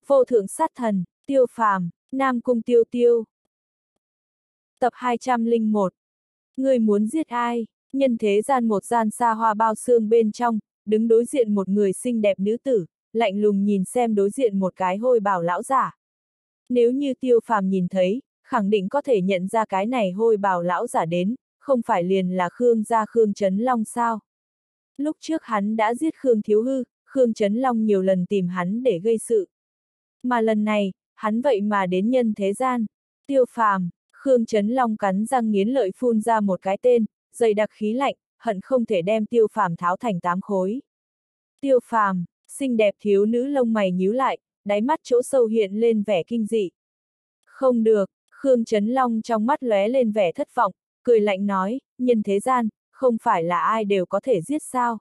Vô thượng sát thần, Tiêu Phàm, Nam Cung Tiêu Tiêu. Tập 201. Người muốn giết ai? Nhân thế gian một gian xa hoa bao xương bên trong, đứng đối diện một người xinh đẹp nữ tử, lạnh lùng nhìn xem đối diện một cái hôi bảo lão giả. Nếu như Tiêu Phàm nhìn thấy, khẳng định có thể nhận ra cái này hôi bảo lão giả đến, không phải liền là Khương gia Khương Chấn Long sao? Lúc trước hắn đã giết Khương Thiếu Hư, Khương Chấn Long nhiều lần tìm hắn để gây sự. Mà lần này, hắn vậy mà đến nhân thế gian. Tiêu Phàm, Khương Chấn Long cắn răng nghiến lợi phun ra một cái tên, dày đặc khí lạnh, hận không thể đem Tiêu Phàm tháo thành 8 khối. Tiêu Phàm, xinh đẹp thiếu nữ lông mày nhíu lại, đáy mắt chỗ sâu hiện lên vẻ kinh dị. Không được, Khương Chấn Long trong mắt lóe lên vẻ thất vọng, cười lạnh nói, nhân thế gian, không phải là ai đều có thể giết sao.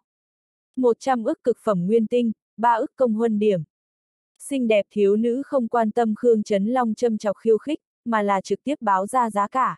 100 ức cực phẩm nguyên tinh, 3 ức công huân điểm. Xinh đẹp thiếu nữ không quan tâm Khương Chấn Long châm chọc khiêu khích, mà là trực tiếp báo ra giá cả.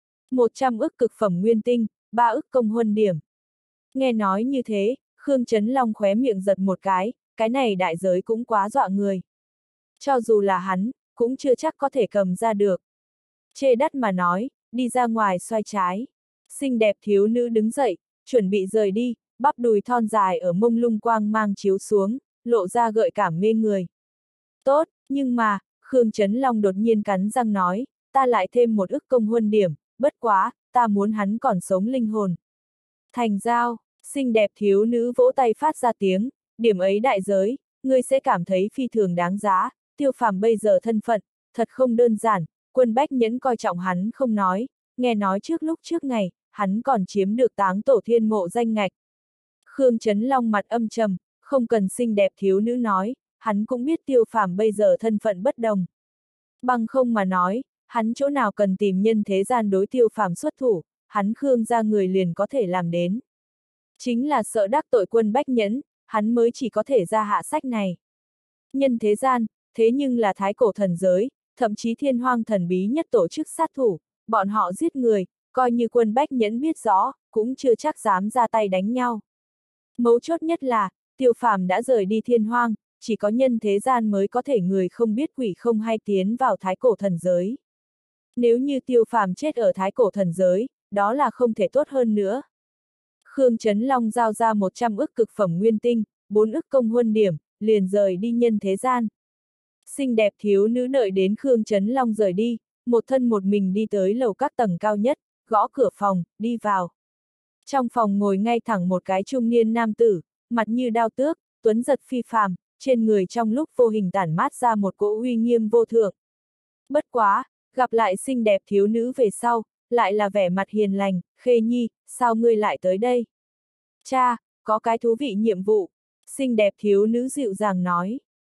100 ức cực phẩm nguyên tinh, 3 ức công huân điểm. Nghe nói như thế, Khương Chấn Long khóe miệng giật một cái này đại giới cũng quá dọa người. Cho dù là hắn, cũng chưa chắc có thể cầm ra được. Chê đắt mà nói, đi ra ngoài xoay trái. Xinh đẹp thiếu nữ đứng dậy, chuẩn bị rời đi, bắp đùi thon dài ở mông lung quang mang chiếu xuống, lộ ra gợi cảm mê người. Tốt, nhưng mà, Khương Chấn Long đột nhiên cắn răng nói, ta lại thêm 1 ức công huân điểm, bất quá, ta muốn hắn còn sống linh hồn. Thành giao, xinh đẹp thiếu nữ vỗ tay phát ra tiếng, điểm ấy đại giới, ngươi sẽ cảm thấy phi thường đáng giá, Tiêu Phàm bây giờ thân phận, thật không đơn giản, Quân Bách Nhẫn coi trọng hắn không nói, nghe nói lúc trước ngày, hắn còn chiếm được Táng Tổ Thiên Mộ danh ngạch. Khương Chấn Long mặt âm trầm, không cần xinh đẹp thiếu nữ nói, hắn cũng biết Tiêu Phàm bây giờ thân phận bất đồng. Bằng không mà nói, hắn chỗ nào cần tìm nhân thế gian đối Tiêu Phàm xuất thủ, hắn Khương gia người liền có thể làm đến. Chính là sợ đắc tội Quân Bách Nhẫn, hắn mới chỉ có thể ra hạ sách này. Nhân thế gian, thế nhưng là thái cổ thần giới, thậm chí thiên hoang thần bí nhất tổ chức sát thủ, bọn họ giết người, coi như Quân Bách Nhẫn biết rõ, cũng chưa chắc dám ra tay đánh nhau. Mấu chốt nhất là, Tiêu Phàm đã rời đi thiên hoang, chỉ có nhân thế gian mới có thể người không biết quỷ không hay tiến vào thái cổ thần giới. Nếu như Tiêu Phàm chết ở thái cổ thần giới, đó là không thể tốt hơn nữa. Khương Chấn Long giao ra 100 ức cực phẩm nguyên tinh, 4 ức công huân điểm, liền rời đi nhân thế gian. Xinh đẹp thiếu nữ đợi đến Khương Chấn Long rời đi, một thân một mình đi tới lầu các tầng cao nhất, gõ cửa phòng, đi vào. Trong phòng ngồi ngay thẳng một cái trung niên nam tử, mặt như đao tước, tuấn giật phi phàm, trên người trong lúc vô hình tản mát ra một cỗ uy nghiêm vô thượng. Bất quá, gặp lại xinh đẹp thiếu nữ về sau, lại là vẻ mặt hiền lành, Khê Nhi, sao ngươi lại tới đây? Cha, có cái thú vị nhiệm vụ. Xinh đẹp thiếu nữ dịu dàng nói.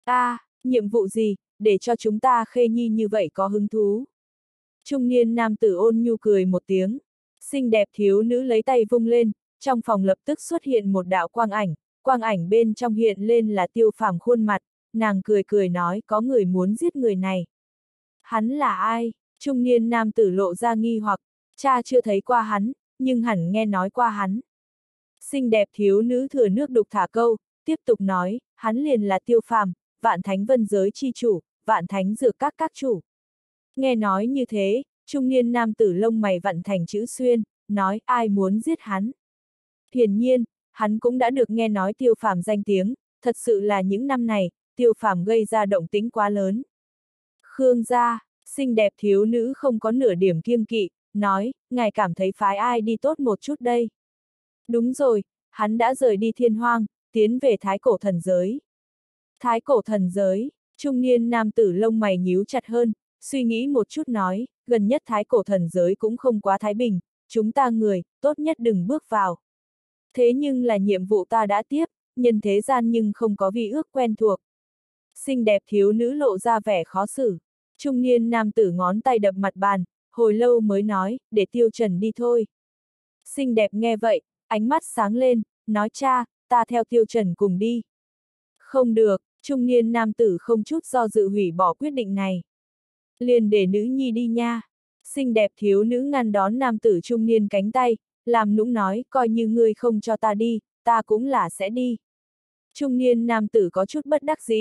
Nhiệm vụ gì, để cho chúng ta Khê Nhi như vậy có hứng thú? Trung niên nam tử ôn nhu cười một tiếng. Xinh đẹp thiếu nữ lấy tay vung lên, trong phòng lập tức xuất hiện một đạo quang ảnh bên trong hiện lên là Tiêu Phàm khuôn mặt, nàng cười cười nói có người muốn giết người này. Hắn là ai? Trung niên nam tử lộ ra nghi hoặc, cha chưa thấy qua hắn, nhưng hẳn nghe nói qua hắn. Xinh đẹp thiếu nữ thừa nước đục thả câu, tiếp tục nói, hắn liền là Tiêu Phàm, Vạn Thánh Vân giới chi chủ, Vạn Thánh dược các chủ. Nghe nói như thế, trung niên nam tử lông mày vặn thành chữ xuyên, nói ai muốn giết hắn. Hiển nhiên, hắn cũng đã được nghe nói Tiêu Phàm danh tiếng, thật sự là những năm này, Tiêu Phàm gây ra động tĩnh quá lớn. Khương gia, xinh đẹp thiếu nữ không có nửa điểm kiêng kỵ, nói, ngài cảm thấy phái ai đi tốt một chút đây. Đúng rồi, hắn đã rời đi thiên hoang, tiến về thái cổ thần giới. Thái cổ thần giới, trung niên nam tử lông mày nhíu chặt hơn, suy nghĩ một chút nói, gần nhất thái cổ thần giới cũng không quá thái bình, chúng ta người, tốt nhất đừng bước vào. Thế nhưng là nhiệm vụ ta đã tiếp, nhân thế gian nhưng không có vi ước quen thuộc. Xinh đẹp thiếu nữ lộ ra vẻ khó xử. Trung niên nam tử ngón tay đập mặt bàn, hồi lâu mới nói, để Tiêu Trần đi thôi. Xinh đẹp nghe vậy, ánh mắt sáng lên, nói cha, ta theo Tiêu Trần cùng đi. Không được, trung niên nam tử không chút do dự hủy bỏ quyết định này. Liền để nữ nhi đi nha. Xinh đẹp thiếu nữ ngăn đón nam tử trung niên cánh tay, làm nũng nói, coi như ngươi không cho ta đi, ta cũng là sẽ đi. Trung niên nam tử có chút bất đắc dĩ,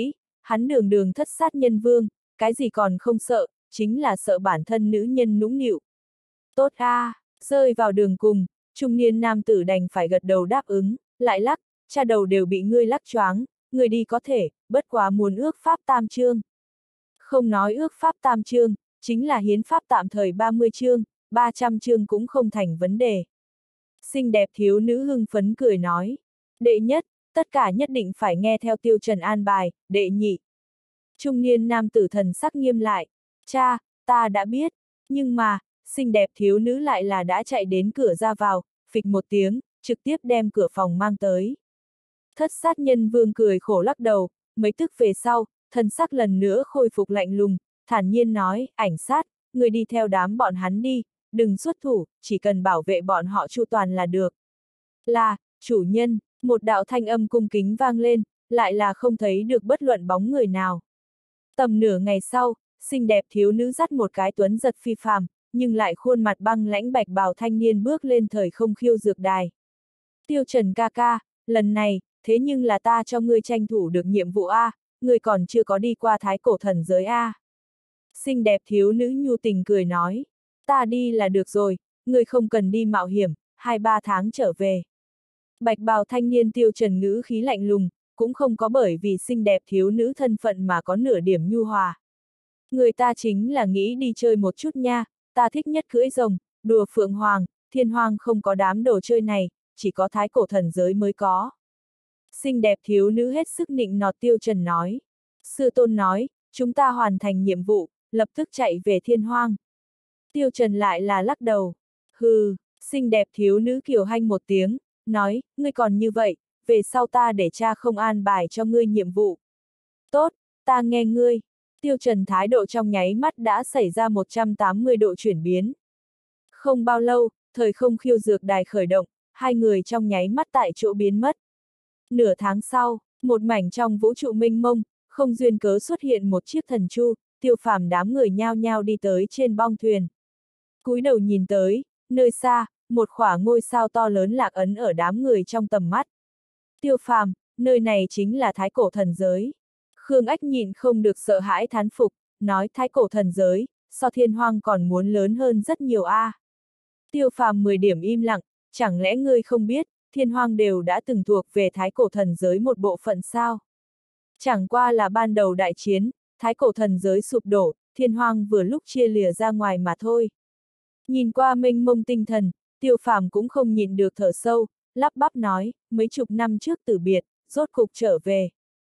hắn đường đường thất sát nhân vương, cái gì còn không sợ, chính là sợ bản thân nữ nhân nũng nịu. Tốt a, rơi vào đường cùng, trung niên nam tử đành phải gật đầu đáp ứng, lại lắc, cha đầu đều bị ngươi lắc choáng, ngươi đi có thể, bất quá muốn ước pháp tam chương. Không nói ước pháp tam chương, chính là hiến pháp tạm thời 30 chương, 300 chương cũng không thành vấn đề. Xinh đẹp thiếu nữ hưng phấn cười nói. Đệ nhất, tất cả nhất định phải nghe theo Tiêu Trần an bài, đệ nhị. Trung niên nam tử thần sắc nghiêm lại. Cha, ta đã biết, nhưng mà, xinh đẹp thiếu nữ lại là đã chạy đến cửa ra vào, phịch một tiếng, trực tiếp đem cửa phòng mang tới. Thất sát nhân vương cười khổ lắc đầu, mấy tức về sau, thần sắc lần nữa khôi phục lạnh lùng, thản nhiên nói, ảnh sát, người đi theo đám bọn hắn đi, đừng xuất thủ, chỉ cần bảo vệ bọn họ chu toàn là được. Là, chủ nhân, một đạo thanh âm cung kính vang lên, lại là không thấy được bất luận bóng người nào. Tầm nửa ngày sau, xinh đẹp thiếu nữ dắt một cái tuấn giật phi phàm, nhưng lại khuôn mặt băng lãnh bạch bào thanh niên bước lên thời không khiêu dược đài. Tiêu Trần ca ca, lần này, thế nhưng là ta cho ngươi tranh thủ được nhiệm vụ A, ngươi còn chưa có đi qua thái cổ thần giới A. Xinh đẹp thiếu nữ nhu tình cười nói, ta đi là được rồi, ngươi không cần đi mạo hiểm, 2-3 tháng trở về. Bạch bào thanh niên Tiêu Trần ngữ khí lạnh lùng, cũng không có bởi vì xinh đẹp thiếu nữ thân phận mà có nửa điểm nhu hòa. Người ta chính là nghĩ đi chơi một chút nha, ta thích nhất cưỡi rồng, đùa phượng hoàng, thiên hoàng không có đám đồ chơi này, chỉ có thái cổ thần giới mới có. Xinh đẹp thiếu nữ hết sức nịnh nọt Tiêu Trần nói. Sư tôn nói, chúng ta hoàn thành nhiệm vụ, lập tức chạy về thiên hoang. Tiêu Trần lại là lắc đầu. Hừ, xinh đẹp thiếu nữ kiều hanh một tiếng, nói, ngươi còn như vậy, về sau ta để cha không an bài cho ngươi nhiệm vụ. Tốt, ta nghe ngươi. Tiêu Trần thái độ trong nháy mắt đã xảy ra 180 độ chuyển biến. Không bao lâu, thời không khiêu dược đài khởi động, hai người trong nháy mắt tại chỗ biến mất. Nửa tháng sau, một mảnh trong vũ trụ mênh mông, không duyên cớ xuất hiện một chiếc thần chu, Tiêu Phàm đám người nhao nhao đi tới trên bong thuyền. Cúi đầu nhìn tới, nơi xa, một khỏa ngôi sao to lớn lạc ấn ở đám người trong tầm mắt. Tiêu Phàm, nơi này chính là thái cổ thần giới. Khương Ách nhịn không được sợ hãi thán phục, nói thái cổ thần giới, so thiên hoang còn muốn lớn hơn rất nhiều a. Tiêu Phàm 10 điểm im lặng, chẳng lẽ ngươi không biết, thiên hoang đều đã từng thuộc về thái cổ thần giới một bộ phận sao? Chẳng qua là ban đầu đại chiến, thái cổ thần giới sụp đổ, thiên hoang vừa lúc chia lìa ra ngoài mà thôi. Nhìn qua mênh mông tinh thần, Tiêu Phàm cũng không nhịn được thở sâu, lắp bắp nói, mấy chục năm trước từ biệt, rốt cục trở về.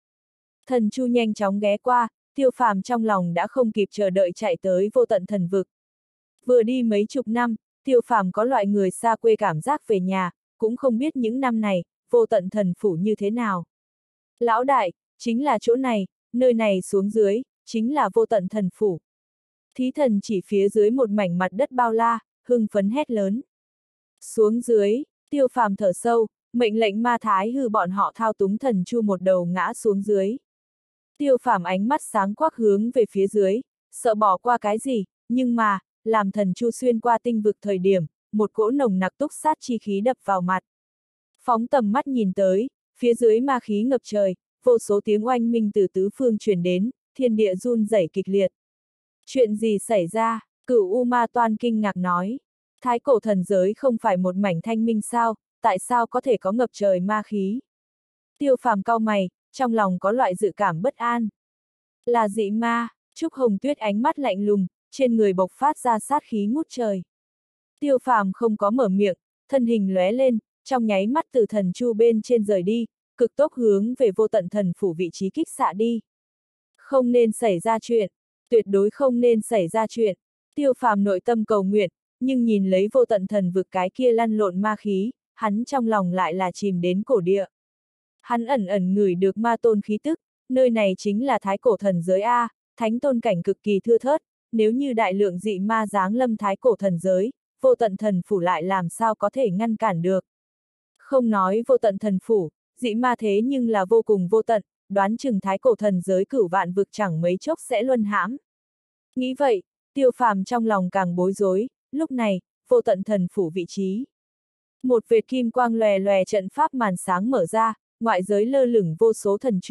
Thần chu nhanh chóng ghé qua, Tiêu Phàm trong lòng đã không kịp chờ đợi chạy tới vô tận thần vực. Vừa đi mấy chục năm, Tiêu Phàm có loại người xa quê cảm giác về nhà, cũng không biết những năm này, vô tận thần phủ như thế nào. Lão đại, chính là chỗ này, nơi này xuống dưới, chính là vô tận thần phủ. Thí thần chỉ phía dưới một mảnh mặt đất bao la, hưng phấn hét lớn. Xuống dưới, Tiêu Phàm thở sâu, mệnh lệnh ma thái hư bọn họ thao túng thần chu một đầu ngã xuống dưới. Tiêu Phàm ánh mắt sáng quắc hướng về phía dưới, sợ bỏ qua cái gì, nhưng mà, làm thần chu xuyên qua tinh vực thời điểm, một cỗ nồng nặc túc sát chi khí đập vào mặt. Phóng tầm mắt nhìn tới, phía dưới ma khí ngập trời, vô số tiếng oanh minh từ tứ phương truyền đến, thiên địa run rẩy kịch liệt. Chuyện gì xảy ra? Cửu U Ma Toan kinh ngạc nói. Thái cổ thần giới không phải một mảnh thanh minh sao, tại sao có thể có ngập trời ma khí? Tiêu Phàm cau mày, trong lòng có loại dự cảm bất an. Là dị ma, Trúc Hồng Tuyết ánh mắt lạnh lùng, trên người bộc phát ra sát khí ngút trời. Tiêu Phàm không có mở miệng, thân hình lóe lên, trong nháy mắt từ thần chu bên trên rời đi, cực tốc hướng về vô tận thần phủ vị trí kích xạ đi. Không nên xảy ra chuyện, tuyệt đối không nên xảy ra chuyện. Tiêu Phàm nội tâm cầu nguyện, nhưng nhìn lấy vô tận thần vực cái kia lăn lộn ma khí, hắn trong lòng lại là chìm đến cổ địa. Hắn ẩn ẩn ngửi được ma tôn khí tức, nơi này chính là thái cổ thần giới A, thánh tôn cảnh cực kỳ thưa thớt, nếu như đại lượng dị ma giáng lâm thái cổ thần giới, vô tận thần phủ lại làm sao có thể ngăn cản được. Không nói vô tận thần phủ, dị ma thế nhưng là vô cùng vô tận, đoán chừng thái cổ thần giới cửu vạn vực chẳng mấy chốc sẽ luân hãm. Nghĩ vậy, Tiêu Phàm trong lòng càng bối rối, lúc này, vô tận thần phủ vị trí. Một vệt kim quang lòe lòe trận pháp màn sáng mở ra, ngoại giới lơ lửng vô số thần chu,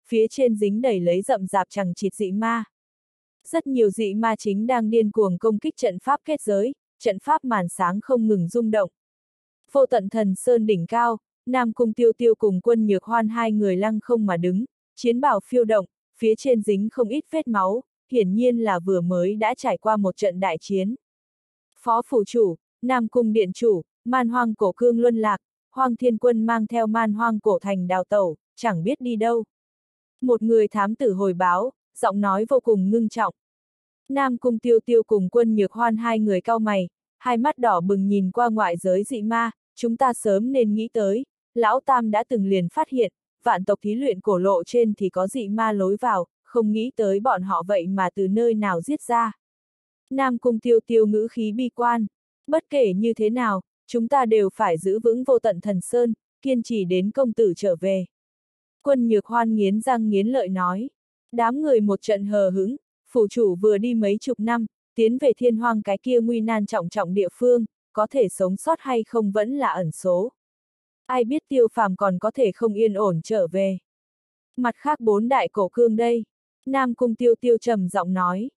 phía trên dính đầy lấy rậm rạp chằng chịt dị ma. Rất nhiều dị ma chính đang điên cuồng công kích trận pháp kết giới, trận pháp màn sáng không ngừng rung động. Vô Tận Thần Sơn đỉnh cao, Nam Cung Tiêu Tiêu cùng Quân Nhược Hoan hai người lăng không mà đứng, chiến bào phiêu động, phía trên dính không ít vết máu, hiển nhiên là vừa mới đã trải qua một trận đại chiến. Phó phủ chủ, Nam Cung điện chủ, Man Hoang cổ cương luân lạc, Hoang Thiên Quân mang theo Man Hoang cổ thành đào tẩu, chẳng biết đi đâu. Một người thám tử hồi báo, giọng nói vô cùng ngưng trọng. Nam Cung Tiêu Tiêu cùng Quân Nhược Hoan hai người cau mày, hai mắt đỏ bừng nhìn qua ngoại giới dị ma, chúng ta sớm nên nghĩ tới, Lão Tam đã từng liền phát hiện, vạn tộc thí luyện cổ lộ trên thì có dị ma lối vào, không nghĩ tới bọn họ vậy mà từ nơi nào giết ra. Nam Cung Tiêu Tiêu ngữ khí bi quan, bất kể như thế nào, chúng ta đều phải giữ vững Vô Tận Thần Sơn, kiên trì đến công tử trở về. Quân Nhược Hoan nghiến răng nghiến lợi nói, đám người một trận hờ hững, phủ chủ vừa đi mấy chục năm, tiến về Thiên Hoang cái kia nguy nan trọng trọng địa phương, có thể sống sót hay không vẫn là ẩn số. Ai biết Tiêu Phàm còn có thể không yên ổn trở về. Mặt khác 4 đại cổ cương đây. Nam Cung Tiêu Tiêu trầm giọng nói.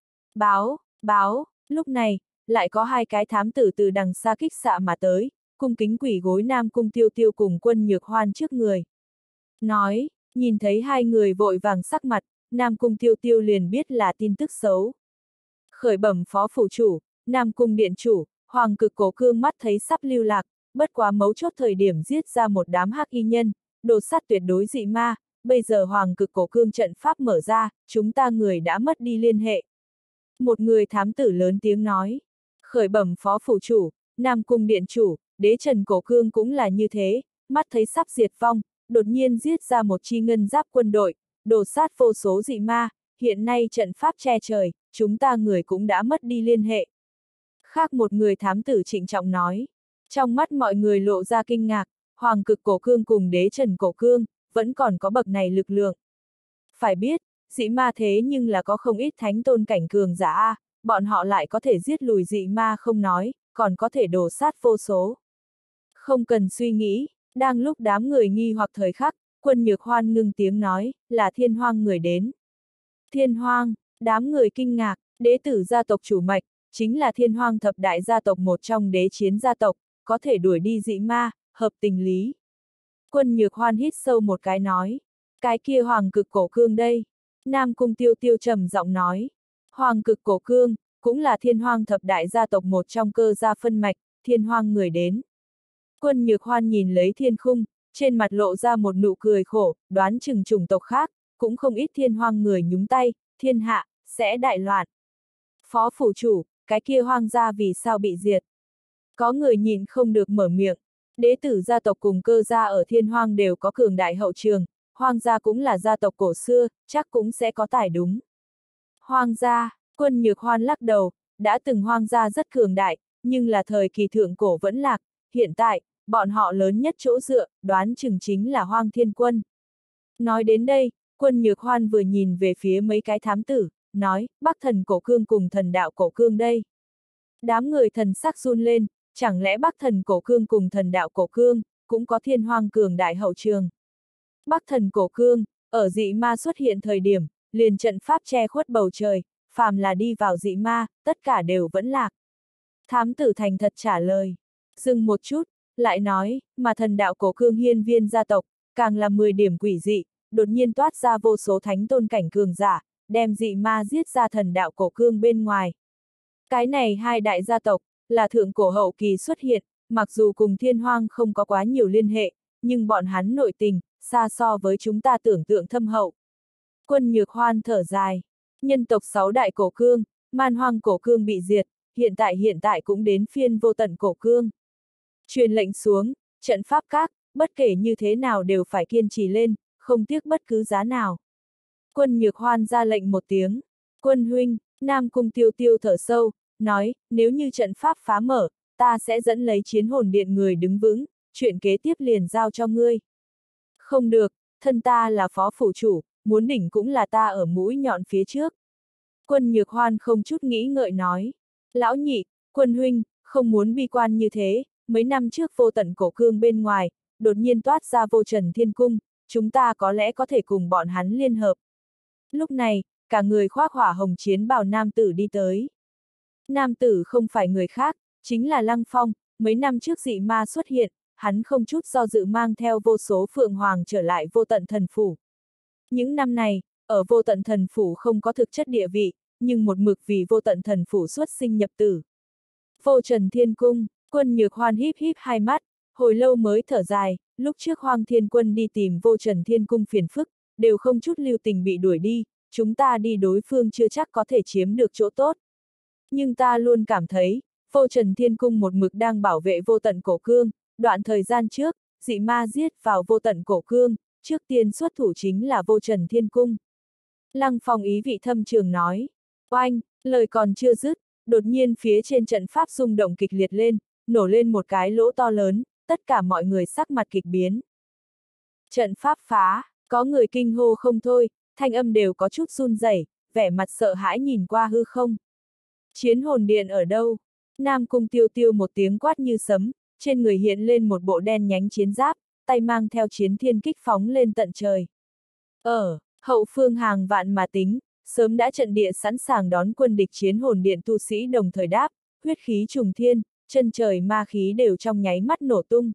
Báo, lúc này, lại có 2 cái thám tử từ đằng xa kích xạ mà tới, cung kính quỳ gối Nam Cung Tiêu Tiêu cùng Quân Nhược Hoan trước người. Nói, nhìn thấy 2 người vội vàng sắc mặt, Nam Cung Tiêu Tiêu liền biết là tin tức xấu. Khởi bẩm phó phủ chủ, Nam Cung điện chủ, Hoàng Cực cổ cương mắt thấy sắp lưu lạc, bất quá mấu chốt thời điểm giết ra một đám hắc y nhân, đột sát tuyệt đối dị ma, bây giờ Hoàng Cực cổ cương trận pháp mở ra, chúng ta người đã mất đi liên hệ. Một người thám tử lớn tiếng nói, khởi bẩm phó phủ chủ, Nam Cung điện chủ, đế trần cổ cương cũng là như thế, mắt thấy sắp diệt vong, đột nhiên giết ra một chi ngân giáp quân đội, đột sát vô số dị ma, hiện nay trận pháp che trời, chúng ta người cũng đã mất đi liên hệ. Khác một người thám tử trịnh trọng nói, trong mắt mọi người lộ ra kinh ngạc, Hoàng Cực cổ cương cùng đế trần cổ cương, vẫn còn có bậc này lực lượng. Phải biết, dị ma thế nhưng là có không ít thánh tôn cảnh cường giả a, bọn họ lại có thể giết lùi dị ma không nói, còn có thể đổ sát vô số. Không cần suy nghĩ, đang lúc đám người nghi hoặc thời khắc, Quân Nhược Hoan ngưng tiếng nói, là Thiên Hoang người đến. Thiên Hoang, đám người kinh ngạc, đế tử gia tộc chủ mạch, chính là Thiên Hoang thập đại gia tộc một trong đế chiến gia tộc, có thể đuổi đi dị ma, hợp tình lý. Quân Nhược Hoan hít sâu một cái nói, cái kia Hoàng Cực cổ cương đây. Nam Cung Tiêu Tiêu trầm giọng nói, Hoàng Cực cổ cương, cũng là Thiên Hoang thập đại gia tộc một trong cơ gia phân mạch, Thiên Hoang người đến. Quân Nhược Hoan nhìn lấy thiên khung, trên mặt lộ ra một nụ cười khổ, đoán chừng chủng tộc khác, cũng không ít Thiên Hoang người nhúng tay, thiên hạ, sẽ đại loạn. Phó phủ chủ, cái kia Hoang gia vì sao bị diệt? Có người nhìn không được mở miệng, đế tử gia tộc cùng cơ gia ở Thiên Hoang đều có cường đại hậu trường, Hoang gia cũng là gia tộc cổ xưa, chắc cũng sẽ có tài đúng. Hoang gia, Quân Nhược Hoan lắc đầu, đã từng Hoang gia rất cường đại, nhưng là thời kỳ thượng cổ vẫn lạc, hiện tại, bọn họ lớn nhất chỗ dựa, đoán chừng chính là Hoang Thiên Quân. Nói đến đây, Quân Nhược Hoan vừa nhìn về phía mấy cái thám tử, nói, Bắc thần cổ cương cùng thần đạo cổ cương đây. Đám người thần sắc run lên, chẳng lẽ Bắc thần cổ cương cùng thần đạo cổ cương, cũng có Thiên Hoang cường đại hậu trường. Bắc thần cổ cương, ở dị ma xuất hiện thời điểm, liền trận pháp che khuất bầu trời, phàm là đi vào dị ma, tất cả đều vẫn lạc. Thám tử thành thật trả lời, dừng một chút, lại nói, mà thần đạo cổ cương hiên viên gia tộc, càng là 10 điểm quỷ dị, đột nhiên toát ra vô số thánh tôn cảnh cường giả, đem dị ma giết ra thần đạo cổ cương bên ngoài. Cái này 2 đại gia tộc, là thượng cổ hậu kỳ xuất hiện, mặc dù cùng Thiên Hoang không có quá nhiều liên hệ, nhưng bọn hắn nội tình, xa so với chúng ta tưởng tượng thâm hậu. Quân Nhược Hoan thở dài, nhân tộc 6 đại cổ cương, Man Hoang cổ cương bị diệt, hiện tại cũng đến phiên Vô Tận cổ cương. Truyền lệnh xuống, trận pháp các, bất kể như thế nào đều phải kiên trì lên, không tiếc bất cứ giá nào. Quân Nhược Hoan ra lệnh một tiếng, Quân huynh, Nam Cung Tiêu Tiêu thở sâu, nói, nếu như trận pháp phá mở, ta sẽ dẫn lấy chiến hồn điện người đứng vững, chuyện kế tiếp liền giao cho ngươi. Không được, thân ta là phó phủ chủ, muốn đỉnh cũng là ta ở mũi nhọn phía trước. Quân Nhược Hoan không chút nghĩ ngợi nói, lão nhị, Quân huynh, không muốn bi quan như thế, mấy năm trước Vô Tận cổ cương bên ngoài, đột nhiên toát ra Vô Trần Thiên Cung, chúng ta có lẽ có thể cùng bọn hắn liên hợp. Lúc này, cả người khoác hỏa hồng chiến bào nam tử đi tới. Nam tử không phải người khác, chính là Lăng Phong, mấy năm trước dị ma xuất hiện, hắn không chút do dự mang theo vô số phượng hoàng trở lại vô tận thần phủ. Những năm này, ở vô tận thần phủ không có thực chất địa vị, nhưng một mực vì vô tận thần phủ xuất sinh nhập tử. Vô Trần Thiên Cung, Quân Nhược Hoan híp híp hai mắt, hồi lâu mới thở dài, lúc trước Hoang Thiên Quân đi tìm Vô Trần Thiên Cung phiền phức, đều không chút lưu tình bị đuổi đi, chúng ta đi đối phương chưa chắc có thể chiếm được chỗ tốt. Nhưng ta luôn cảm thấy, Vô Trần Thiên Cung một mực đang bảo vệ vô tận cổ cương, đoạn thời gian trước, dị ma giết vào vô tận cổ cương, trước tiên xuất thủ chính là Vô Trần Thiên Cung. Lăng Phong ý vị thâm trường nói, oanh, lời còn chưa dứt, đột nhiên phía trên trận pháp rung động kịch liệt lên, nổ lên một cái lỗ to lớn, tất cả mọi người sắc mặt kịch biến. Trận pháp phá, có người kinh hô không thôi, thanh âm đều có chút run rẩy, vẻ mặt sợ hãi nhìn qua hư không. Chiến hồn điện ở đâu? Nam Cung Tiêu Tiêu một tiếng quát như sấm, trên người hiện lên một bộ đen nhánh chiến giáp, tay mang theo chiến thiên kích phóng lên tận trời. Hậu phương hàng vạn mà tính, sớm đã trận địa sẵn sàng đón quân địch chiến hồn điện tu sĩ đồng thời đáp, huyết khí trùng thiên, chân trời ma khí đều trong nháy mắt nổ tung.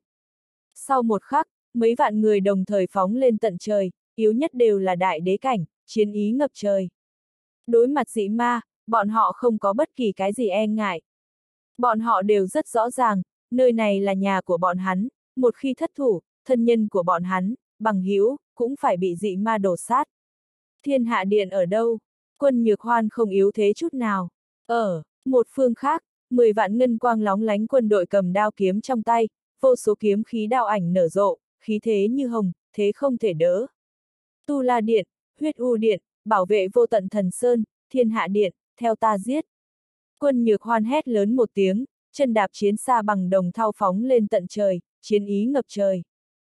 Sau một khắc, mấy vạn người đồng thời phóng lên tận trời, yếu nhất đều là đại đế cảnh, chiến ý ngập trời. Đối mặt dị ma, bọn họ không có bất kỳ cái gì e ngại. Bọn họ đều rất rõ ràng, nơi này là nhà của bọn hắn, một khi thất thủ, thân nhân của bọn hắn, bằng hữu cũng phải bị dị ma đổ sát. Thiên Hạ Điện ở đâu? Quân Nhược Hoan không yếu thế chút nào. Ở một phương khác, 10 vạn ngân quang lóng lánh quân đội cầm đao kiếm trong tay, vô số kiếm khí đao ảnh nở rộ, khí thế như hồng, thế không thể đỡ. Tu La Điện, Huyết U Điện, bảo vệ vô tận thần sơn, Thiên Hạ Điện, theo ta giết. Quân Nhược Hoan hét lớn một tiếng, chân đạp chiến xa bằng đồng thao phóng lên tận trời, chiến ý ngập trời.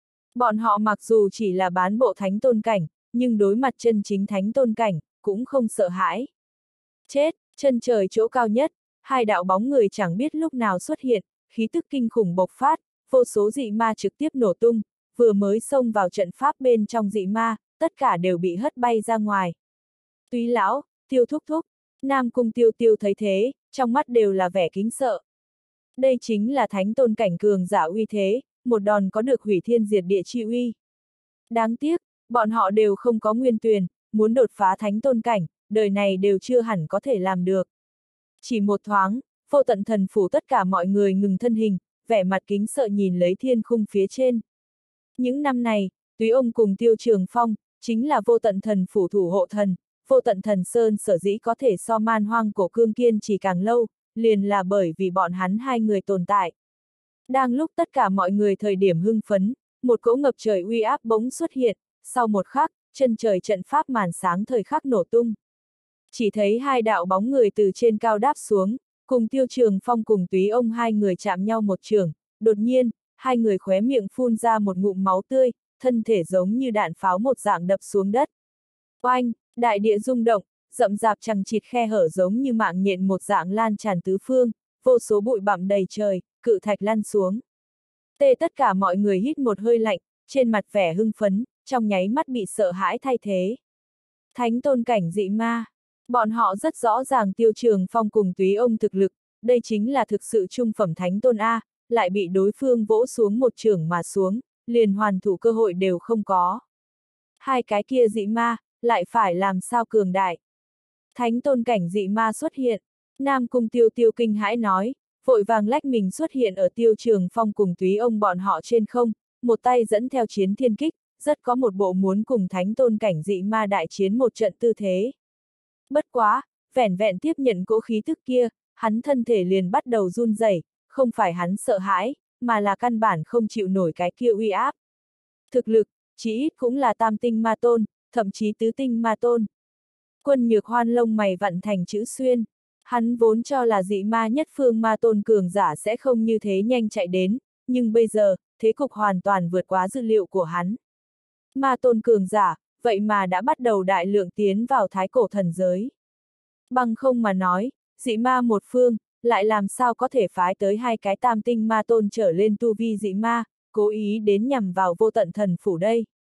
Bọn họ mặc dù chỉ là bán bộ thánh tôn cảnh, nhưng đối mặt chân chính thánh tôn cảnh, cũng không sợ hãi. Chết, chân trời chỗ cao nhất, hai đạo bóng người chẳng biết lúc nào xuất hiện, khí tức kinh khủng bộc phát, vô số dị ma trực tiếp nổ tung, vừa mới xông vào trận pháp bên trong dị ma, tất cả đều bị hất bay ra ngoài. Túy lão, Tiêu thúc thúc, Nam Cung Tiêu Tiêu thấy thế, trong mắt đều là vẻ kính sợ. Đây chính là thánh tôn cảnh cường giả uy thế, một đòn có được hủy thiên diệt địa chi uy. Đáng tiếc, bọn họ đều không có nguyên tuyền, muốn đột phá thánh tôn cảnh, đời này đều chưa hẳn có thể làm được. Chỉ một thoáng, vô tận thần phủ tất cả mọi người ngừng thân hình, vẻ mặt kính sợ nhìn lấy thiên khung phía trên. Những năm này, Túy ông cùng Tiêu Trường Phong, chính là vô tận thần phủ thủ hộ thần, vô tận thần sơn sở dĩ có thể so man hoang cổ cương kiên chỉ càng lâu, liền là bởi vì bọn hắn hai người tồn tại. Đang lúc tất cả mọi người thời điểm hưng phấn, một cỗ ngập trời uy áp bỗng xuất hiện, sau một khắc, chân trời trận pháp màn sáng thời khắc nổ tung. Chỉ thấy hai đạo bóng người từ trên cao đáp xuống, cùng Tiêu Trường Phong cùng Túy ông hai người chạm nhau một trường, đột nhiên, hai người khóe miệng phun ra một ngụm máu tươi, thân thể giống như đạn pháo một dạng đập xuống đất. Oanh, đại địa rung động, rậm rạp chằng chịt khe hở giống như mạng nhện một dạng lan tràn tứ phương, vô số bụi bặm đầy trời, cự thạch lăn xuống. Tất cả mọi người hít một hơi lạnh, trên mặt vẻ hưng phấn, trong nháy mắt bị sợ hãi thay thế. Thánh tôn cảnh dị ma. Bọn họ rất rõ ràng Tiêu Trường Phong cùng Túy ông thực lực, đây chính là thực sự trung phẩm thánh tôn A, lại bị đối phương vỗ xuống một chưởng mà xuống, liền hoàn thủ cơ hội đều không có. Hai cái kia dị ma, lại phải làm sao cường đại. Thánh tôn cảnh dị ma xuất hiện, Nam Cung Tiêu Tiêu kinh hãi nói, vội vàng lách mình xuất hiện ở Tiêu Trường Phong cùng Túy ông bọn họ trên không, một tay dẫn theo chiến thiên kích, rất có một bộ muốn cùng thánh tôn cảnh dị ma đại chiến một trận tư thế. Bất quá, vẻn vẹn tiếp nhận cỗ khí tức kia, hắn thân thể liền bắt đầu run rẩy, không phải hắn sợ hãi, mà là căn bản không chịu nổi cái kia uy áp. Thực lực, chỉ ít cũng là tam tinh ma tôn, thậm chí tứ tinh ma tôn. Quân Nhược Hoan lông mày vặn thành chữ xuyên, hắn vốn cho là dị ma nhất phương ma tôn cường giả sẽ không như thế nhanh chạy đến, nhưng bây giờ, thế cục hoàn toàn vượt quá dữ liệu của hắn. Ma tôn cường giả, vậy mà đã bắt đầu đại lượng tiến vào thái cổ thần giới. Bằng không mà nói, dị ma một phương, lại làm sao có thể phái tới hai cái tam tinh ma tôn trở lên tu vi dị ma, cố ý đến nhằm vào vô tận thần phủ đây.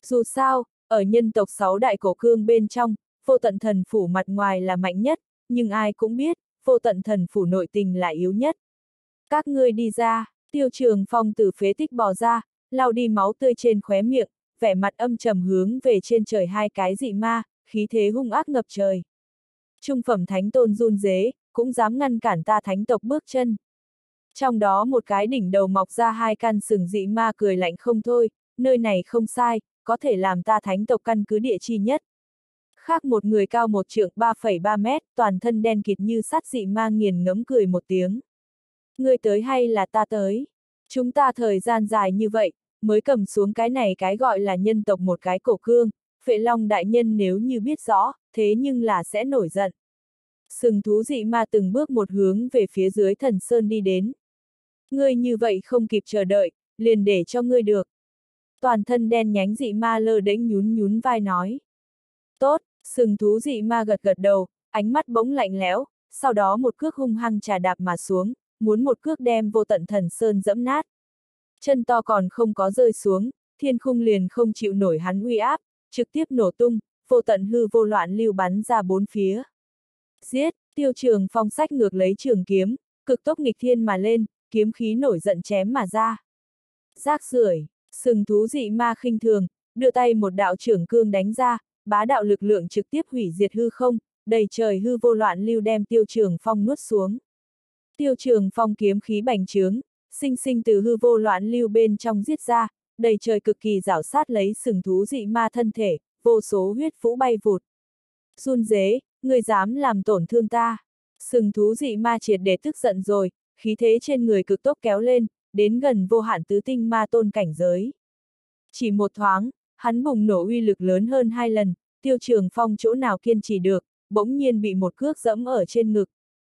Dù sao, ở nhân tộc 6 đại cổ cương bên trong, vô tận thần phủ mặt ngoài là mạnh nhất, nhưng ai cũng biết, vô tận thần phủ nội tình là yếu nhất. Các ngươi đi ra, Tiêu Trường Phong từ phế tích bò ra, lau đi máu tươi trên khóe miệng, vẻ mặt âm trầm hướng về trên trời hai cái dị ma, khí thế hung ác ngập trời. Trung phẩm thánh tôn run rế, cũng dám ngăn cản ta thánh tộc bước chân. Trong đó một cái đỉnh đầu mọc ra hai căn sừng dị ma cười lạnh không thôi, nơi này không sai, có thể làm ta thánh tộc căn cứ địa chi nhất. Khác một người cao 1 trượng 3,3 mét, toàn thân đen kịt như sắt dị ma nghiền ngẫm cười một tiếng. Ngươi tới hay là ta tới? Chúng ta thời gian dài như vậy, mới cầm xuống cái này cái gọi là nhân tộc một cái cổ cương, Phệ Long đại nhân nếu như biết rõ, thế nhưng là sẽ nổi giận. Sừng thú dị ma từng bước một hướng về phía dưới thần sơn đi đến. Ngươi như vậy không kịp chờ đợi, liền để cho ngươi được. Toàn thân đen nhánh dị ma lơ đễnh nhún nhún vai nói. Tốt, sừng thú dị ma gật gật đầu, ánh mắt bỗng lạnh lẽo, sau đó một cước hung hăng trà đạp mà xuống, muốn một cước đem vô tận thần sơn dẫm nát. Chân to còn không có rơi xuống, thiên khung liền không chịu nổi hắn uy áp, trực tiếp nổ tung, vô tận hư vô loạn lưu bắn ra bốn phía. Giết, Tiêu Trường Phong sách ngược lấy trường kiếm, cực tốc nghịch thiên mà lên, kiếm khí nổi giận chém mà ra. Rác rưởi, sừng thú dị ma khinh thường, đưa tay một đạo trưởng cương đánh ra, bá đạo lực lượng trực tiếp hủy diệt hư không, đầy trời hư vô loạn lưu đem Tiêu Trường Phong nuốt xuống. Tiêu Trường Phong kiếm khí bành trướng, sinh sinh từ hư vô loạn lưu bên trong giết ra, đầy trời cực kỳ rảo sát lấy sừng thú dị ma thân thể, vô số huyết phũ bay vụt. Run rế, ngươi dám làm tổn thương ta. Sừng thú dị ma triệt để tức giận rồi, khí thế trên người cực tốc kéo lên, đến gần vô hạn tứ tinh ma tôn cảnh giới. Chỉ một thoáng, hắn bùng nổ uy lực lớn hơn 2 lần, Tiêu Trường Phong chỗ nào kiên trì được, bỗng nhiên bị một cước dẫm ở trên ngực.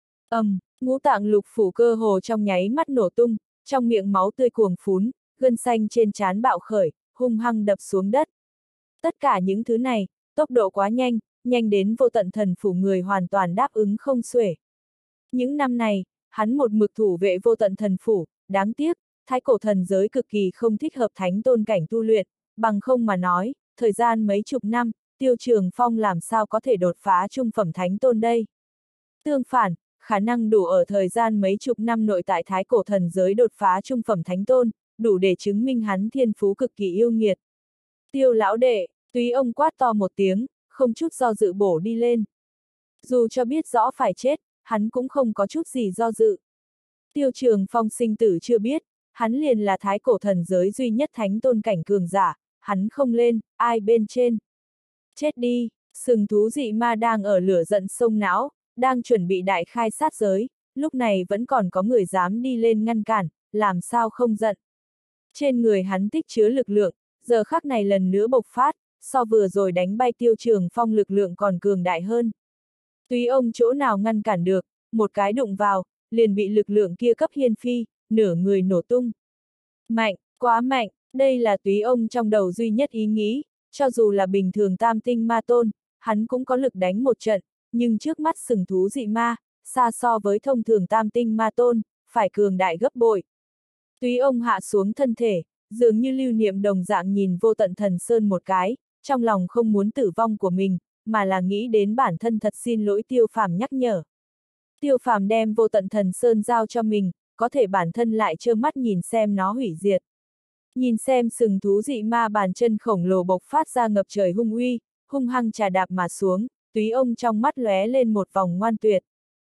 Ngũ tạng lục phủ cơ hồ trong nháy mắt nổ tung, trong miệng máu tươi cuồng phún, gân xanh trên trán bạo khởi, hung hăng đập xuống đất. Tất cả những thứ này, tốc độ quá nhanh, nhanh đến vô tận thần phủ người hoàn toàn đáp ứng không xuể. Những năm này, hắn một mực thủ vệ vô tận thần phủ, đáng tiếc, thái cổ thần giới cực kỳ không thích hợp thánh tôn cảnh tu luyện, bằng không mà nói, thời gian mấy chục năm, Tiêu Trường Phong làm sao có thể đột phá trung phẩm thánh tôn đây. Tương phản, khả năng đủ ở thời gian mấy chục năm nội tại thái cổ thần giới đột phá trung phẩm thánh tôn, đủ để chứng minh hắn thiên phú cực kỳ yêu nghiệt. Tiêu lão đệ, Túy ông quát to một tiếng, không chút do dự bổ đi lên. Dù cho biết rõ phải chết, hắn cũng không có chút gì do dự. Tiêu Trường Phong sinh tử chưa biết, hắn liền là thái cổ thần giới duy nhất thánh tôn cảnh cường giả, hắn không lên, ai bên trên. Chết đi, sừng thú dị ma đang ở lửa giận sông não, đang chuẩn bị đại khai sát giới, lúc này vẫn còn có người dám đi lên ngăn cản, làm sao không giận. Trên người hắn tích chứa lực lượng, giờ khắc này lần nữa bộc phát, so vừa rồi đánh bay Tiêu Trường Phong lực lượng còn cường đại hơn. Túy ông chỗ nào ngăn cản được, một cái đụng vào, liền bị lực lượng kia cấp hiên phi, nửa người nổ tung. Mạnh, quá mạnh, đây là Túy ông trong đầu duy nhất ý nghĩ, cho dù là bình thường tam tinh ma tôn, hắn cũng có lực đánh một trận, nhưng trước mắt sừng thú dị ma, xa so với thông thường tam tinh ma tôn, phải cường đại gấp bội. Túy ông hạ xuống thân thể, dường như lưu niệm đồng dạng nhìn vô tận thần sơn một cái, trong lòng không muốn tử vong của mình, mà là nghĩ đến bản thân thật xin lỗi Tiêu Phàm nhắc nhở. Tiêu Phàm đem vô tận thần sơn giao cho mình, có thể bản thân lại trơ mắt nhìn xem nó hủy diệt. Nhìn xem sừng thú dị ma bàn chân khổng lồ bộc phát ra ngập trời hung uy, hung hăng trà đạp mà xuống, Túy ông trong mắt lóe lên một vòng ngoan tuyệt.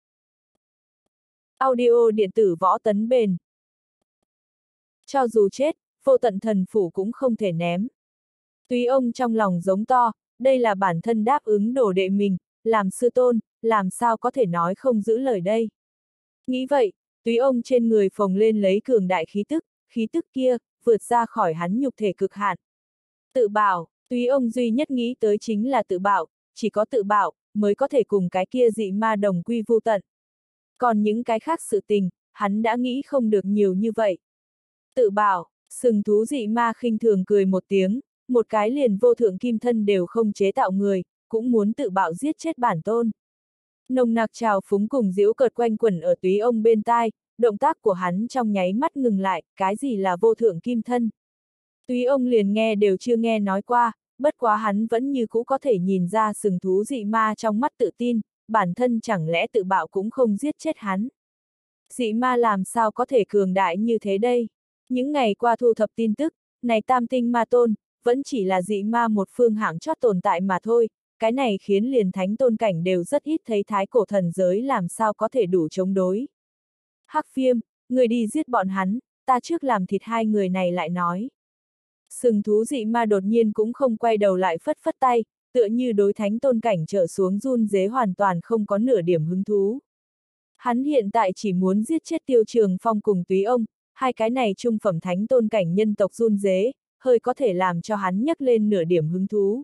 Audio điện tử võ tấn bền. Cho dù chết, vô tận thần phủ cũng không thể ném. Túy ông trong lòng giống to, đây là bản thân đáp ứng đồ đệ mình, làm sư tôn, làm sao có thể nói không giữ lời đây. Nghĩ vậy, Túy ông trên người phồng lên lấy cường đại khí tức kia, vượt ra khỏi hắn nhục thể cực hạn. Tự bảo, Túy ông duy nhất nghĩ tới chính là tự bảo, chỉ có tự bảo, mới có thể cùng cái kia dị ma đồng quy vu tận. Còn những cái khác sự tình, hắn đã nghĩ không được nhiều như vậy. Tự bảo, sừng thú dị ma khinh thường cười một tiếng, một cái liền vô thượng kim thân đều không chế tạo người, cũng muốn tự bạo giết chết bản tôn. Nồng nặc trào phúng cùng giễu cợt quanh quẩn ở Túy ông bên tai, động tác của hắn trong nháy mắt ngừng lại, cái gì là vô thượng kim thân? Túy ông liền nghe đều chưa nghe nói qua, bất quá hắn vẫn như cũ có thể nhìn ra sừng thú dị ma trong mắt tự tin, bản thân chẳng lẽ tự bạo cũng không giết chết hắn. Dị ma làm sao có thể cường đại như thế đây? Những ngày qua thu thập tin tức, này tam tinh ma tôn, vẫn chỉ là dị ma một phương hạng chót tồn tại mà thôi, cái này khiến liền thánh tôn cảnh đều rất ít thấy thái cổ thần giới làm sao có thể đủ chống đối. Hắc Viêm, người đi giết bọn hắn, ta trước làm thịt hai người này lại nói. Sừng thú dị ma đột nhiên cũng không quay đầu lại phất phất tay, tựa như đối thánh tôn cảnh trở xuống run rế hoàn toàn không có nửa điểm hứng thú. Hắn hiện tại chỉ muốn giết chết Tiêu Trường Phong cùng Túy ông, hai cái này trung phẩm thánh tôn cảnh nhân tộc run rế, hơi có thể làm cho hắn nhấc lên nửa điểm hứng thú.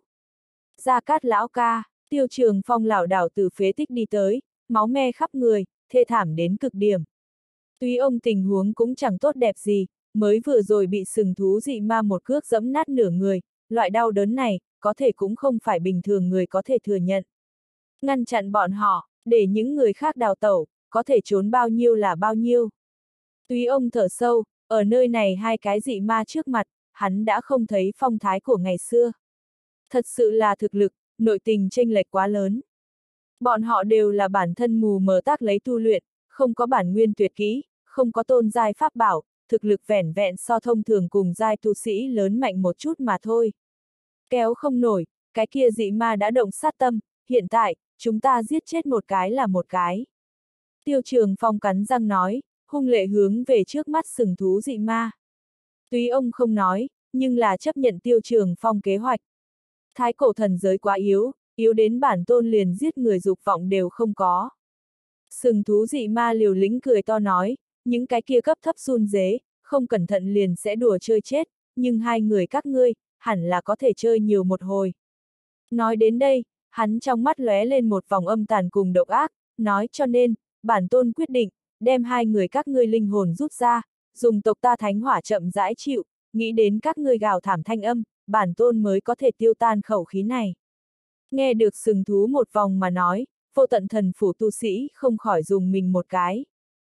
Gia Cát lão ca, Tiêu Trường Phong lảo đảo từ phế tích đi tới, máu me khắp người, thê thảm đến cực điểm. Túy ông tình huống cũng chẳng tốt đẹp gì, mới vừa rồi bị sừng thú dị ma một cước giẫm nát nửa người, loại đau đớn này, có thể cũng không phải bình thường người có thể thừa nhận. Ngăn chặn bọn họ, để những người khác đào tẩu, có thể trốn bao nhiêu là bao nhiêu. Túy ông thở sâu, ở nơi này hai cái dị ma trước mặt, hắn đã không thấy phong thái của ngày xưa. Thật sự là thực lực, nội tình chênh lệch quá lớn. Bọn họ đều là bản thân mù mờ tác lấy tu luyện, không có bản nguyên tuyệt kỹ, không có tôn giai pháp bảo, thực lực vẻn vẹn so thông thường cùng giai tu sĩ lớn mạnh một chút mà thôi. Kéo không nổi, cái kia dị ma đã động sát tâm, hiện tại, chúng ta giết chết một cái là một cái. Tiêu Trường Phong cắn răng nói, hung lệ hướng về trước mắt sừng thú dị ma. Túy ông không nói, nhưng là chấp nhận Tiêu Trường Phong kế hoạch. Thái cổ thần giới quá yếu, yếu đến bản tôn liền giết người dục vọng đều không có. Sừng thú dị ma liều lĩnh cười to nói, những cái kia cấp thấp run rế, không cẩn thận liền sẽ đùa chơi chết, nhưng hai người các ngươi, hẳn là có thể chơi nhiều một hồi. Nói đến đây, hắn trong mắt lóe lên một vòng âm tàn cùng độc ác, nói cho nên, bản tôn quyết định, đem hai người các ngươi linh hồn rút ra, dùng tộc ta thánh hỏa chậm rãi chịu, nghĩ đến các ngươi gào thảm thanh âm, bản tôn mới có thể tiêu tan khẩu khí này. Nghe được sừng thú một vòng mà nói, vô tận thần phủ tu sĩ không khỏi dùng mình một cái.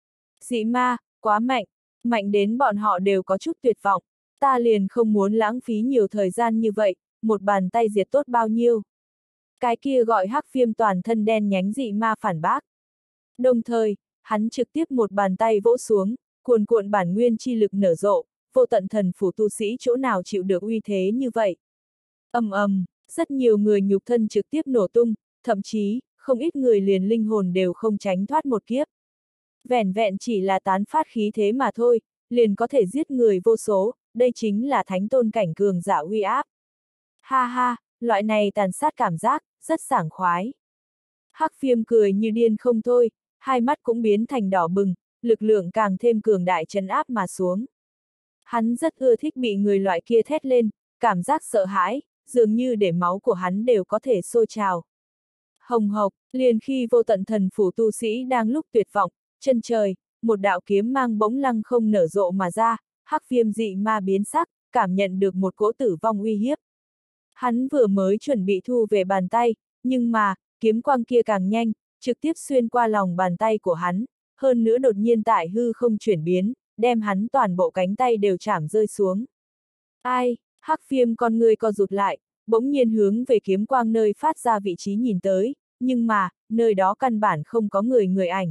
Dị ma, quá mạnh, mạnh đến bọn họ đều có chút tuyệt vọng, ta liền không muốn lãng phí nhiều thời gian như vậy, một bàn tay diệt tốt bao nhiêu. Cái kia gọi Hắc Viêm toàn thân đen nhánh dị ma phản bác. Đồng thời, hắn trực tiếp một bàn tay vỗ xuống, cuồn cuộn bản nguyên chi lực nở rộ, vô tận thần phủ tu sĩ chỗ nào chịu được uy thế như vậy. Ầm ầm, rất nhiều người nhục thân trực tiếp nổ tung, thậm chí, không ít người liền linh hồn đều không tránh thoát một kiếp. Vẻn vẹn chỉ là tán phát khí thế mà thôi, liền có thể giết người vô số, đây chính là thánh tôn cảnh cường giả uy áp. Ha ha, loại này tàn sát cảm giác, rất sảng khoái. Hắc Viêm cười như điên không thôi, hai mắt cũng biến thành đỏ bừng, lực lượng càng thêm cường đại trấn áp mà xuống. Hắn rất ưa thích bị người loại kia thét lên, cảm giác sợ hãi, dường như để máu của hắn đều có thể sôi trào. Hồng hộc, liền khi vô tận thần phủ tu sĩ đang lúc tuyệt vọng, chân trời, một đạo kiếm mang bỗng lăng không nở rộ mà ra, Hắc Viêm dị ma biến sắc, cảm nhận được một cỗ tử vong uy hiếp. Hắn vừa mới chuẩn bị thu về bàn tay, nhưng mà, kiếm quang kia càng nhanh, trực tiếp xuyên qua lòng bàn tay của hắn, hơn nữa đột nhiên tại hư không chuyển biến, đem hắn toàn bộ cánh tay đều chảm rơi xuống. Ai, Hắc Viêm con người co rụt lại, bỗng nhiên hướng về kiếm quang nơi phát ra vị trí nhìn tới, nhưng mà, nơi đó căn bản không có người ảnh.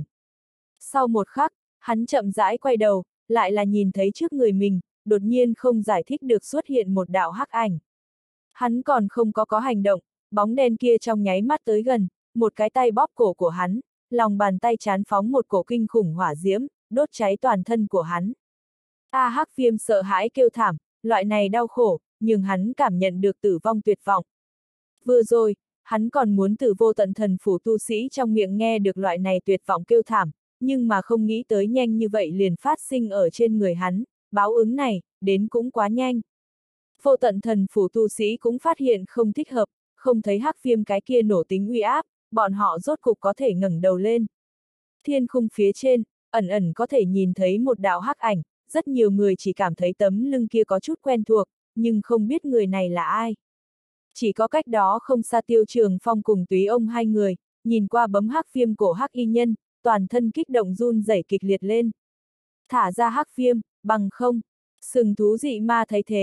Sau một khắc, hắn chậm rãi quay đầu, lại là nhìn thấy trước người mình, đột nhiên không giải thích được xuất hiện một đạo hắc ảnh. Hắn còn không có hành động, bóng đen kia trong nháy mắt tới gần, một cái tay bóp cổ của hắn, lòng bàn tay chán phóng một cổ kinh khủng hỏa diễm, đốt cháy toàn thân của hắn. Hắc Viêm sợ hãi kêu thảm, loại này đau khổ, nhưng hắn cảm nhận được tử vong tuyệt vọng. Vừa rồi, hắn còn muốn từ vô tận thần phủ tu sĩ trong miệng nghe được loại này tuyệt vọng kêu thảm, nhưng mà không nghĩ tới nhanh như vậy liền phát sinh ở trên người hắn, báo ứng này, đến cũng quá nhanh. Vô tận thần phủ tu sĩ cũng phát hiện không thích hợp, không thấy Hắc Viêm cái kia nổ tính uy áp, bọn họ rốt cục có thể ngẩng đầu lên. Thiên khung phía trên, ẩn ẩn có thể nhìn thấy một đạo hắc ảnh, rất nhiều người chỉ cảm thấy tấm lưng kia có chút quen thuộc, nhưng không biết người này là ai. Chỉ có cách đó không xa Tiêu Trường Phong cùng Túy ông hai người, nhìn qua bấm Hắc Viêm cổ Hắc y nhân, toàn thân kích động run rẩy kịch liệt lên. Thả ra Hắc Viêm, bằng không. Sừng thú dị ma thấy thế,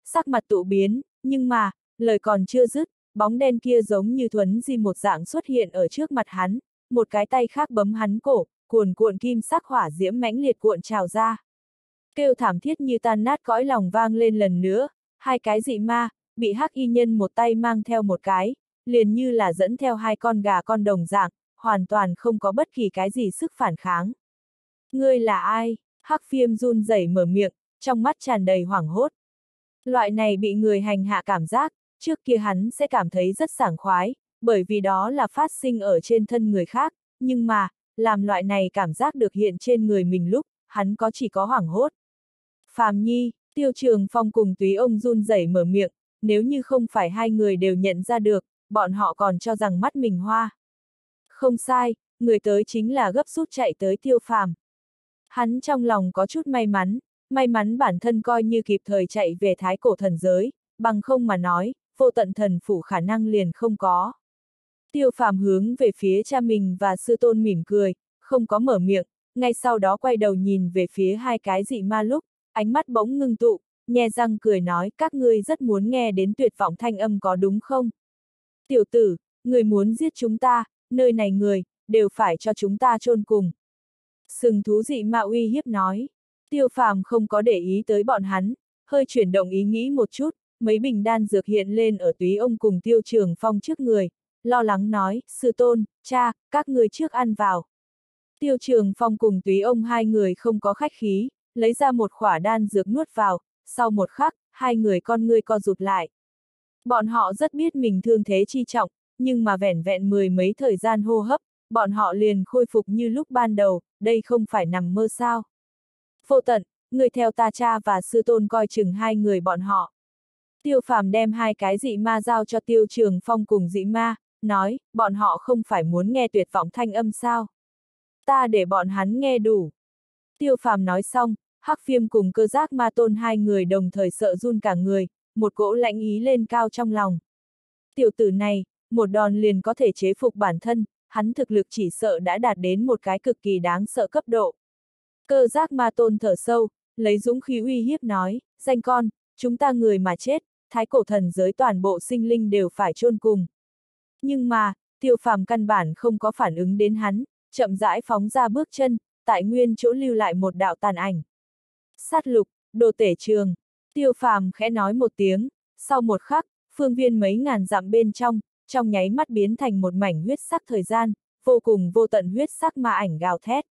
sắc mặt tụ biến, nhưng mà, lời còn chưa dứt, bóng đen kia giống như thuấn di một dạng xuất hiện ở trước mặt hắn, một cái tay khác bấm hắn cổ, cuồn cuộn kim sắc hỏa diễm mãnh liệt cuộn trào ra. Kêu thảm thiết như tan nát cõi lòng vang lên lần nữa, hai cái dị ma, bị hắc y nhân một tay mang theo một cái, liền như là dẫn theo hai con gà con đồng dạng, hoàn toàn không có bất kỳ cái gì sức phản kháng. Ngươi là ai? Hắc Viêm run rẩy mở miệng, trong mắt tràn đầy hoảng hốt. Loại này bị người hành hạ cảm giác, trước kia hắn sẽ cảm thấy rất sảng khoái, bởi vì đó là phát sinh ở trên thân người khác, nhưng mà, làm loại này cảm giác được hiện trên người mình lúc, hắn chỉ có hoảng hốt. Phàm Nhi, Tiêu Trường Phong cùng Túy Ông run rẩy mở miệng, nếu như không phải hai người đều nhận ra được, bọn họ còn cho rằng mắt mình hoa. Không sai, người tới chính là gấp rút chạy tới Tiêu Phàm. Hắn trong lòng có chút may mắn bản thân coi như kịp thời chạy về Thái Cổ thần giới, bằng không mà nói, vô tận thần phủ khả năng liền không có. Tiêu Phàm hướng về phía cha mình và sư tôn mỉm cười, không có mở miệng, ngay sau đó quay đầu nhìn về phía hai cái dị ma lúc, ánh mắt bỗng ngưng tụ, nhe răng cười nói các ngươi rất muốn nghe đến tuyệt vọng thanh âm có đúng không? Tiểu tử, người muốn giết chúng ta, nơi này người, đều phải cho chúng ta chôn cùng. Sừng thú dị ma uy hiếp nói. Tiêu Phàm không có để ý tới bọn hắn, hơi chuyển động ý nghĩ một chút, mấy bình đan dược hiện lên ở Túy Ông cùng Tiêu Trường Phong trước người, lo lắng nói, sư tôn, cha, các người trước ăn vào. Tiêu Trường Phong cùng Túy Ông hai người không có khách khí, lấy ra một khỏa đan dược nuốt vào, sau một khắc, hai người con ngươi co rụt lại. Bọn họ rất biết mình thương thế chi trọng, nhưng mà vẻn vẹn mười mấy thời gian hô hấp, bọn họ liền khôi phục như lúc ban đầu, đây không phải nằm mơ sao. Vô tận, người theo ta cha và sư tôn coi chừng hai người bọn họ. Tiêu Phàm đem hai cái dị ma giao cho Tiêu Trường Phong cùng dị ma, nói, bọn họ không phải muốn nghe tuyệt vọng thanh âm sao. Ta để bọn hắn nghe đủ. Tiêu Phàm nói xong, Hắc Viêm cùng Cơ Giác Ma Tôn hai người đồng thời sợ run cả người, một cỗ lãnh ý lên cao trong lòng. Tiểu tử này, một đòn liền có thể chế phục bản thân, hắn thực lực chỉ sợ đã đạt đến một cái cực kỳ đáng sợ cấp độ. Cơ Giác Ma Tôn thở sâu, lấy dũng khí uy hiếp nói, danh con, chúng ta người mà chết, Thái Cổ thần giới toàn bộ sinh linh đều phải chôn cùng. Nhưng mà, Tiêu Phàm căn bản không có phản ứng đến hắn, chậm rãi phóng ra bước chân, tại nguyên chỗ lưu lại một đạo tàn ảnh. Sát lục, đồ tể trường. Tiêu Phàm khẽ nói một tiếng, sau một khắc, phương viên mấy ngàn dặm bên trong nháy mắt biến thành một mảnh huyết sắc thời gian, vô cùng vô tận huyết sắc ma ảnh gào thét.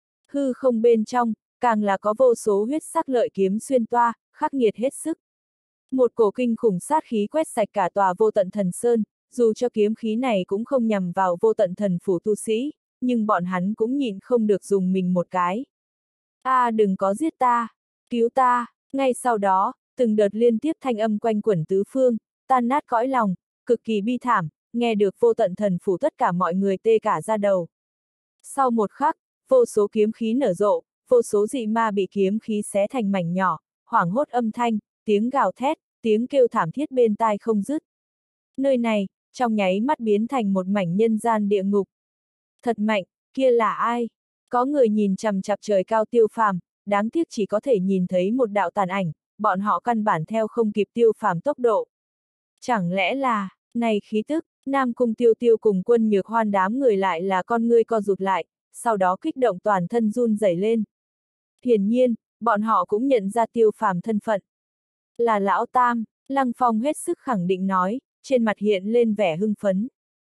Hư không bên trong, càng là có vô số huyết sắc lợi kiếm xuyên toa, khắc nghiệt hết sức. Một cổ kinh khủng sát khí quét sạch cả tòa vô tận thần sơn, dù cho kiếm khí này cũng không nhằm vào vô tận thần phủ tu sĩ, nhưng bọn hắn cũng nhịn không được dùng mình một cái. Đừng có giết ta, cứu ta, ngay sau đó, từng đợt liên tiếp thanh âm quanh quẩn tứ phương, tan nát cõi lòng, cực kỳ bi thảm, nghe được vô tận thần phủ tất cả mọi người tê cả da đầu. Sau một khắc, vô số kiếm khí nở rộ, vô số dị ma bị kiếm khí xé thành mảnh nhỏ, hoảng hốt âm thanh, tiếng gào thét, tiếng kêu thảm thiết bên tai không dứt. Nơi này, trong nháy mắt biến thành một mảnh nhân gian địa ngục. Thật mạnh, kia là ai? Có người nhìn chằm chằm trời cao Tiêu Phàm, đáng tiếc chỉ có thể nhìn thấy một đạo tàn ảnh, bọn họ căn bản theo không kịp Tiêu Phàm tốc độ. Chẳng lẽ là, này khí tức, Nam Cung Tiêu Tiêu cùng Quân Nhược Hoan đám người lại là con ngươi co rụt lại, sau đó kích động toàn thân run rẩy lên. Hiển nhiên, bọn họ cũng nhận ra Tiêu Phàm thân phận. Là Lão Tam, Lăng Phong hết sức khẳng định nói, trên mặt hiện lên vẻ hưng phấn.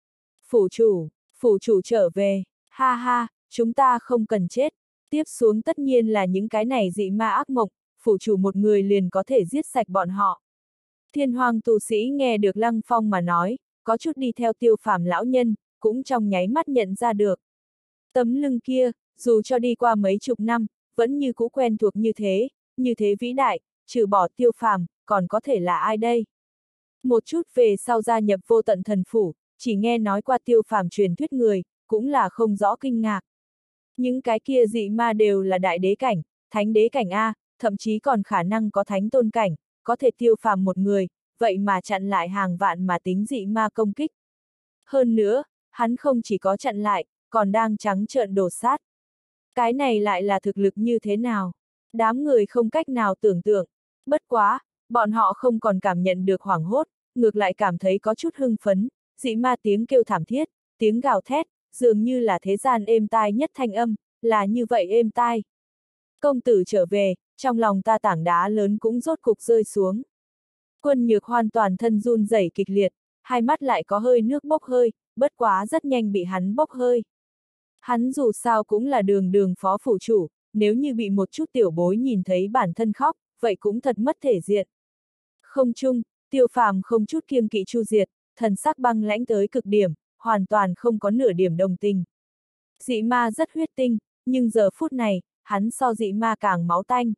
Phủ chủ trở về, ha ha, chúng ta không cần chết. Tiếp xuống tất nhiên là những cái này dị ma ác mộng, phủ chủ một người liền có thể giết sạch bọn họ. Thiên Hoang tu sĩ nghe được Lăng Phong mà nói, có chút đi theo Tiêu Phàm lão nhân, cũng trong nháy mắt nhận ra được. Tấm lưng kia, dù cho đi qua mấy chục năm, vẫn như cũ quen thuộc như thế vĩ đại, trừ bỏ Tiêu Phàm, còn có thể là ai đây? Một chút về sau gia nhập vô tận thần phủ, chỉ nghe nói qua Tiêu Phàm truyền thuyết người, cũng là không rõ kinh ngạc. Những cái kia dị ma đều là đại đế cảnh, thánh đế cảnh A, thậm chí còn khả năng có thánh tôn cảnh, có thể Tiêu Phàm một người, vậy mà chặn lại hàng vạn mà tính dị ma công kích. Hơn nữa, hắn không chỉ có chặn lại, còn đang trắng trợn đổ sát. Cái này lại là thực lực như thế nào? Đám người không cách nào tưởng tượng. Bất quá, bọn họ không còn cảm nhận được hoảng hốt, ngược lại cảm thấy có chút hưng phấn, dị ma tiếng kêu thảm thiết, tiếng gào thét, dường như là thế gian êm tai nhất thanh âm, là như vậy êm tai. Công tử trở về, trong lòng ta tảng đá lớn cũng rốt cục rơi xuống. Quân Nhược hoàn toàn thân run rẩy kịch liệt, hai mắt lại có hơi nước bốc hơi, bất quá rất nhanh bị hắn bốc hơi. Hắn dù sao cũng là đường phó phủ chủ, nếu như bị một chút tiểu bối nhìn thấy bản thân khóc, vậy cũng thật mất thể diện. Không chung, Tiêu Phàm không chút kiêng kỵ chu diệt, thần sắc băng lãnh tới cực điểm, hoàn toàn không có nửa điểm đồng tình. Dị ma rất huyết tinh, nhưng giờ phút này, hắn so dị ma càng máu tanh.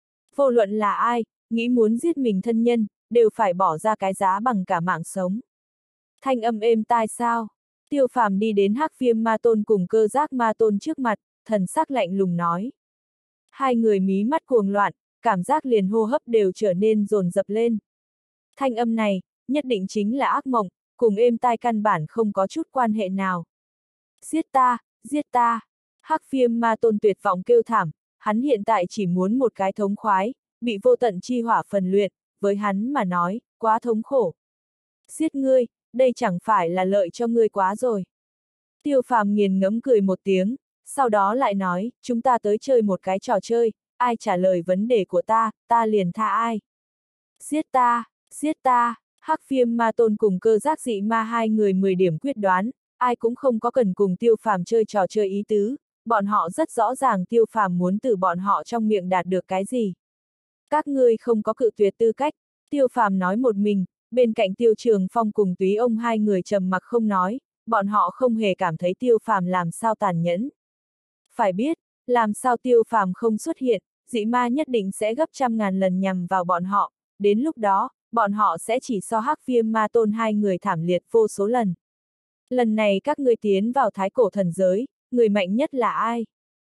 Vô luận là ai, nghĩ muốn giết mình thân nhân, đều phải bỏ ra cái giá bằng cả mạng sống. Thanh âm êm tai sao? Tiêu Phàm đi đến Hắc Viêm Ma Tôn cùng Cơ Giác Ma Tôn trước mặt, thần sắc lạnh lùng nói. Hai người mí mắt cuồng loạn, cảm giác liền hô hấp đều trở nên dồn dập lên. Thanh âm này, nhất định chính là ác mộng, cùng êm tai căn bản không có chút quan hệ nào. Giết ta, giết ta! Hắc Viêm Ma Tôn tuyệt vọng kêu thảm, hắn hiện tại chỉ muốn một cái thống khoái, bị vô tận chi hỏa phần luyện, với hắn mà nói, quá thống khổ. Giết ngươi, đây chẳng phải là lợi cho ngươi quá rồi. Tiêu Phàm nghiền ngẫm cười một tiếng, sau đó lại nói, chúng ta tới chơi một cái trò chơi, ai trả lời vấn đề của ta liền tha ai. Giết ta, giết ta! Hắc Viêm Ma Tôn cùng Cơ Giác dị ma hai người 10 điểm quyết đoán, ai cũng không có cần cùng Tiêu Phàm chơi trò chơi ý tứ, bọn họ rất rõ ràng Tiêu Phàm muốn từ bọn họ trong miệng đạt được cái gì. Các ngươi không có cự tuyệt tư cách, Tiêu Phàm nói một mình, bên cạnh Tiêu Trường Phong cùng Túy Ông hai người trầm mặc không nói, bọn họ không hề cảm thấy Tiêu Phàm làm sao tàn nhẫn. Phải biết, làm sao Tiêu Phàm không xuất hiện, dị ma nhất định sẽ gấp trăm ngàn lần nhằm vào bọn họ, đến lúc đó, bọn họ sẽ chỉ so Hắc Viêm Ma Tôn hai người thảm liệt vô số lần. Lần này các ngươi tiến vào thái cổ thần giới, người mạnh nhất là ai?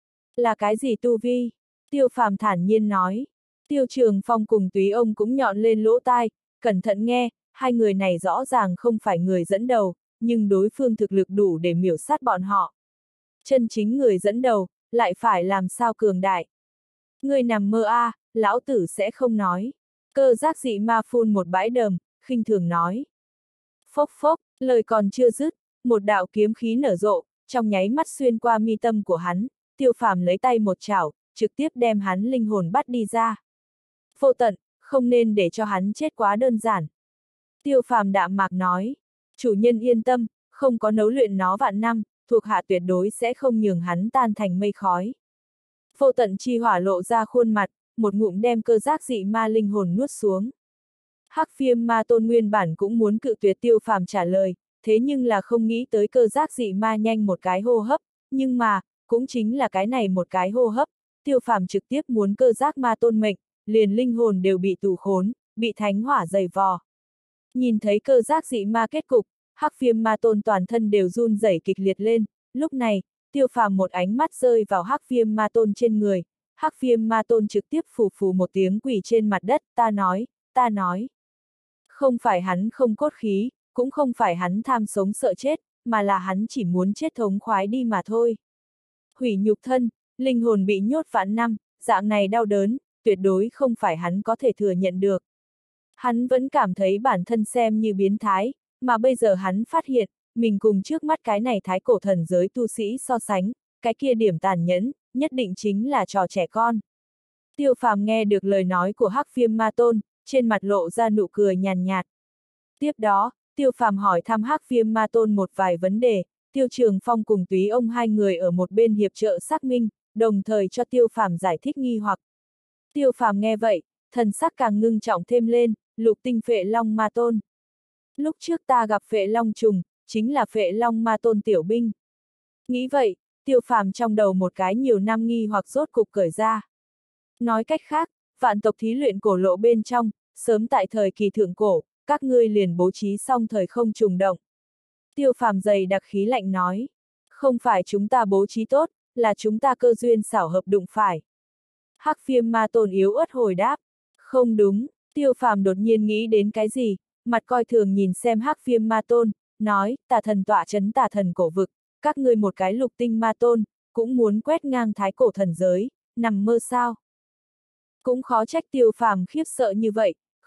Là cái gì tu vi? Tiêu Phàm thản nhiên nói. Tiêu Trường Phong cùng Túy Ông cũng nhọn lên lỗ tai, cẩn thận nghe, hai người này rõ ràng không phải người dẫn đầu, nhưng đối phương thực lực đủ để miểu sát bọn họ. Chân chính người dẫn đầu, lại phải làm sao cường đại. Người nằm mơ a, lão tử sẽ không nói. Cơ Giác dị ma phun một bãi đờm, khinh thường nói. Phốc phốc, lời còn chưa dứt, một đạo kiếm khí nở rộ, trong nháy mắt xuyên qua mi tâm của hắn, Tiêu Phàm lấy tay một chảo, trực tiếp đem hắn linh hồn bắt đi ra. Vô tận, không nên để cho hắn chết quá đơn giản. Tiêu Phàm đạm mạc nói, chủ nhân yên tâm, không có nấu luyện nó vạn năm, thuộc hạ tuyệt đối sẽ không nhường hắn tan thành mây khói. Vô tận chi hỏa lộ ra khuôn mặt, một ngụm đem Cơ Giác dị ma linh hồn nuốt xuống. Hắc Viêm Ma Tôn nguyên bản cũng muốn cự tuyệt Tiêu Phàm trả lời, thế nhưng là không nghĩ tới Cơ Giác dị ma nhanh một cái hô hấp, nhưng mà, cũng chính là cái này một cái hô hấp, Tiêu Phàm trực tiếp muốn Cơ Giác Ma Tôn mệnh, liền linh hồn đều bị tù khốn, bị thánh hỏa dày vò. Nhìn thấy Cơ Giác dị ma kết cục, Hắc Viêm Ma Tôn toàn thân đều run rẩy kịch liệt lên, lúc này, Tiêu Phàm một ánh mắt rơi vào Hắc Viêm Ma Tôn trên người, Hắc Viêm Ma Tôn trực tiếp phù phù một tiếng quỳ trên mặt đất, ta nói. Không phải hắn không cốt khí, cũng không phải hắn tham sống sợ chết, mà là hắn chỉ muốn chết thống khoái đi mà thôi. Hủy nhục thân, linh hồn bị nhốt vạn năm, dạng này đau đớn, tuyệt đối không phải hắn có thể thừa nhận được. Hắn vẫn cảm thấy bản thân xem như biến thái, mà bây giờ hắn phát hiện, mình cùng trước mắt cái này thái cổ thần giới tu sĩ so sánh, cái kia điểm tàn nhẫn, nhất định chính là trò trẻ con. Tiêu Phàm nghe được lời nói của Hắc Viêm Ma Tôn, trên mặt lộ ra nụ cười nhàn nhạt. Tiếp đó, Tiêu Phàm hỏi thăm Hắc Viêm Ma Tôn một vài vấn đề, Tiêu Trường Phong cùng Túy Ông hai người ở một bên hiệp trợ xác minh, đồng thời cho Tiêu Phàm giải thích nghi hoặc. Tiêu Phàm nghe vậy, thần sắc càng ngưng trọng thêm lên, Lục Tinh Phệ Long Ma Tôn. Lúc trước ta gặp Phệ Long trùng, chính là Phệ Long Ma Tôn tiểu binh. Nghĩ vậy, Tiêu Phàm trong đầu một cái nhiều năm nghi hoặc rốt cục cởi ra. Nói cách khác, vạn tộc thí luyện cổ lộ bên trong, sớm tại thời kỳ thượng cổ, các ngươi liền bố trí xong thời không trùng động. Tiêu Phàm dày đặc khí lạnh nói, không phải chúng ta bố trí tốt, là chúng ta cơ duyên xảo hợp đụng phải. Hắc Viêm Ma Tôn yếu ớt hồi đáp, không đúng. Tiêu Phàm đột nhiên nghĩ đến cái gì, mặt coi thường nhìn xem Hắc Viêm Ma Tôn, nói, tà thần tọa chấn tà thần cổ vực, các ngươi một cái lục tinh ma tôn, cũng muốn quét ngang thái cổ thần giới, nằm mơ sao? Cũng khó trách Tiêu Phàm khiếp sợ như vậy,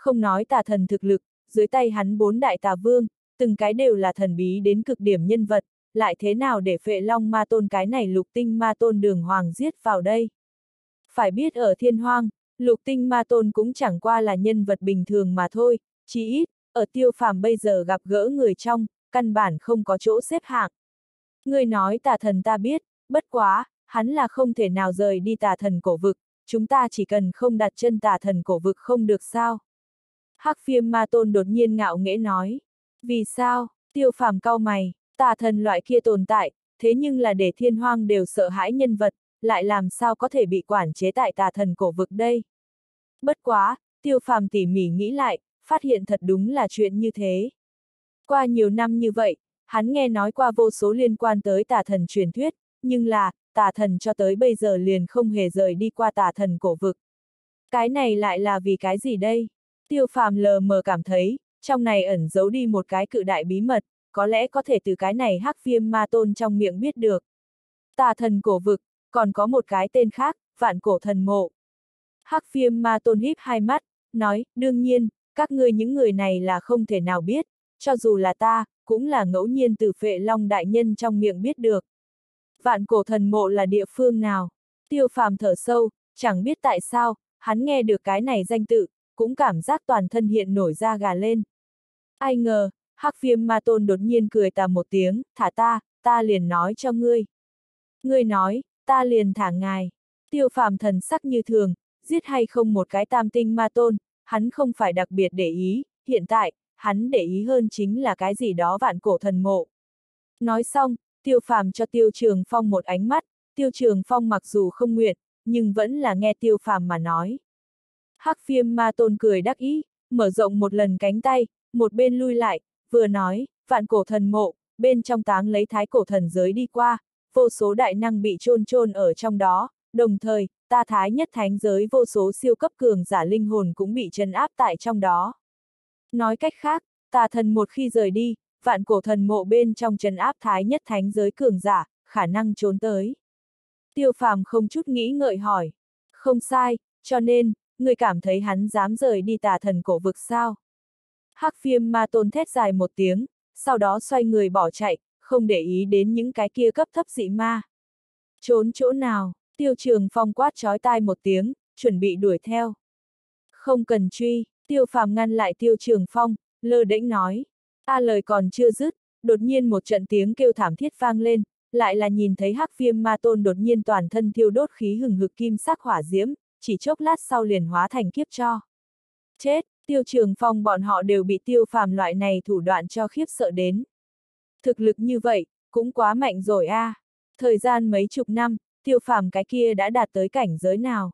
không nói tà thần thực lực, dưới tay hắn 4 đại tà vương, từng cái đều là thần bí đến cực điểm nhân vật, lại thế nào để Phệ Long Ma Tôn cái này Lục Tinh Ma Tôn Đường Hoàng giết vào đây? Phải biết ở Thiên Hoang, Lục Tinh Ma Tôn cũng chẳng qua là nhân vật bình thường mà thôi, chí ít, ở Tiêu Phàm bây giờ gặp gỡ người trong, căn bản không có chỗ xếp hạng. Ngươi nói tà thần ta biết, bất quá, hắn là không thể nào rời đi tà thần cổ vực, chúng ta chỉ cần không đặt chân tà thần cổ vực không được sao? Hắc Viêm Ma Tôn đột nhiên ngạo nghễ nói. Vì sao? Tiêu Phàm cau mày, tà thần loại kia tồn tại, thế nhưng là để Thiên Hoang đều sợ hãi nhân vật, lại làm sao có thể bị quản chế tại tà thần cổ vực đây? Bất quá, Tiêu Phàm tỉ mỉ nghĩ lại, phát hiện thật đúng là chuyện như thế. Qua nhiều năm như vậy, hắn nghe nói qua vô số liên quan tới tà thần truyền thuyết, nhưng là, tà thần cho tới bây giờ liền không hề rời đi qua tà thần cổ vực. Cái này lại là vì cái gì đây? Tiêu Phàm lờ mờ cảm thấy, trong này ẩn giấu đi một cái cự đại bí mật, có lẽ có thể từ cái này Hắc Viêm Ma Tôn trong miệng biết được. Tà thần cổ vực, còn có một cái tên khác, Vạn Cổ Thần Mộ. Hắc Viêm Ma Tôn híp hai mắt, nói, đương nhiên, các ngươi những người này là không thể nào biết, cho dù là ta, cũng là ngẫu nhiên từ Phệ Long đại nhân trong miệng biết được. Vạn Cổ Thần Mộ là địa phương nào? Tiêu Phàm thở sâu, chẳng biết tại sao, hắn nghe được cái này danh tự, cũng cảm giác toàn thân hiện nổi da gà lên. Ai ngờ, Hắc Viêm Ma Tôn đột nhiên cười tà một tiếng, thả ta liền nói cho ngươi. Ngươi nói, ta liền thả ngài. Tiêu Phàm thần sắc như thường, giết hay không một cái tam tinh ma tôn, hắn không phải đặc biệt để ý, hiện tại, hắn để ý hơn chính là cái gì đó vạn cổ thần mộ. Nói xong, Tiêu Phàm cho Tiêu Trường Phong một ánh mắt, Tiêu Trường Phong mặc dù không nguyện, nhưng vẫn là nghe Tiêu Phàm mà nói. Hắc Viêm Ma Tôn cười đắc ý, mở rộng một lần cánh tay, một bên lui lại, vừa nói, vạn cổ thần mộ, bên trong táng lấy thái cổ thần giới đi qua, vô số đại năng bị chôn ở trong đó, đồng thời, ta thái nhất thánh giới vô số siêu cấp cường giả linh hồn cũng bị trấn áp tại trong đó. Nói cách khác, tà thần một khi rời đi, vạn cổ thần mộ bên trong trấn áp thái nhất thánh giới cường giả, khả năng trốn tới. Tiêu Phàm không chút nghĩ ngợi hỏi. Không sai, cho nên, người cảm thấy hắn dám rời đi tà thần cổ vực sao? Hắc Viêm Ma Tôn thét dài một tiếng, sau đó xoay người bỏ chạy, không để ý đến những cái kia cấp thấp dị ma. Trốn chỗ nào? Tiêu Trường Phong quát chói tai một tiếng, chuẩn bị đuổi theo. Không cần truy, Tiêu Phàm ngăn lại Tiêu Trường Phong, lơ đễnh nói. Lời còn chưa dứt, đột nhiên một trận tiếng kêu thảm thiết vang lên, lại là nhìn thấy Hắc Viêm Ma Tôn đột nhiên toàn thân thiêu đốt khí hừng hực kim sắc hỏa diễm, chỉ chốc lát sau liền hóa thành kiếp tro. Chết, Tiêu Trường Phong bọn họ đều bị Tiêu Phàm loại này thủ đoạn cho khiếp sợ đến. Thực lực như vậy, cũng quá mạnh rồi a. Thời gian mấy chục năm, Tiêu Phàm cái kia đã đạt tới cảnh giới nào?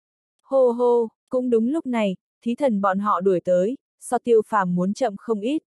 Hô hô, cũng đúng lúc này, thí thần bọn họ đuổi tới, so Tiêu Phàm muốn chậm không ít.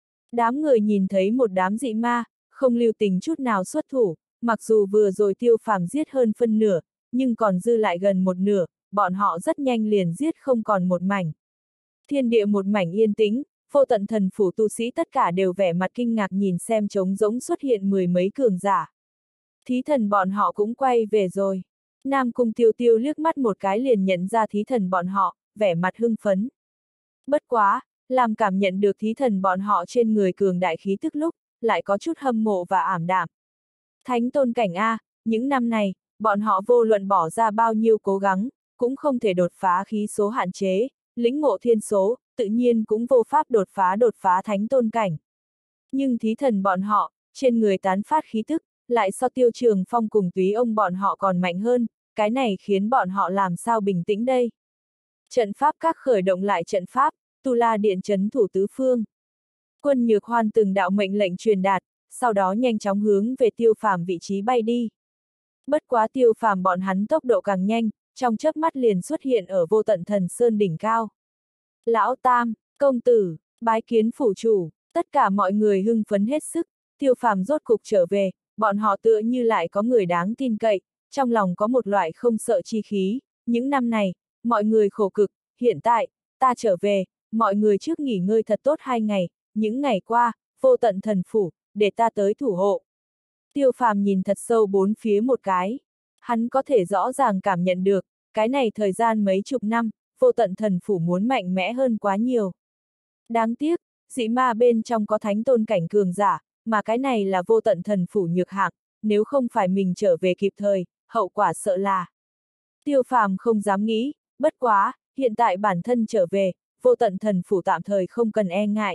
Đám người nhìn thấy một đám dị ma, không lưu tình chút nào xuất thủ, mặc dù vừa rồi Tiêu Phàm giết hơn phân nửa, nhưng còn dư lại gần một nửa, bọn họ rất nhanh liền giết không còn một mảnh. Thiên địa một mảnh yên tĩnh, vô tận thần phủ tu sĩ tất cả đều vẻ mặt kinh ngạc nhìn xem trống rỗng xuất hiện mười mấy cường giả. Thí thần bọn họ cũng quay về rồi. Nam Cung Tiêu Tiêu liếc mắt một cái liền nhận ra thí thần bọn họ, vẻ mặt hưng phấn. Bất quá, làm cảm nhận được thí thần bọn họ trên người cường đại khí tức lúc, lại có chút hâm mộ và ảm đạm. Thánh tôn cảnh A, những năm này, bọn họ vô luận bỏ ra bao nhiêu cố gắng, cũng không thể đột phá khí số hạn chế, lĩnh ngộ thiên số, tự nhiên cũng vô pháp đột phá thánh tôn cảnh. Nhưng thí thần bọn họ, trên người tán phát khí tức, lại so Tiêu Trường Phong cùng Túy ông bọn họ còn mạnh hơn, cái này khiến bọn họ làm sao bình tĩnh đây? Trận pháp các khởi động lại trận pháp, Tu La Điện trấn thủ tứ phương. Quân Nhược Hoan từng đạo mệnh lệnh truyền đạt, sau đó nhanh chóng hướng về Tiêu Phàm vị trí bay đi. Bất quá Tiêu Phàm bọn hắn tốc độ càng nhanh, trong chớp mắt liền xuất hiện ở vô tận thần sơn đỉnh cao. Lão Tam, công tử, bái kiến phủ chủ, tất cả mọi người hưng phấn hết sức, Tiêu Phàm rốt cục trở về, bọn họ tựa như lại có người đáng tin cậy, trong lòng có một loại không sợ chi khí, những năm này, mọi người khổ cực, hiện tại, ta trở về, mọi người trước nghỉ ngơi thật tốt 2 ngày, những ngày qua, vô tận thần phủ, để ta tới thủ hộ. Tiêu Phàm nhìn thật sâu bốn phía một cái, hắn có thể rõ ràng cảm nhận được, cái này thời gian mấy chục năm, vô tận thần phủ muốn mạnh mẽ hơn quá nhiều. Đáng tiếc, dị ma bên trong có thánh tôn cảnh cường giả, mà cái này là vô tận thần phủ nhược hạng, nếu không phải mình trở về kịp thời, hậu quả sợ là. Tiêu Phàm không dám nghĩ, bất quá, hiện tại bản thân trở về, vô tận thần phủ tạm thời không cần e ngại.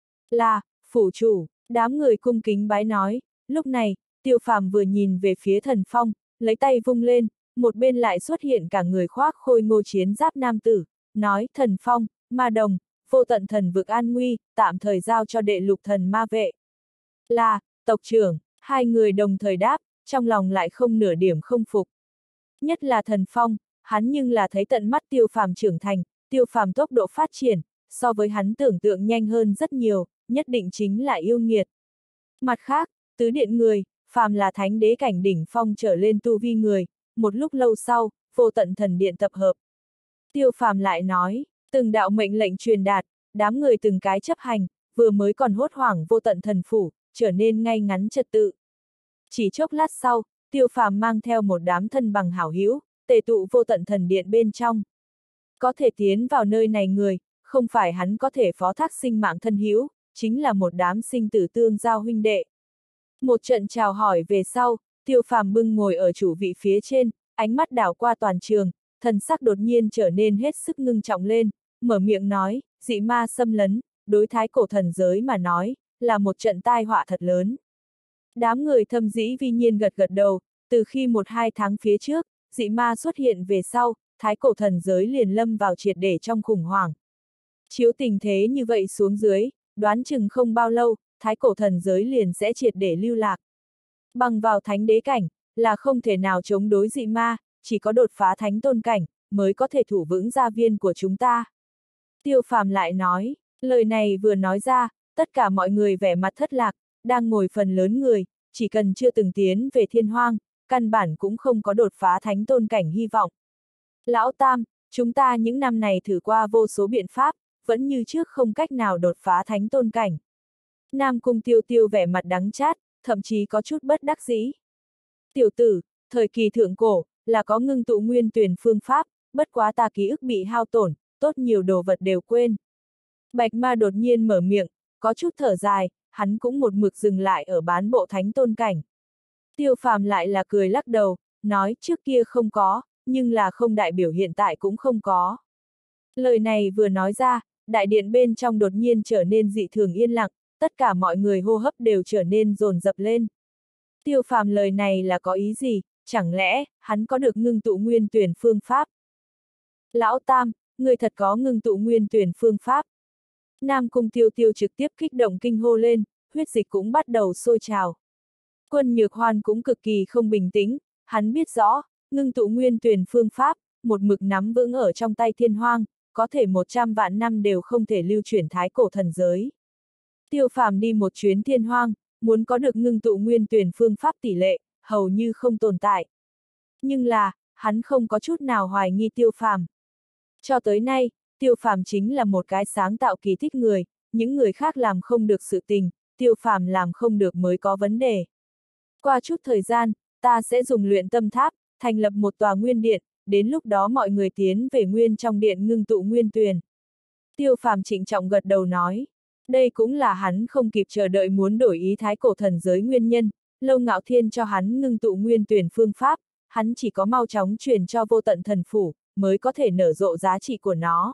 Là, phủ chủ, đám người cung kính bái nói, lúc này, Tiêu Phàm vừa nhìn về phía Thần Phong, lấy tay vung lên, một bên lại xuất hiện cả người khoác khôi ngô chiến giáp nam tử, nói, Thần Phong, Ma Đồng, vô tận thần vực an nguy, tạm thời giao cho đệ lục thần ma vệ. Là, tộc trưởng, hai người đồng thời đáp, trong lòng lại không nửa điểm không phục. Nhất là Thần Phong, hắn nhưng là thấy tận mắt Tiêu Phàm trưởng thành, Tiêu Phàm tốc độ phát triển, so với hắn tưởng tượng nhanh hơn rất nhiều, nhất định chính là yêu nghiệt. Mặt khác, tứ điện người, phàm là thánh đế cảnh đỉnh phong trở lên tu vi người, một lúc lâu sau, vô tận thần điện tập hợp. Tiêu Phàm lại nói, từng đạo mệnh lệnh truyền đạt, đám người từng cái chấp hành, vừa mới còn hốt hoảng vô tận thần phủ, trở nên ngay ngắn trật tự. Chỉ chốc lát sau, Tiêu Phàm mang theo một đám thân bằng hảo hữu, tề tụ vô tận thần điện bên trong. Có thể tiến vào nơi này người, không phải hắn có thể phó thác sinh mạng thân hữu, chính là một đám sinh tử tương giao huynh đệ. Một trận chào hỏi về sau, Tiêu Phàm bưng ngồi ở chủ vị phía trên, ánh mắt đảo qua toàn trường, thần sắc đột nhiên trở nên hết sức ngưng trọng lên, mở miệng nói, dị ma xâm lấn, đối thái cổ thần giới mà nói, là một trận tai họa thật lớn. Đám người thâm dĩ vi nhiên gật gật đầu, từ khi 1-2 tháng phía trước, dị ma xuất hiện về sau, thái cổ thần giới liền lâm vào triệt để trong khủng hoảng. Chiếu tình thế như vậy xuống dưới, đoán chừng không bao lâu, thái cổ thần giới liền sẽ triệt để lưu lạc. Bằng vào thánh đế cảnh, là không thể nào chống đối dị ma, chỉ có đột phá thánh tôn cảnh, mới có thể thủ vững gia viên của chúng ta. Tiêu Phàm lại nói, lời này vừa nói ra, tất cả mọi người vẻ mặt thất lạc, đang ngồi phần lớn người, chỉ cần chưa từng tiến về thiên hoang, căn bản cũng không có đột phá thánh tôn cảnh hy vọng. Lão Tam, chúng ta những năm này thử qua vô số biện pháp, vẫn như trước không cách nào đột phá thánh tôn cảnh. Nam Cung Tiêu Tiêu vẻ mặt đắng chát, thậm chí có chút bất đắc dĩ. Tiểu tử, thời kỳ thượng cổ, là có ngưng tụ nguyên tuyển phương pháp, bất quá ta ký ức bị hao tổn, tốt nhiều đồ vật đều quên. Bạch Ma đột nhiên mở miệng, có chút thở dài, hắn cũng một mực dừng lại ở bán bộ thánh tôn cảnh. Tiêu Phàm lại là cười lắc đầu, nói trước kia không có, nhưng là không đại biểu hiện tại cũng không có. Lời này vừa nói ra, đại điện bên trong đột nhiên trở nên dị thường yên lặng, tất cả mọi người hô hấp đều trở nên dồn dập lên. Tiêu Phàm lời này là có ý gì, chẳng lẽ, hắn có được ngưng tụ nguyên tuyển phương pháp? Lão Tam, người thật có ngưng tụ nguyên tuyển phương pháp. Nam Cung Tiêu Tiêu trực tiếp kích động kinh hô lên, huyết dịch cũng bắt đầu sôi trào. Quân Nhược Hoan cũng cực kỳ không bình tĩnh, hắn biết rõ, ngưng tụ nguyên tuyển phương pháp, một mực nắm vững ở trong tay thiên hoang, có thể 100 vạn năm đều không thể lưu chuyển thái cổ thần giới. Tiêu Phàm đi một chuyến thiên hoang, muốn có được ngưng tụ nguyên tuyển phương pháp tỷ lệ, hầu như không tồn tại. Nhưng là, hắn không có chút nào hoài nghi Tiêu Phàm. Cho tới nay, Tiêu Phàm chính là một cái sáng tạo kỳ tích người, những người khác làm không được sự tình, Tiêu Phàm làm không được mới có vấn đề. Qua chút thời gian, ta sẽ dùng luyện tâm tháp, thành lập một tòa nguyên điện, đến lúc đó mọi người tiến về nguyên trong điện ngưng tụ nguyên tuyền. Tiêu Phàm trịnh trọng gật đầu nói, đây cũng là hắn không kịp chờ đợi muốn đổi ý thái cổ thần giới nguyên nhân, Lâu Ngạo Thiên cho hắn ngưng tụ nguyên tuyền phương pháp, hắn chỉ có mau chóng truyền cho vô tận thần phủ, mới có thể nở rộ giá trị của nó.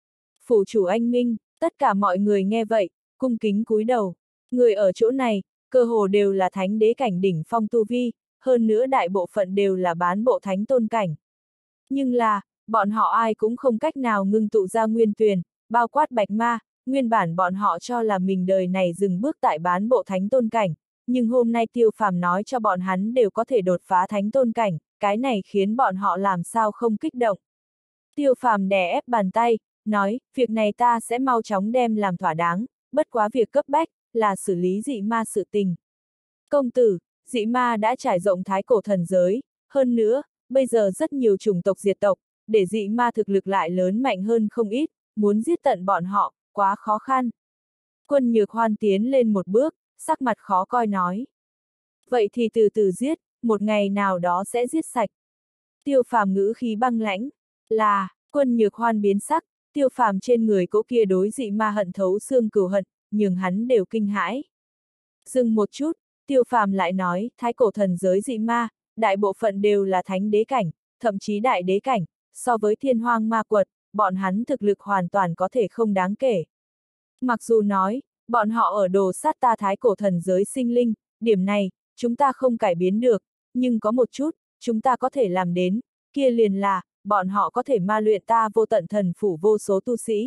Phủ chủ anh minh, tất cả mọi người nghe vậy, cung kính cúi đầu. Người ở chỗ này, cơ hồ đều là thánh đế cảnh đỉnh phong tu vi, hơn nữa đại bộ phận đều là bán bộ thánh tôn cảnh. Nhưng là, bọn họ ai cũng không cách nào ngưng tụ ra nguyên tuyền, bao quát Bạch Ma, nguyên bản bọn họ cho là mình đời này dừng bước tại bán bộ thánh tôn cảnh, nhưng hôm nay Tiêu Phàm nói cho bọn hắn đều có thể đột phá thánh tôn cảnh, cái này khiến bọn họ làm sao không kích động. Tiêu Phàm đè ép bàn tay, nói, việc này ta sẽ mau chóng đem làm thỏa đáng, bất quá việc cấp bách, là xử lý dị ma sự tình. Công tử, dị ma đã trải rộng thái cổ thần giới, hơn nữa, bây giờ rất nhiều chủng tộc diệt tộc, để dị ma thực lực lại lớn mạnh hơn không ít, muốn giết tận bọn họ, quá khó khăn. Quân Nhược Hoan tiến lên một bước, sắc mặt khó coi nói. Vậy thì từ từ giết, một ngày nào đó sẽ giết sạch. Tiêu Phàm ngữ khí băng lãnh, là, Quân Nhược Hoan biến sắc, Tiêu Phàm trên người cỗ kia đối dị ma hận thấu xương cừu hận, nhường hắn đều kinh hãi. Dừng một chút, Tiêu Phàm lại nói, thái cổ thần giới dị ma, đại bộ phận đều là thánh đế cảnh, thậm chí đại đế cảnh, so với thiên hoang ma quật, bọn hắn thực lực hoàn toàn có thể không đáng kể. Mặc dù nói, bọn họ ở đồ sát ta thái cổ thần giới sinh linh, điểm này, chúng ta không cải biến được, nhưng có một chút, chúng ta có thể làm đến, kia liền là, bọn họ có thể ma luyện ta vô tận thần phủ vô số tu sĩ.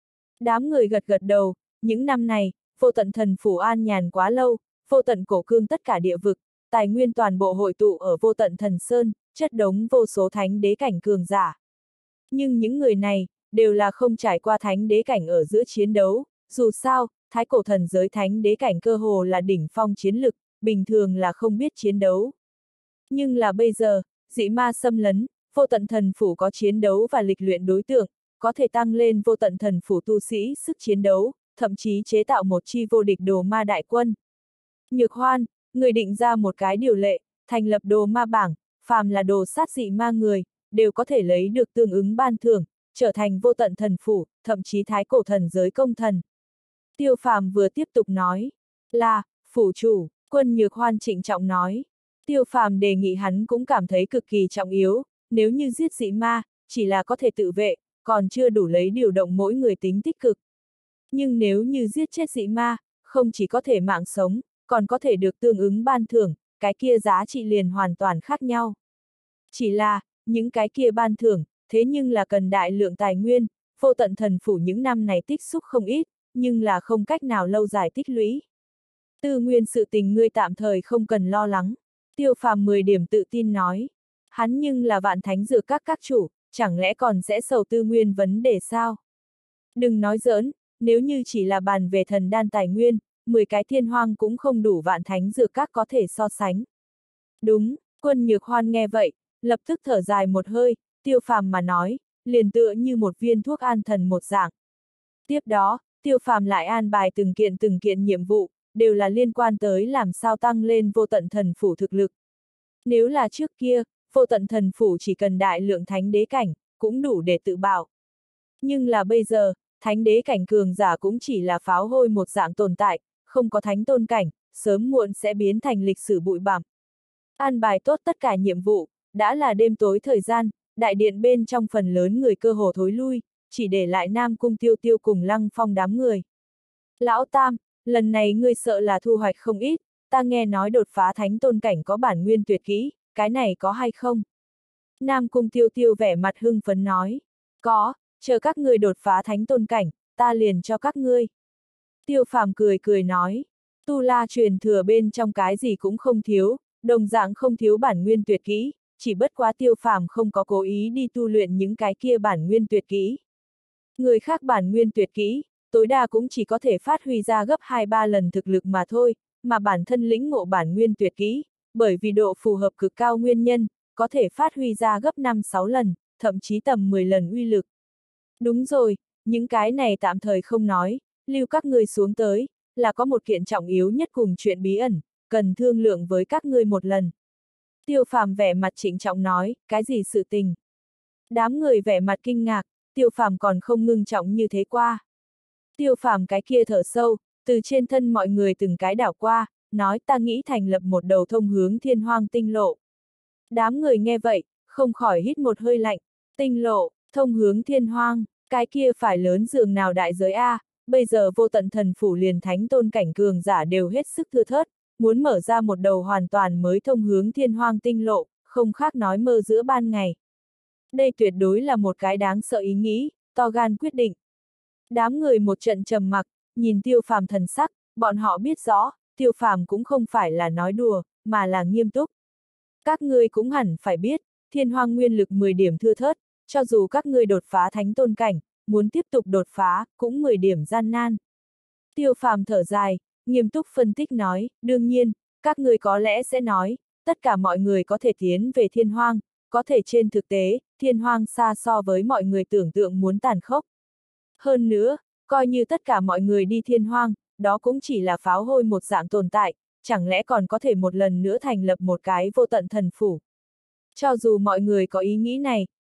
Đám người gật gật đầu, những năm này, vô tận thần phủ an nhàn quá lâu, vô tận cổ cương tất cả địa vực, tài nguyên toàn bộ hội tụ ở vô tận thần sơn, chất đống vô số thánh đế cảnh cường giả. Nhưng những người này, đều là không trải qua thánh đế cảnh ở giữa chiến đấu, dù sao, thái cổ thần giới thánh đế cảnh cơ hồ là đỉnh phong chiến lực, bình thường là không biết chiến đấu. Nhưng là bây giờ, dị ma xâm lấn, vô tận thần phủ có chiến đấu và lịch luyện đối tượng, có thể tăng lên vô tận thần phủ tu sĩ sức chiến đấu, thậm chí chế tạo một chi vô địch đồ ma đại quân. Nhược Hoan, người định ra một cái điều lệ, thành lập đồ ma bảng, phàm là đồ sát dị ma người, đều có thể lấy được tương ứng ban thưởng, trở thành vô tận thần phủ, thậm chí thái cổ thần giới công thần. Tiêu Phàm vừa tiếp tục nói, là, phủ chủ, Quân Nhược Hoan trịnh trọng nói. Tiêu Phàm đề nghị hắn cũng cảm thấy cực kỳ trọng yếu, nếu như giết dị ma, chỉ là có thể tự vệ, còn chưa đủ lấy điều động mỗi người tính tích cực. Nhưng nếu như giết chết dị ma, không chỉ có thể mạng sống, còn có thể được tương ứng ban thưởng, cái kia giá trị liền hoàn toàn khác nhau. Chỉ là, những cái kia ban thưởng, thế nhưng là cần đại lượng tài nguyên, vô tận thần phủ những năm này tích xúc không ít, nhưng là không cách nào lâu dài tích lũy. Tư nguyên sự tình ngươi tạm thời không cần lo lắng. Tiêu Phàm 10 điểm tự tin nói. Hắn nhưng là vạn thánh dược các chủ, chẳng lẽ còn sẽ sầu tư nguyên vấn đề sao? Đừng nói giỡn, nếu như chỉ là bàn về thần đan tài nguyên, 10 cái thiên hoang cũng không đủ vạn thánh dược các có thể so sánh. Đúng, Quân Nhược Hoan nghe vậy, lập tức thở dài một hơi, Tiêu Phàm mà nói, liền tựa như một viên thuốc an thần một dạng. Tiếp đó, Tiêu Phàm lại an bài từng kiện nhiệm vụ, đều là liên quan tới làm sao tăng lên vô tận thần phủ thực lực. Nếu là trước kia, vô tận thần phủ chỉ cần đại lượng thánh đế cảnh, cũng đủ để tự bảo. Nhưng là bây giờ, thánh đế cảnh cường giả cũng chỉ là pháo hôi một dạng tồn tại, không có thánh tôn cảnh, sớm muộn sẽ biến thành lịch sử bụi bặm. An bài tốt tất cả nhiệm vụ, đã là đêm tối thời gian, đại điện bên trong phần lớn người cơ hồ thối lui, chỉ để lại Nam Cung Tiêu Tiêu cùng Lăng Phong đám người. Lão Tam, lần này ngươi sợ là thu hoạch không ít, ta nghe nói đột phá thánh tôn cảnh có bản nguyên tuyệt kỹ, cái này có hay không? Nam Cung Tiêu Tiêu vẻ mặt hưng phấn nói, có, chờ các ngươi đột phá thánh tôn cảnh, ta liền cho các ngươi. Tiêu Phàm cười cười nói, Tu La truyền thừa bên trong cái gì cũng không thiếu, đồng dạng không thiếu bản nguyên tuyệt kỹ, chỉ bất quá Tiêu Phàm không có cố ý đi tu luyện những cái kia bản nguyên tuyệt kỹ. Người khác bản nguyên tuyệt kỹ, tối đa cũng chỉ có thể phát huy ra gấp 2-3 lần thực lực mà thôi, mà bản thân lĩnh ngộ bản nguyên tuyệt kỹ, bởi vì độ phù hợp cực cao nguyên nhân, có thể phát huy ra gấp 5-6 lần, thậm chí tầm 10 lần uy lực. Đúng rồi, những cái này tạm thời không nói, lưu các ngươi xuống tới, là có một kiện trọng yếu nhất cùng chuyện bí ẩn, cần thương lượng với các ngươi một lần. Tiêu Phàm vẻ mặt trịnh trọng nói, cái gì sự tình? Đám người vẻ mặt kinh ngạc, Tiêu Phàm còn không ngưng trọng như thế qua. Tiêu Phàm cái kia thở sâu, từ trên thân mọi người từng cái đảo qua, nói ta nghĩ thành lập một đầu thông hướng thiên hoang tinh lộ. Đám người nghe vậy, không khỏi hít một hơi lạnh, tinh lộ, thông hướng thiên hoang, cái kia phải lớn dường nào đại giới a, bây giờ vô tận thần phủ liền thánh tôn cảnh cường giả đều hết sức thưa thớt, muốn mở ra một đầu hoàn toàn mới thông hướng thiên hoang tinh lộ, không khác nói mơ giữa ban ngày. Đây tuyệt đối là một cái đáng sợ ý nghĩ, to gan quyết định. Đám người một trận trầm mặc, nhìn Tiêu Phàm thần sắc, bọn họ biết rõ, Tiêu Phàm cũng không phải là nói đùa, mà là nghiêm túc. Các ngươi cũng hẳn phải biết, thiên hoang nguyên lực 10 điểm thưa thớt, cho dù các ngươi đột phá thánh tôn cảnh, muốn tiếp tục đột phá, cũng 10 điểm gian nan. Tiêu Phàm thở dài, nghiêm túc phân tích nói, đương nhiên, các ngươi có lẽ sẽ nói, tất cả mọi người có thể tiến về thiên hoang, có thể trên thực tế, thiên hoang xa so với mọi người tưởng tượng muốn tàn khốc. Hơn nữa, coi như tất cả mọi người đi thiên hoang, đó cũng chỉ là pháo hôi một dạng tồn tại, chẳng lẽ còn có thể một lần nữa thành lập một cái vô tận thần phủ. Cho dù mọi người có ý nghĩ này,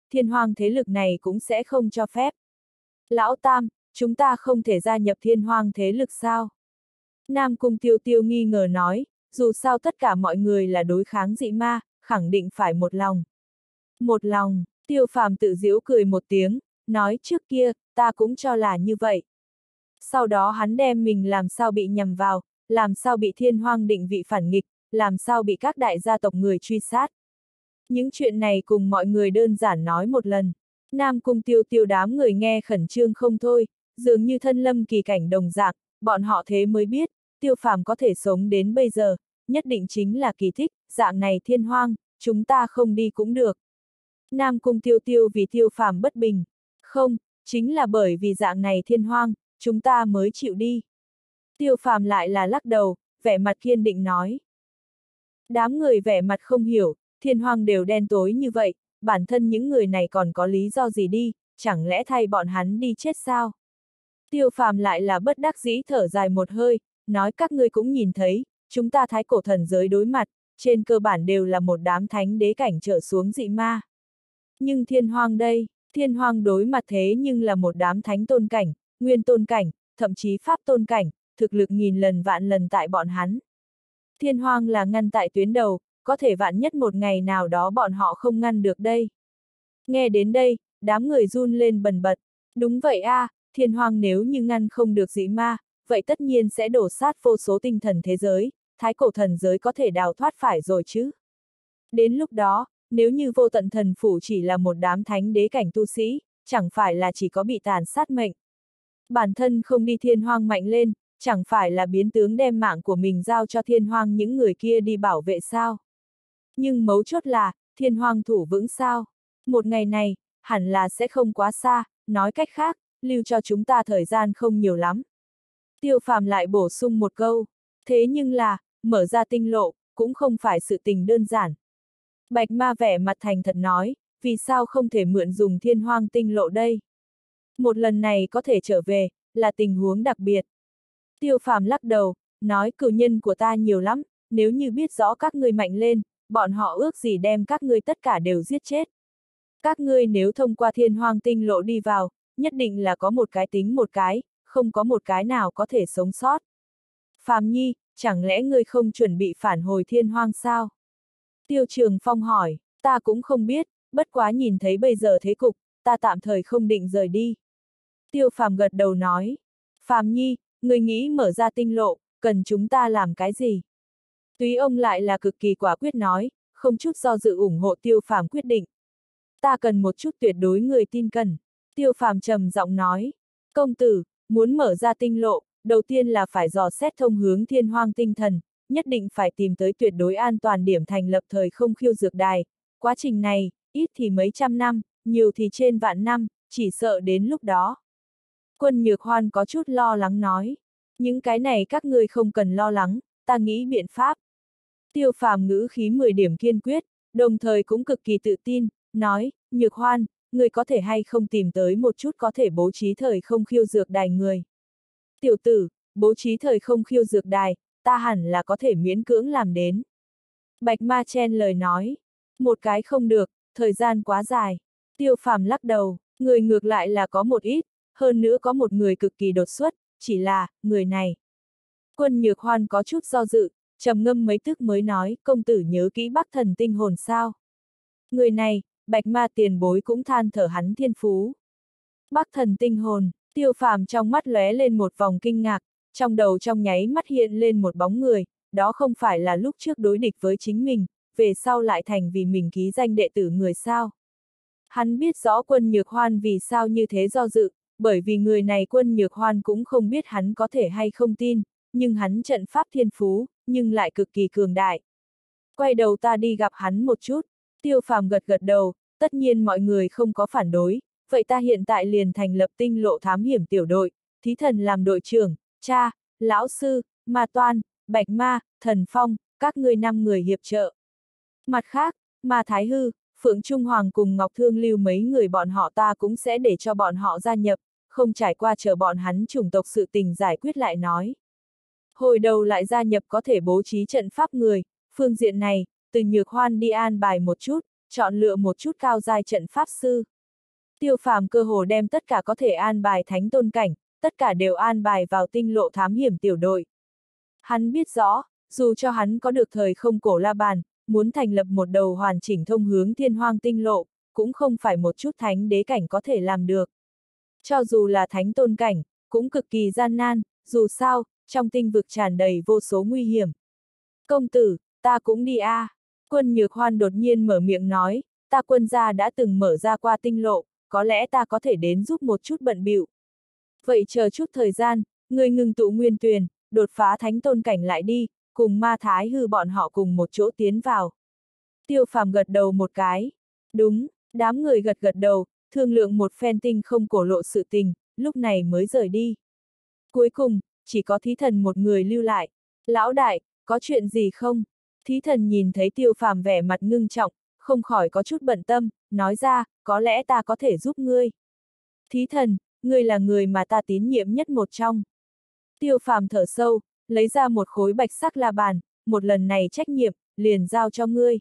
Thiên Hoang thế lực này cũng sẽ không cho phép. Lão Tam, chúng ta không thể gia nhập Thiên Hoang thế lực sao? Nam Cung Tiêu Tiêu nghi ngờ nói, dù sao tất cả mọi người là đối kháng dị ma, khẳng định phải một lòng. Một lòng, Tiêu Phàm tự giễu cười một tiếng, nói trước kia, ta cũng cho là như vậy. Sau đó hắn đem mình làm sao bị nhầm vào, làm sao bị Thiên Hoang định vị phản nghịch, làm sao bị các đại gia tộc người truy sát. Những chuyện này cùng mọi người đơn giản nói một lần. Nam Cung Tiêu Tiêu đám người nghe khẩn trương không thôi, dường như thân lâm kỳ cảnh đồng dạng, bọn họ thế mới biết, Tiêu Phàm có thể sống đến bây giờ, nhất định chính là kỳ tích, dạng này Thiên Hoang, chúng ta không đi cũng được. Nam Cung Tiêu Tiêu vì Tiêu Phàm bất bình. Không, chính là bởi vì dạng này Thiên Hoang, chúng ta mới chịu đi. Tiêu Phàm lại là lắc đầu, vẻ mặt kiên định nói. Đám người vẻ mặt không hiểu, Thiên Hoang đều đen tối như vậy, bản thân những người này còn có lý do gì đi, chẳng lẽ thay bọn hắn đi chết sao? Tiêu Phàm lại là bất đắc dĩ thở dài một hơi, nói các ngươi cũng nhìn thấy, chúng ta thái cổ thần giới đối mặt, trên cơ bản đều là một đám thánh đế cảnh trở xuống dị ma. Nhưng Thiên Hoang đây, Thiên Hoang đối mặt thế nhưng là một đám thánh tôn cảnh, nguyên tôn cảnh, thậm chí pháp tôn cảnh, thực lực nghìn lần vạn lần tại bọn hắn. Thiên Hoang là ngăn tại tuyến đầu, có thể vạn nhất một ngày nào đó bọn họ không ngăn được đây. Nghe đến đây, đám người run lên bần bật. Đúng vậy a, Thiên Hoang nếu như ngăn không được dị ma, vậy tất nhiên sẽ đổ sát vô số tinh thần thế giới, thái cổ thần giới có thể đào thoát phải rồi chứ. Đến lúc đó, nếu như vô tận thần phủ chỉ là một đám thánh đế cảnh tu sĩ, chẳng phải là chỉ có bị tàn sát mệnh. Bản thân không đi Thiên Hoang mạnh lên, chẳng phải là biến tướng đem mạng của mình giao cho Thiên Hoang những người kia đi bảo vệ sao. Nhưng mấu chốt là, Thiên Hoang thủ vững sao? Một ngày này, hẳn là sẽ không quá xa, nói cách khác, lưu cho chúng ta thời gian không nhiều lắm. Tiêu Phàm lại bổ sung một câu, thế nhưng là, mở ra tinh lộ, cũng không phải sự tình đơn giản. Bạch Ma vẻ mặt thành thật nói, vì sao không thể mượn dùng Thiên Hoang tinh lộ đây? Một lần này có thể trở về, là tình huống đặc biệt. Tiêu Phàm lắc đầu, nói cửu nhân của ta nhiều lắm, nếu như biết rõ các ngươi mạnh lên, bọn họ ước gì đem các ngươi tất cả đều giết chết. Các ngươi nếu thông qua Thiên Hoang tinh lộ đi vào, nhất định là có một cái tính một cái, không có một cái nào có thể sống sót. Phàm Nhi, chẳng lẽ ngươi không chuẩn bị phản hồi Thiên Hoang sao? Tiêu Trường Phong hỏi, ta cũng không biết, bất quá nhìn thấy bây giờ thế cục, ta tạm thời không định rời đi. Tiêu Phàm gật đầu nói, Phàm Nhi, ngươi nghĩ mở ra tinh lộ, cần chúng ta làm cái gì? Túy ông lại là cực kỳ quả quyết nói, không chút do dự ủng hộ Tiêu Phàm quyết định. Ta cần một chút tuyệt đối người tin cẩn. Tiêu Phàm trầm giọng nói, công tử, muốn mở ra tinh lộ, đầu tiên là phải dò xét thông hướng Thiên Hoang tinh thần, nhất định phải tìm tới tuyệt đối an toàn điểm thành lập thời không khiêu dược đài. Quá trình này, ít thì mấy trăm năm, nhiều thì trên vạn năm, chỉ sợ đến lúc đó. Quân Nhược Hoan có chút lo lắng nói, những cái này các ngươi không cần lo lắng, ta nghĩ biện pháp. Tiêu Phàm ngữ khí 10 điểm kiên quyết, đồng thời cũng cực kỳ tự tin, nói, Nhược Hoan, người có thể hay không tìm tới một chút có thể bố trí thời không khiêu dược đài người. Tiểu tử, bố trí thời không khiêu dược đài, ta hẳn là có thể miễn cưỡng làm đến. Bạch Ma chen lời nói, một cái không được, thời gian quá dài. Tiêu Phàm lắc đầu, người ngược lại là có một ít, hơn nữa có một người cực kỳ đột xuất, chỉ là, người này. Quân Nhược Hoan có chút do dự, trầm ngâm mấy tức mới nói, công tử nhớ kỹ Bắc Thần tinh hồn sao. Người này, Bạch Ma tiền bối cũng than thở hắn thiên phú. Bắc Thần tinh hồn, Tiêu Phàm trong mắt lóe lên một vòng kinh ngạc, trong đầu trong nháy mắt hiện lên một bóng người, đó không phải là lúc trước đối địch với chính mình, về sau lại thành vì mình ký danh đệ tử người sao. Hắn biết rõ Quân Nhược Hoan vì sao như thế do dự, bởi vì người này Quân Nhược Hoan cũng không biết hắn có thể hay không tin, nhưng hắn trận pháp thiên phú, nhưng lại cực kỳ cường đại. Quay đầu ta đi gặp hắn một chút. Tiêu Phàm gật gật đầu, tất nhiên mọi người không có phản đối, vậy ta hiện tại liền thành lập tinh lộ thám hiểm tiểu đội, Thí Thần làm đội trưởng, cha, lão sư, Ma Toan, Bạch Ma, Thần Phong, các ngươi 5 người hiệp trợ. Mặt khác, Ma Thái Hư, Phượng Trung Hoàng cùng Ngọc Thương Lưu mấy người bọn họ ta cũng sẽ để cho bọn họ gia nhập, không trải qua chờ bọn hắn chủng tộc sự tình giải quyết lại nói. Hồi đầu lại gia nhập có thể bố trí trận pháp người, phương diện này, từ Nhược Hoan đi an bài một chút, chọn lựa một chút cao giai trận pháp sư. Tiêu Phàm cơ hồ đem tất cả có thể an bài thánh tôn cảnh, tất cả đều an bài vào tinh lộ thám hiểm tiểu đội. Hắn biết rõ, dù cho hắn có được thời không cổ la bàn, muốn thành lập một đầu hoàn chỉnh thông hướng thiên hoang tinh lộ, cũng không phải một chút thánh đế cảnh có thể làm được. Cho dù là thánh tôn cảnh, cũng cực kỳ gian nan, dù sao, trong tinh vực tràn đầy vô số nguy hiểm. Công tử, ta cũng đi a. Quân Nhược Hoan đột nhiên mở miệng nói, ta quân gia đã từng mở ra qua tinh lộ, có lẽ ta có thể đến giúp một chút bận bịu. Vậy chờ chút thời gian, người ngừng tụ nguyên tuyền, đột phá thánh tôn cảnh lại đi, cùng Ma Thái Hư bọn họ cùng một chỗ tiến vào. Tiêu Phàm gật đầu một cái. Đúng, đám người gật gật đầu, thương lượng một phen tinh không cổ lộ sự tình, lúc này mới rời đi. Cuối cùng, chỉ có thí thần một người lưu lại. Lão đại, có chuyện gì không? Thí thần nhìn thấy Tiêu Phàm vẻ mặt ngưng trọng, không khỏi có chút bận tâm, nói ra, có lẽ ta có thể giúp ngươi. Thí thần, ngươi là người mà ta tín nhiệm nhất một trong. Tiêu Phàm thở sâu, lấy ra một khối bạch sắc la bàn, một lần này trách nhiệm, liền giao cho ngươi.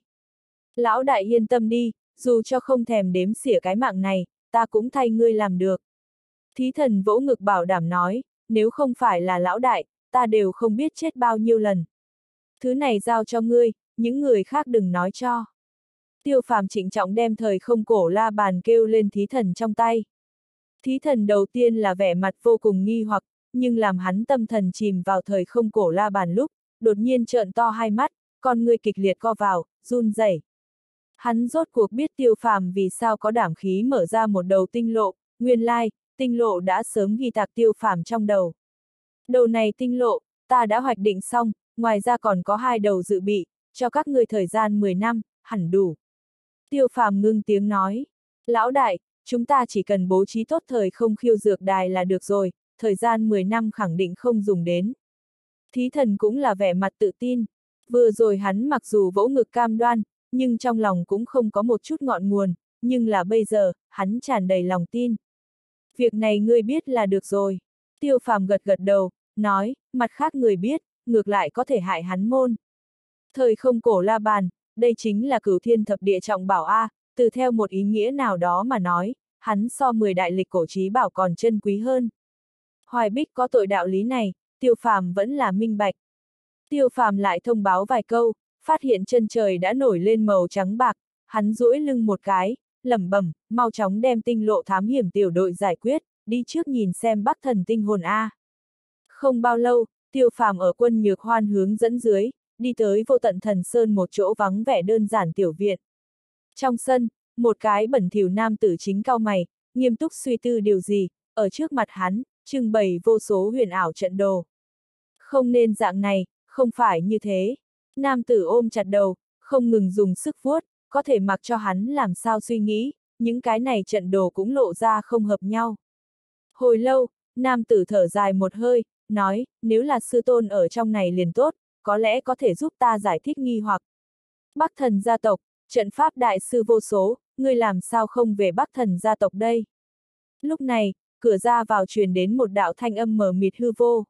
Lão đại yên tâm đi, dù cho không thèm đếm xỉa cái mạng này, ta cũng thay ngươi làm được. Thí thần vỗ ngực bảo đảm nói, nếu không phải là lão đại, ta đều không biết chết bao nhiêu lần. Thứ này giao cho ngươi, những người khác đừng nói cho. Tiêu Phàm trịnh trọng đem thời không cổ la bàn kêu lên thí thần trong tay. Thí thần đầu tiên là vẻ mặt vô cùng nghi hoặc, nhưng làm hắn tâm thần chìm vào thời không cổ la bàn lúc, đột nhiên trợn to hai mắt, con ngươi kịch liệt co vào, run rẩy. Hắn rốt cuộc biết Tiêu Phàm vì sao có đảm khí mở ra một đầu tinh lộ, nguyên lai, tinh lộ đã sớm ghi tạc Tiêu Phàm trong đầu. Đầu này tinh lộ, ta đã hoạch định xong, ngoài ra còn có 2 đầu dự bị, cho các ngươi thời gian 10 năm, hẳn đủ. Tiêu Phàm ngưng tiếng nói, lão đại, chúng ta chỉ cần bố trí tốt thời không khiêu dược đài là được rồi, thời gian 10 năm khẳng định không dùng đến. Thí thần cũng là vẻ mặt tự tin, vừa rồi hắn mặc dù vỗ ngực cam đoan, nhưng trong lòng cũng không có một chút ngọn nguồn, nhưng là bây giờ, hắn tràn đầy lòng tin. Việc này ngươi biết là được rồi. Tiêu Phàm gật gật đầu, nói, mặt khác người biết, ngược lại có thể hại hắn môn. Thời không cổ la bàn, đây chính là Cửu Thiên Thập Địa trọng bảo A, từ theo một ý nghĩa nào đó mà nói, hắn so 10 đại lịch cổ chí bảo còn chân quý hơn. Hoài Bích có tội đạo lý này, Tiêu Phàm vẫn là minh bạch. Tiêu Phàm lại thông báo vài câu, phát hiện chân trời đã nổi lên màu trắng bạc, hắn duỗi lưng một cái, lẩm bẩm, mau chóng đem tinh lộ thám hiểm tiểu đội giải quyết, đi trước nhìn xem Bắc Thần tinh hồn A. Không bao lâu, Tiêu Phàm ở Quân Nhược Hoan hướng dẫn dưới, đi tới Vô Tận Thần Sơn một chỗ vắng vẻ đơn giản tiểu viện. Trong sân, một cái bẩn thỉu nam tử chính cau mày, nghiêm túc suy tư điều gì, ở trước mặt hắn, trưng bày vô số huyền ảo trận đồ. Không nên dạng này, không phải như thế. Nam tử ôm chặt đầu, không ngừng dùng sức vuốt, có thể mặc cho hắn làm sao suy nghĩ, những cái này trận đồ cũng lộ ra không hợp nhau. Hồi lâu, nam tử thở dài một hơi, nói, nếu là sư tôn ở trong này liền tốt, có lẽ có thể giúp ta giải thích nghi hoặc. Bắc Thần gia tộc, trận pháp đại sư vô số, ngươi làm sao không về Bắc Thần gia tộc đây? Lúc này, cửa ra vào truyền đến một đạo thanh âm mờ mịt hư vô.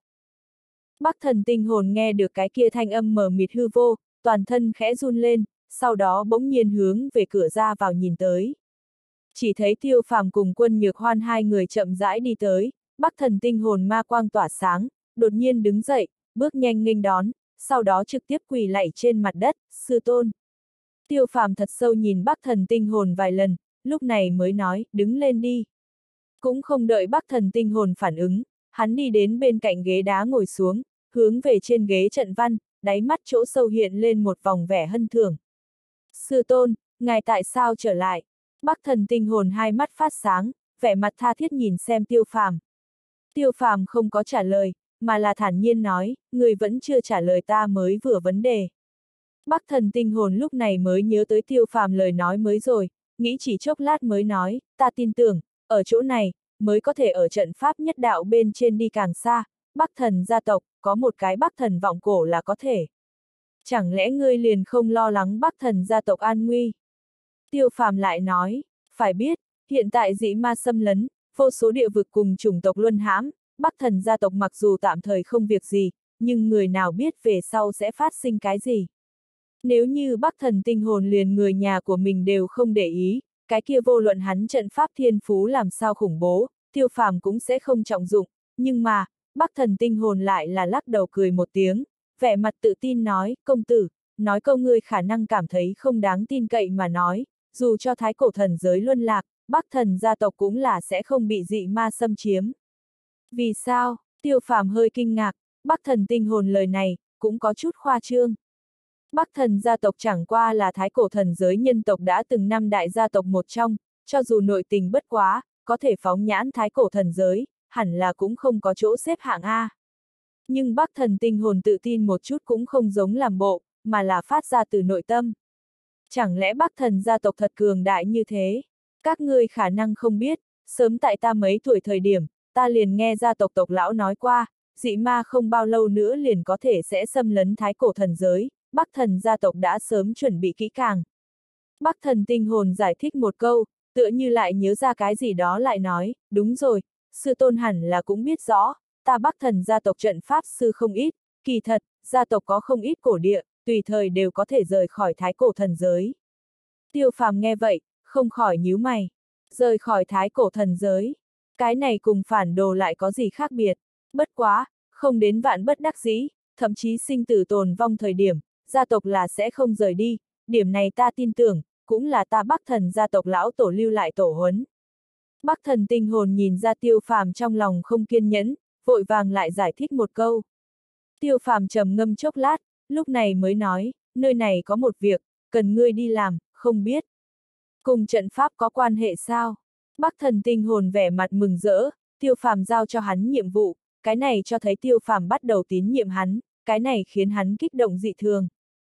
Bắc Thần tinh hồn nghe được cái kia thanh âm mờ mịt hư vô, toàn thân khẽ run lên, sau đó bỗng nhiên hướng về cửa ra vào nhìn tới. Chỉ thấy Tiêu Phàm cùng Quân Nhược Hoan 2 người chậm rãi đi tới, Bắc Thần tinh hồn ma quang tỏa sáng, đột nhiên đứng dậy, bước nhanh nghênh đón, sau đó trực tiếp quỳ lạy trên mặt đất, sư tôn. Tiêu Phàm thật sâu nhìn Bắc Thần tinh hồn vài lần, lúc này mới nói, đứng lên đi. Cũng không đợi Bắc Thần tinh hồn phản ứng, hắn đi đến bên cạnh ghế đá ngồi xuống, hướng về trên ghế trận văn, đáy mắt chỗ sâu hiện lên một vòng vẻ hân thưởng. Sư tôn, ngài tại sao trở lại? Bắc Thần tinh hồn 2 mắt phát sáng, vẻ mặt tha thiết nhìn xem Tiêu Phàm. Tiêu Phàm không có trả lời, mà là thản nhiên nói, người vẫn chưa trả lời ta mới vừa vấn đề. Bắc Thần tinh hồn lúc này mới nhớ tới Tiêu Phàm lời nói mới rồi, nghĩ chỉ chốc lát mới nói, ta tin tưởng, ở chỗ này, mới có thể ở trận pháp nhất đạo bên trên đi càng xa, Bắc Thần gia tộc, có một cái Bắc Thần vọng cổ là có thể. Chẳng lẽ ngươi liền không lo lắng Bắc Thần gia tộc an nguy? Tiêu Phàm lại nói, phải biết, hiện tại dĩ ma xâm lấn, vô số địa vực cùng chủng tộc luân hãm, Bắc Thần gia tộc mặc dù tạm thời không việc gì, nhưng người nào biết về sau sẽ phát sinh cái gì? Nếu như Bắc Thần tinh hồn liền người nhà của mình đều không để ý, cái kia vô luận hắn trận pháp thiên phú làm sao khủng bố, Tiêu Phàm cũng sẽ không trọng dụng, nhưng mà, Bắc Thần tinh hồn lại là lắc đầu cười một tiếng, vẻ mặt tự tin nói, công tử, nói câu ngươi khả năng cảm thấy không đáng tin cậy mà nói, dù cho thái cổ thần giới luân lạc, Bắc Thần gia tộc cũng là sẽ không bị dị ma xâm chiếm. Vì sao? Tiêu Phàm hơi kinh ngạc, Bắc Thần tinh hồn lời này, cũng có chút khoa trương. Bắc Thần gia tộc chẳng qua là thái cổ thần giới nhân tộc đã từng năm đại gia tộc một trong, cho dù nội tình bất quá, có thể phóng nhãn thái cổ thần giới, hẳn là cũng không có chỗ xếp hạng A. Nhưng Bắc Thần tinh hồn tự tin một chút cũng không giống làm bộ, mà là phát ra từ nội tâm. Chẳng lẽ Bắc Thần gia tộc thật cường đại như thế? Các ngươi khả năng không biết, sớm tại ta mấy tuổi thời điểm, ta liền nghe gia tộc tộc lão nói qua, dị ma không bao lâu nữa liền có thể sẽ xâm lấn thái cổ thần giới, Bắc Thần gia tộc đã sớm chuẩn bị kỹ càng. Bắc Thần tinh hồn giải thích một câu, tựa như lại nhớ ra cái gì đó lại nói, đúng rồi, sư tôn hẳn là cũng biết rõ, ta Bắc Thần gia tộc trận pháp sư không ít, kỳ thật, gia tộc có không ít cổ địa, tùy thời đều có thể rời khỏi thái cổ thần giới. Tiêu Phàm nghe vậy, không khỏi nhíu mày. Rời khỏi thái cổ thần giới. Cái này cùng phản đồ lại có gì khác biệt. Bất quá, không đến vạn bất đắc dĩ, thậm chí sinh tử tồn vong thời điểm, gia tộc là sẽ không rời đi. Điểm này ta tin tưởng, cũng là ta Bắc Thần gia tộc lão tổ lưu lại tổ huấn. Bắc Thần tinh hồn nhìn ra Tiêu Phàm trong lòng không kiên nhẫn, vội vàng lại giải thích một câu. Tiêu Phàm trầm ngâm chốc lát, lúc này mới nói, nơi này có một việc, cần ngươi đi làm, không biết. Cùng trận pháp có quan hệ sao? Bắc Thần tinh hồn vẻ mặt mừng rỡ, Tiêu Phàm giao cho hắn nhiệm vụ, cái này cho thấy Tiêu Phàm bắt đầu tín nhiệm hắn, cái này khiến hắn kích động dị thường.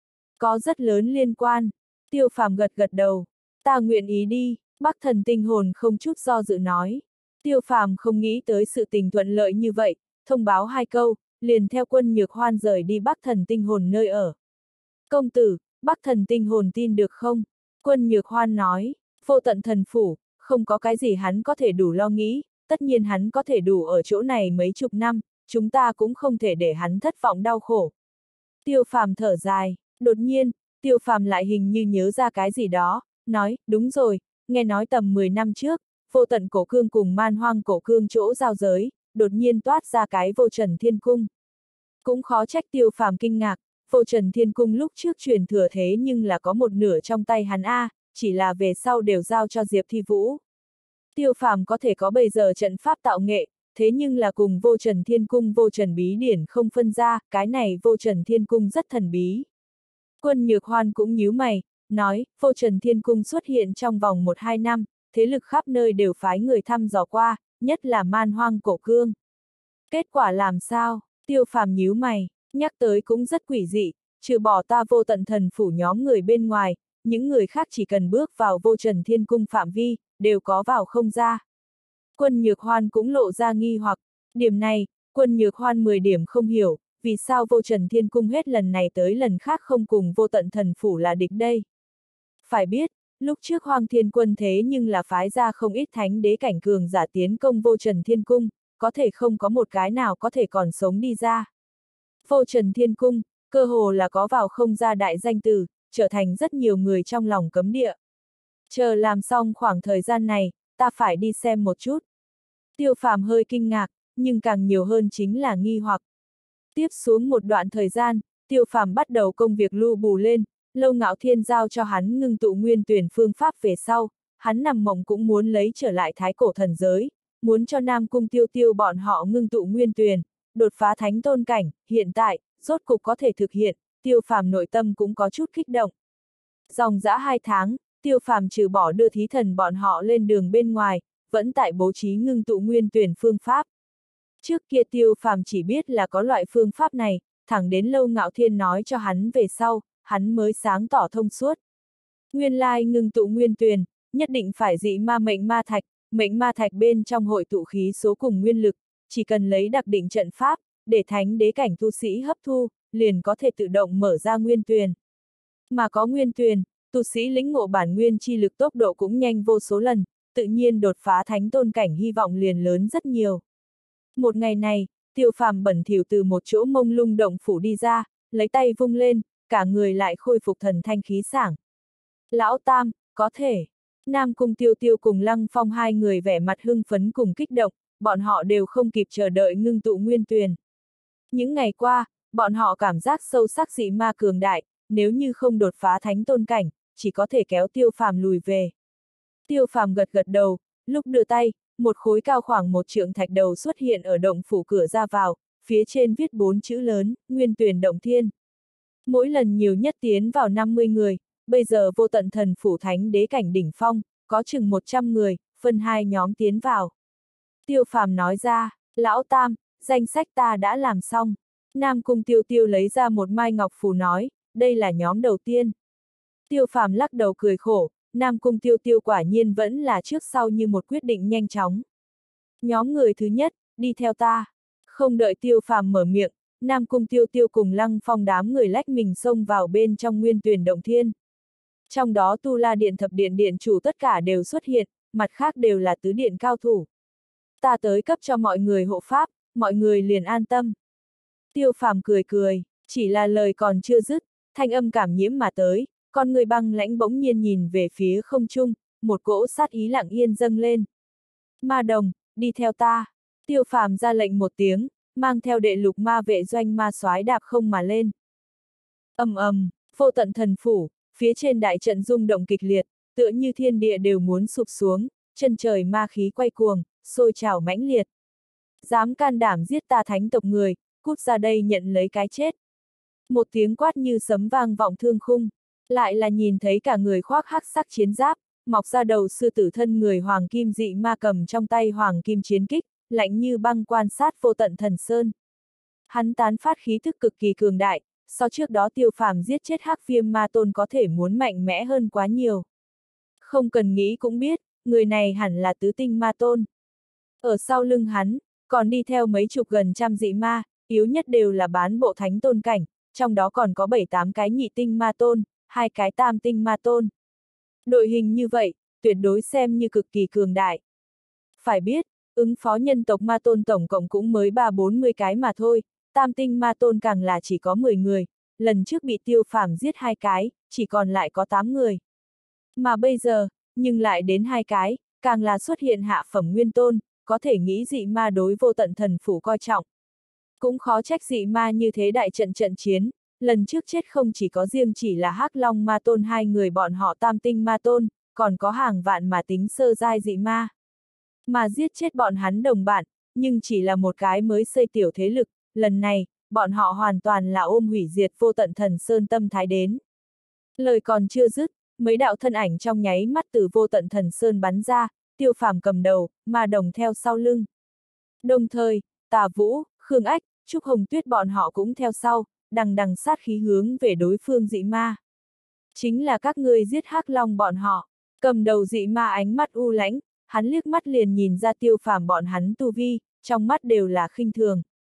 Có rất lớn liên quan. Tiêu Phàm gật gật đầu, ta nguyện ý đi, Bắc Thần tinh hồn không chút do dự nói. Tiêu Phàm không nghĩ tới sự tình thuận lợi như vậy, thông báo hai câu, liền theo Quân Nhược Hoan rời đi Bắc Thần tinh hồn nơi ở. Công tử, Bắc Thần tinh hồn tin được không? Quân Nhược Hoan nói, vô tận thần phủ, không có cái gì hắn có thể đủ lo nghĩ, tất nhiên hắn có thể đủ ở chỗ này mấy chục năm, chúng ta cũng không thể để hắn thất vọng đau khổ. Tiêu Phàm thở dài, đột nhiên, Tiêu Phàm lại hình như nhớ ra cái gì đó, nói, đúng rồi, nghe nói tầm 10 năm trước, vô tận cổ cương cùng man hoang cổ cương chỗ giao giới, đột nhiên toát ra cái vô trần thiên cung. Cũng khó trách Tiêu Phàm kinh ngạc, vô trần thiên cung lúc trước truyền thừa thế nhưng là có một nửa trong tay hắn A, chỉ là về sau đều giao cho Diệp Thi Vũ. Tiêu Phàm có thể có bây giờ trận pháp tạo nghệ, thế nhưng là cùng vô trần thiên cung vô trần bí điển không phân ra, cái này vô trần thiên cung rất thần bí. Quân Nhược Hoan cũng nhíu mày, nói, vô trần thiên cung xuất hiện trong vòng 1-2 năm, thế lực khắp nơi đều phái người thăm dò qua, nhất là man hoang cổ cương. Kết quả làm sao? Tiêu Phàm nhíu mày, nhắc tới cũng rất quỷ dị, trừ bỏ ta vô tận thần phủ nhóm người bên ngoài, những người khác chỉ cần bước vào vô trần thiên cung phạm vi, đều có vào không ra. Quân Nhược Hoan cũng lộ ra nghi hoặc, điểm này, Quân Nhược Hoan 10 điểm không hiểu, vì sao vô trần thiên cung hết lần này tới lần khác không cùng vô tận thần phủ là địch đây. Phải biết, lúc trước Hoang Thiên Quân thế nhưng là phái ra không ít thánh đế cảnh cường giả tiến công vô trần thiên cung, có thể không có một cái nào có thể còn sống đi ra. Vô trần thiên cung, cơ hồ là có vào không ra đại danh từ, trở thành rất nhiều người trong lòng cấm địa. Chờ làm xong khoảng thời gian này, ta phải đi xem một chút. Tiêu Phàm hơi kinh ngạc, nhưng càng nhiều hơn chính là nghi hoặc. Tiếp xuống một đoạn thời gian, Tiêu Phàm bắt đầu công việc lưu bù lên, Lâu Ngạo Thiên giao cho hắn ngưng tụ nguyên tuyển phương pháp về sau, hắn nằm mộng cũng muốn lấy trở lại thái cổ thần giới, muốn cho Nam Cung Tiêu Tiêu bọn họ ngưng tụ nguyên tuyển, đột phá thánh tôn cảnh, hiện tại, rốt cục có thể thực hiện, Tiêu Phàm nội tâm cũng có chút kích động. Dòng dã 2 tháng, Tiêu Phàm trừ bỏ đưa thí thần bọn họ lên đường bên ngoài, vẫn tại bố trí ngưng tụ nguyên tuyển phương pháp. Trước kia Tiêu Phàm chỉ biết là có loại phương pháp này, thẳng đến Lâu Ngạo Thiên nói cho hắn về sau, hắn mới sáng tỏ thông suốt. Nguyên lai ngưng tụ nguyên tuyển, nhất định phải dị ma mệnh ma thạch bên trong hội tụ khí số cùng nguyên lực, chỉ cần lấy đặc định trận pháp, để thánh đế cảnh tu sĩ hấp thu, liền có thể tự động mở ra nguyên tuyển. Mà có nguyên tuyển, tu sĩ lĩnh ngộ bản nguyên chi lực tốc độ cũng nhanh vô số lần, tự nhiên đột phá thánh tôn cảnh hy vọng liền lớn rất nhiều. Một ngày này, Tiêu Phàm bẩn thỉu từ một chỗ mông lung động phủ đi ra, lấy tay vung lên, cả người lại khôi phục thần thanh khí sảng. Lão Tam, có thể. Nam Cung Tiêu Tiêu cùng Lăng Phong hai người vẻ mặt hưng phấn cùng kích động, bọn họ đều không kịp chờ đợi ngưng tụ nguyên tuyền. Những ngày qua, bọn họ cảm giác sâu sắc dị ma cường đại, nếu như không đột phá thánh tôn cảnh, chỉ có thể kéo Tiêu Phàm lùi về. Tiêu Phàm gật gật đầu, lúc đưa tay, một khối cao khoảng 1 trượng thạch đầu xuất hiện ở động phủ cửa ra vào, phía trên viết 4 chữ lớn, Nguyên Tuyền Động Thiên. Mỗi lần nhiều nhất tiến vào 50 người, bây giờ Vô Tận Thần Phủ Thánh Đế cảnh đỉnh phong, có chừng 100 người, phân 2 nhóm tiến vào. Tiêu Phàm nói ra, Lão Tam, danh sách ta đã làm xong. Nam Cung Tiêu Tiêu lấy ra một mai ngọc phù nói, đây là nhóm đầu tiên. Tiêu Phàm lắc đầu cười khổ, Nam Cung Tiêu Tiêu quả nhiên vẫn là trước sau như một quyết định nhanh chóng. Nhóm người thứ nhất, đi theo ta. Không đợi Tiêu Phàm mở miệng, Nam Cung Tiêu Tiêu cùng Lăng Phong đám người lách mình xông vào bên trong Nguyên Tuyền Động Thiên. Trong đó Tu La Điện Thập Điện điện chủ tất cả đều xuất hiện, mặt khác đều là tứ điện cao thủ. Ta tới cấp cho mọi người hộ pháp, mọi người liền an tâm. Tiêu Phàm cười cười, chỉ là lời còn chưa dứt, thanh âm cảm nhiễm mà tới, con người băng lãnh bỗng nhiên nhìn về phía không trung, một cỗ sát ý lặng yên dâng lên. Ma Đồng, đi theo ta. Tiêu Phàm ra lệnh một tiếng, mang theo đệ lục ma vệ doanh ma soái đạp không mà lên. Ầm ầm, Vô Tận Thần Phủ, phía trên đại trận rung động kịch liệt, tựa như thiên địa đều muốn sụp xuống, chân trời ma khí quay cuồng, sôi trào mãnh liệt. Dám can đảm giết ta thánh tộc người, cút ra đây nhận lấy cái chết. Một tiếng quát như sấm vang vọng thương khung, lại là nhìn thấy cả người khoác hắc sắc chiến giáp, mọc ra đầu sư tử thân người hoàng kim dị ma cầm trong tay hoàng kim chiến kích, lạnh như băng quan sát Vô Tận Thần Sơn. Hắn tán phát khí thức cực kỳ cường đại, so trước đó Tiêu Phàm giết chết Hắc Viêm Ma Tôn có thể muốn mạnh mẽ hơn quá nhiều. Không cần nghĩ cũng biết, người này hẳn là tứ tinh ma tôn. Ở sau lưng hắn, còn đi theo mấy chục gần trăm dị ma, yếu nhất đều là bán bộ thánh tôn cảnh, trong đó còn có 7-8 cái nhị tinh ma tôn, 2 cái tam tinh ma tôn. Đội hình như vậy, tuyệt đối xem như cực kỳ cường đại. Phải biết, ứng phó nhân tộc ma tôn tổng cộng cũng mới 30-40 cái mà thôi, tam tinh ma tôn càng là chỉ có 10 người, lần trước bị Tiêu Phàm giết 2 cái, chỉ còn lại có 8 người. Mà bây giờ, nhưng lại đến 2 cái, càng là xuất hiện hạ phẩm nguyên tôn, có thể nghĩ dị ma đối Vô Tận Thần Phủ coi trọng. Cũng khó trách dị ma như thế đại trận chiến, lần trước chết không chỉ có riêng chỉ là Hắc Long ma tôn 2 người bọn họ tam tinh ma tôn, còn có hàng vạn mà tính sơ giai dị ma. Mà giết chết bọn hắn đồng bạn, nhưng chỉ là một cái mới xây tiểu thế lực, lần này, bọn họ hoàn toàn là ôm hủy diệt Vô Tận Thần Sơn tâm thái đến. Lời còn chưa dứt, mấy đạo thân ảnh trong nháy mắt từ Vô Tận Thần Sơn bắn ra, Tiêu Phàm cầm đầu, Ma Đồng theo sau lưng. Đồng thời, Tà Vũ, Khương Ách, Trúc Hồng Tuyết bọn họ cũng theo sau, đằng đằng sát khí hướng về đối phương dị ma. Chính là các ngươi giết Hắc Long bọn họ. Cầm đầu dị ma ánh mắt u lãnh, hắn liếc mắt liền nhìn ra Tiêu Phàm bọn hắn tu vi, trong mắt đều là khinh thường.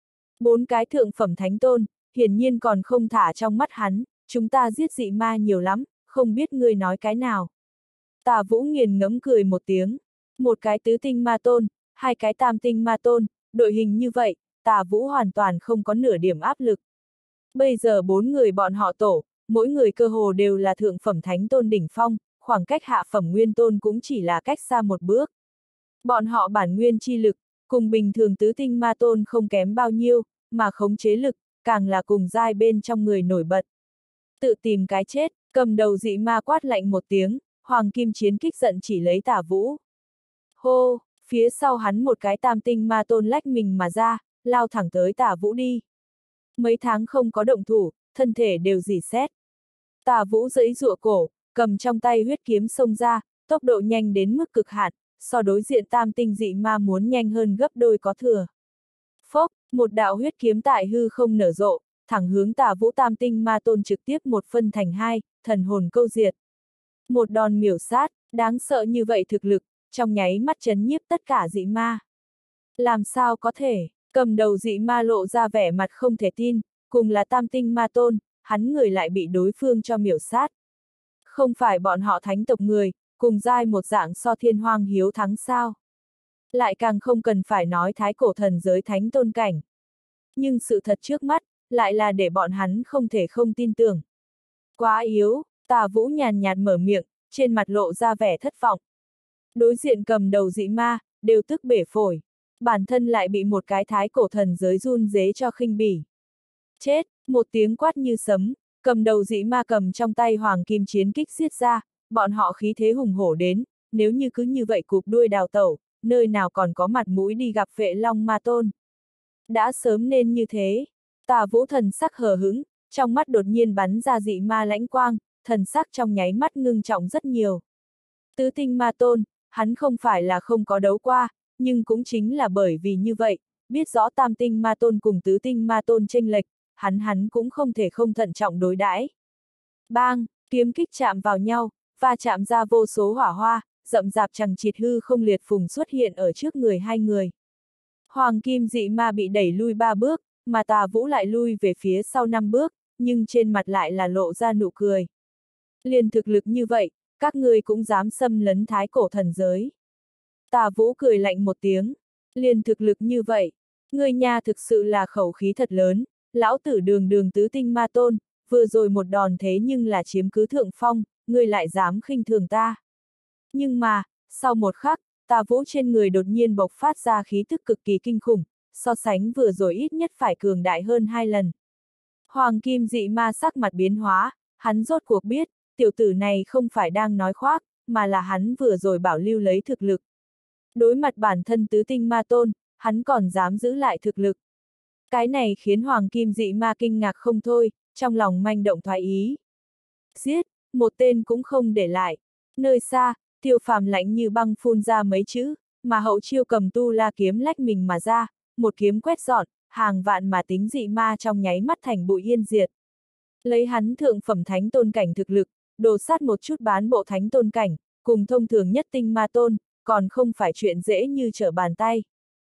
4 cái thượng phẩm thánh tôn, hiển nhiên còn không thả trong mắt hắn, chúng ta giết dị ma nhiều lắm, không biết ngươi nói cái nào. Tà Vũ nghiền ngẫm cười một tiếng, một cái tứ tinh ma tôn, 2 cái tam tinh ma tôn, đội hình như vậy, Tà Vũ hoàn toàn không có nửa điểm áp lực. Bây giờ 4 người bọn họ tổ, mỗi người cơ hồ đều là thượng phẩm thánh tôn đỉnh phong, khoảng cách hạ phẩm nguyên tôn cũng chỉ là cách xa một bước. Bọn họ bản nguyên chi lực, cùng bình thường tứ tinh ma tôn không kém bao nhiêu, mà khống chế lực, càng là cùng giai bên trong người nổi bật. Tự tìm cái chết, cầm đầu dị ma quát lạnh một tiếng, hoàng kim chiến kích giận chỉ lấy Tà Vũ. Hô, phía sau hắn một cái tam tinh ma tôn lách mình mà ra, lao thẳng tới Tà Vũ đi. Mấy tháng không có động thủ, thân thể đều rỉ sét. Tà Vũ giãy giụa cổ, cầm trong tay huyết kiếm xông ra, tốc độ nhanh đến mức cực hạn, so đối diện tam tinh dị ma muốn nhanh hơn gấp đôi có thừa. Phốc, một đạo huyết kiếm tại hư không nở rộ, thẳng hướng Tà Vũ tam tinh ma tôn trực tiếp một phân thành 2, thần hồn câu diệt. Một đòn miểu sát, đáng sợ như vậy thực lực, trong nháy mắt chấn nhiếp tất cả dị ma. Làm sao có thể, cầm đầu dị ma lộ ra vẻ mặt không thể tin, cùng là tam tinh ma tôn, hắn người lại bị đối phương cho miểu sát. Không phải bọn họ thánh tộc người, cùng giai một dạng so thiên hoang hiếu thắng sao. Lại càng không cần phải nói thái cổ thần giới thánh tôn cảnh. Nhưng sự thật trước mắt, lại là để bọn hắn không thể không tin tưởng. Quá yếu, Tà Vũ nhàn nhạt mở miệng, trên mặt lộ ra vẻ thất vọng. Đối diện cầm đầu dị ma, đều tức bể phổi. Bản thân lại bị một cái thái cổ thần giới run rế cho khinh bỉ. Chết, một tiếng quát như sấm, cầm đầu dị ma cầm trong tay hoàng kim chiến kích xiết ra, bọn họ khí thế hùng hổ đến, nếu như cứ như vậy cụp đuôi đào tẩu, nơi nào còn có mặt mũi đi gặp Vệ Long Ma Tôn. Đã sớm nên như thế, Tà Vũ thần sắc hờ hững, trong mắt đột nhiên bắn ra dị ma lãnh quang, thần sắc trong nháy mắt ngưng trọng rất nhiều. Tứ tinh ma tôn, hắn không phải là không có đấu qua, nhưng cũng chính là bởi vì như vậy, biết rõ tam tinh ma tôn cùng tứ tinh ma tôn chênh lệch, hắn cũng không thể không thận trọng đối đãi. Bang, kiếm kích chạm vào nhau, va chạm ra vô số hỏa hoa, rậm rạp chằng chịt hư không liệt phùng xuất hiện ở trước người hai người. Hoàng kim dị ma bị đẩy lui 3 bước, mà Tà Vũ lại lui về phía sau 5 bước, nhưng trên mặt lại là lộ ra nụ cười. Liền thực lực như vậy, các ngươi cũng dám xâm lấn thái cổ thần giới. Tà Vũ cười lạnh một tiếng, liền thực lực như vậy, ngươi nha thực sự là khẩu khí thật lớn, lão tử đường đường tứ tinh ma tôn, vừa rồi một đòn thế nhưng là chiếm cứ thượng phong, ngươi lại dám khinh thường ta. Nhưng mà, sau một khắc, Tà Vũ trên người đột nhiên bộc phát ra khí tức cực kỳ kinh khủng, so sánh vừa rồi ít nhất phải cường đại hơn 2 lần. Hoàng kim dị ma sắc mặt biến hóa, hắn rốt cuộc biết, tiểu tử này không phải đang nói khoác, mà là hắn vừa rồi bảo lưu lấy thực lực. Đối mặt bản thân tứ tinh ma tôn, hắn còn dám giữ lại thực lực. Cái này khiến hoàng kim dị ma kinh ngạc không thôi, trong lòng manh động thoái ý. Giết, một tên cũng không để lại. Nơi xa, Tiêu Phàm lạnh như băng phun ra mấy chữ, mà hậu chiêu cầm tu la kiếm lách mình mà ra, một kiếm quét dọn, hàng vạn mà tính dị ma trong nháy mắt thành bụi yên diệt. Lấy hắn thượng phẩm thánh tôn cảnh thực lực, đồ sát một chút bán bộ thánh tôn cảnh, cùng thông thường nhất tinh ma tôn, còn không phải chuyện dễ như trở bàn tay.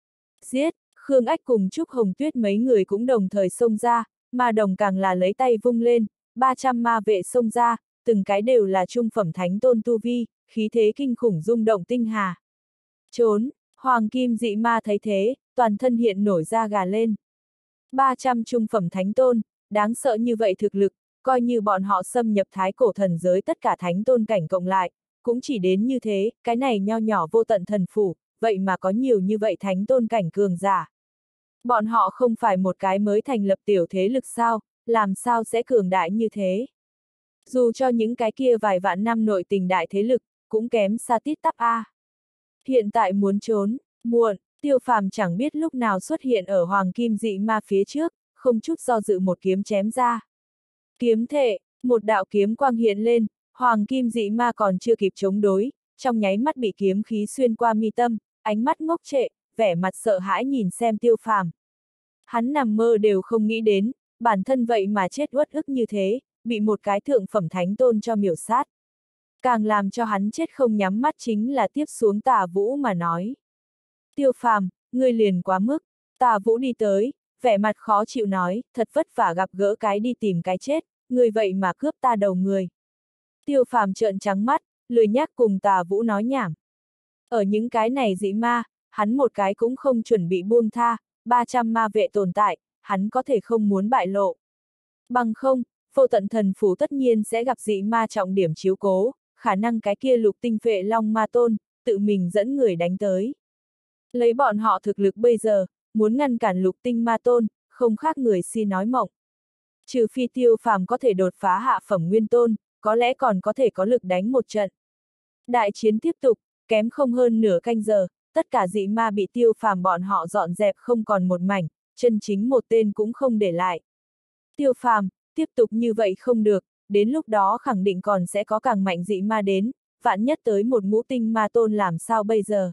Giết, Khương Ách cùng Trúc Hồng Tuyết mấy người cũng đồng thời xông ra, ma đồng càng là lấy tay vung lên, 300 ma vệ xông ra, từng cái đều là trung phẩm thánh tôn tu vi, khí thế kinh khủng rung động tinh hà. Trốn, hoàng kim dị ma thấy thế, toàn thân hiện nổi da gà lên. 300 trung phẩm thánh tôn, đáng sợ như vậy thực lực, coi như bọn họ xâm nhập thái cổ thần giới tất cả thánh tôn cảnh cộng lại, cũng chỉ đến như thế, cái này nho nhỏ vô tận thần phủ, vậy mà có nhiều như vậy thánh tôn cảnh cường giả. Bọn họ không phải một cái mới thành lập tiểu thế lực sao, làm sao sẽ cường đại như thế. Dù cho những cái kia vài vạn năm nội tình đại thế lực, cũng kém xa tít tắp a. Hiện tại muốn trốn, muộn, Tiêu Phàm chẳng biết lúc nào xuất hiện ở hoàng kim dị ma phía trước, không chút do dự một kiếm chém ra. Kiếm thệ, một đạo kiếm quang hiện lên, hoàng kim dị ma còn chưa kịp chống đối, trong nháy mắt bị kiếm khí xuyên qua mi tâm, ánh mắt ngốc trệ, vẻ mặt sợ hãi nhìn xem Tiêu Phàm. Hắn nằm mơ đều không nghĩ đến, bản thân vậy mà chết uất ức như thế, bị một cái thượng phẩm thánh tôn cho miểu sát. Càng làm cho hắn chết không nhắm mắt chính là tiếp xuống Tà Vũ mà nói. Tiêu Phàm, ngươi liền quá mức. Tà Vũ đi tới, vẻ mặt khó chịu nói, thật vất vả gặp gỡ cái đi tìm cái chết, ngươi vậy mà cướp ta đầu người. Tiêu Phàm trợn trắng mắt, lười nhắc cùng Tà Vũ nói nhảm. Ở những cái này dị ma, hắn một cái cũng không chuẩn bị buông tha, 300 ma vệ tồn tại, hắn có thể không muốn bại lộ. Bằng không, vô tận thần phủ tất nhiên sẽ gặp dị ma trọng điểm chiếu cố, khả năng cái kia lục tinh Vệ Long ma tôn, tự mình dẫn người đánh tới. Lấy bọn họ thực lực bây giờ, muốn ngăn cản lục tinh ma tôn, không khác người si nói mộng. Trừ phi Tiêu Phàm có thể đột phá hạ phẩm nguyên tôn, có lẽ còn có thể có lực đánh một trận. Đại chiến tiếp tục, kém không hơn nửa canh giờ, tất cả dị ma bị Tiêu Phàm bọn họ dọn dẹp không còn một mảnh, chân chính một tên cũng không để lại. Tiêu Phàm, tiếp tục như vậy không được, đến lúc đó khẳng định còn sẽ có càng mạnh dị ma đến, vạn nhất tới một ngũ tinh ma tôn làm sao bây giờ.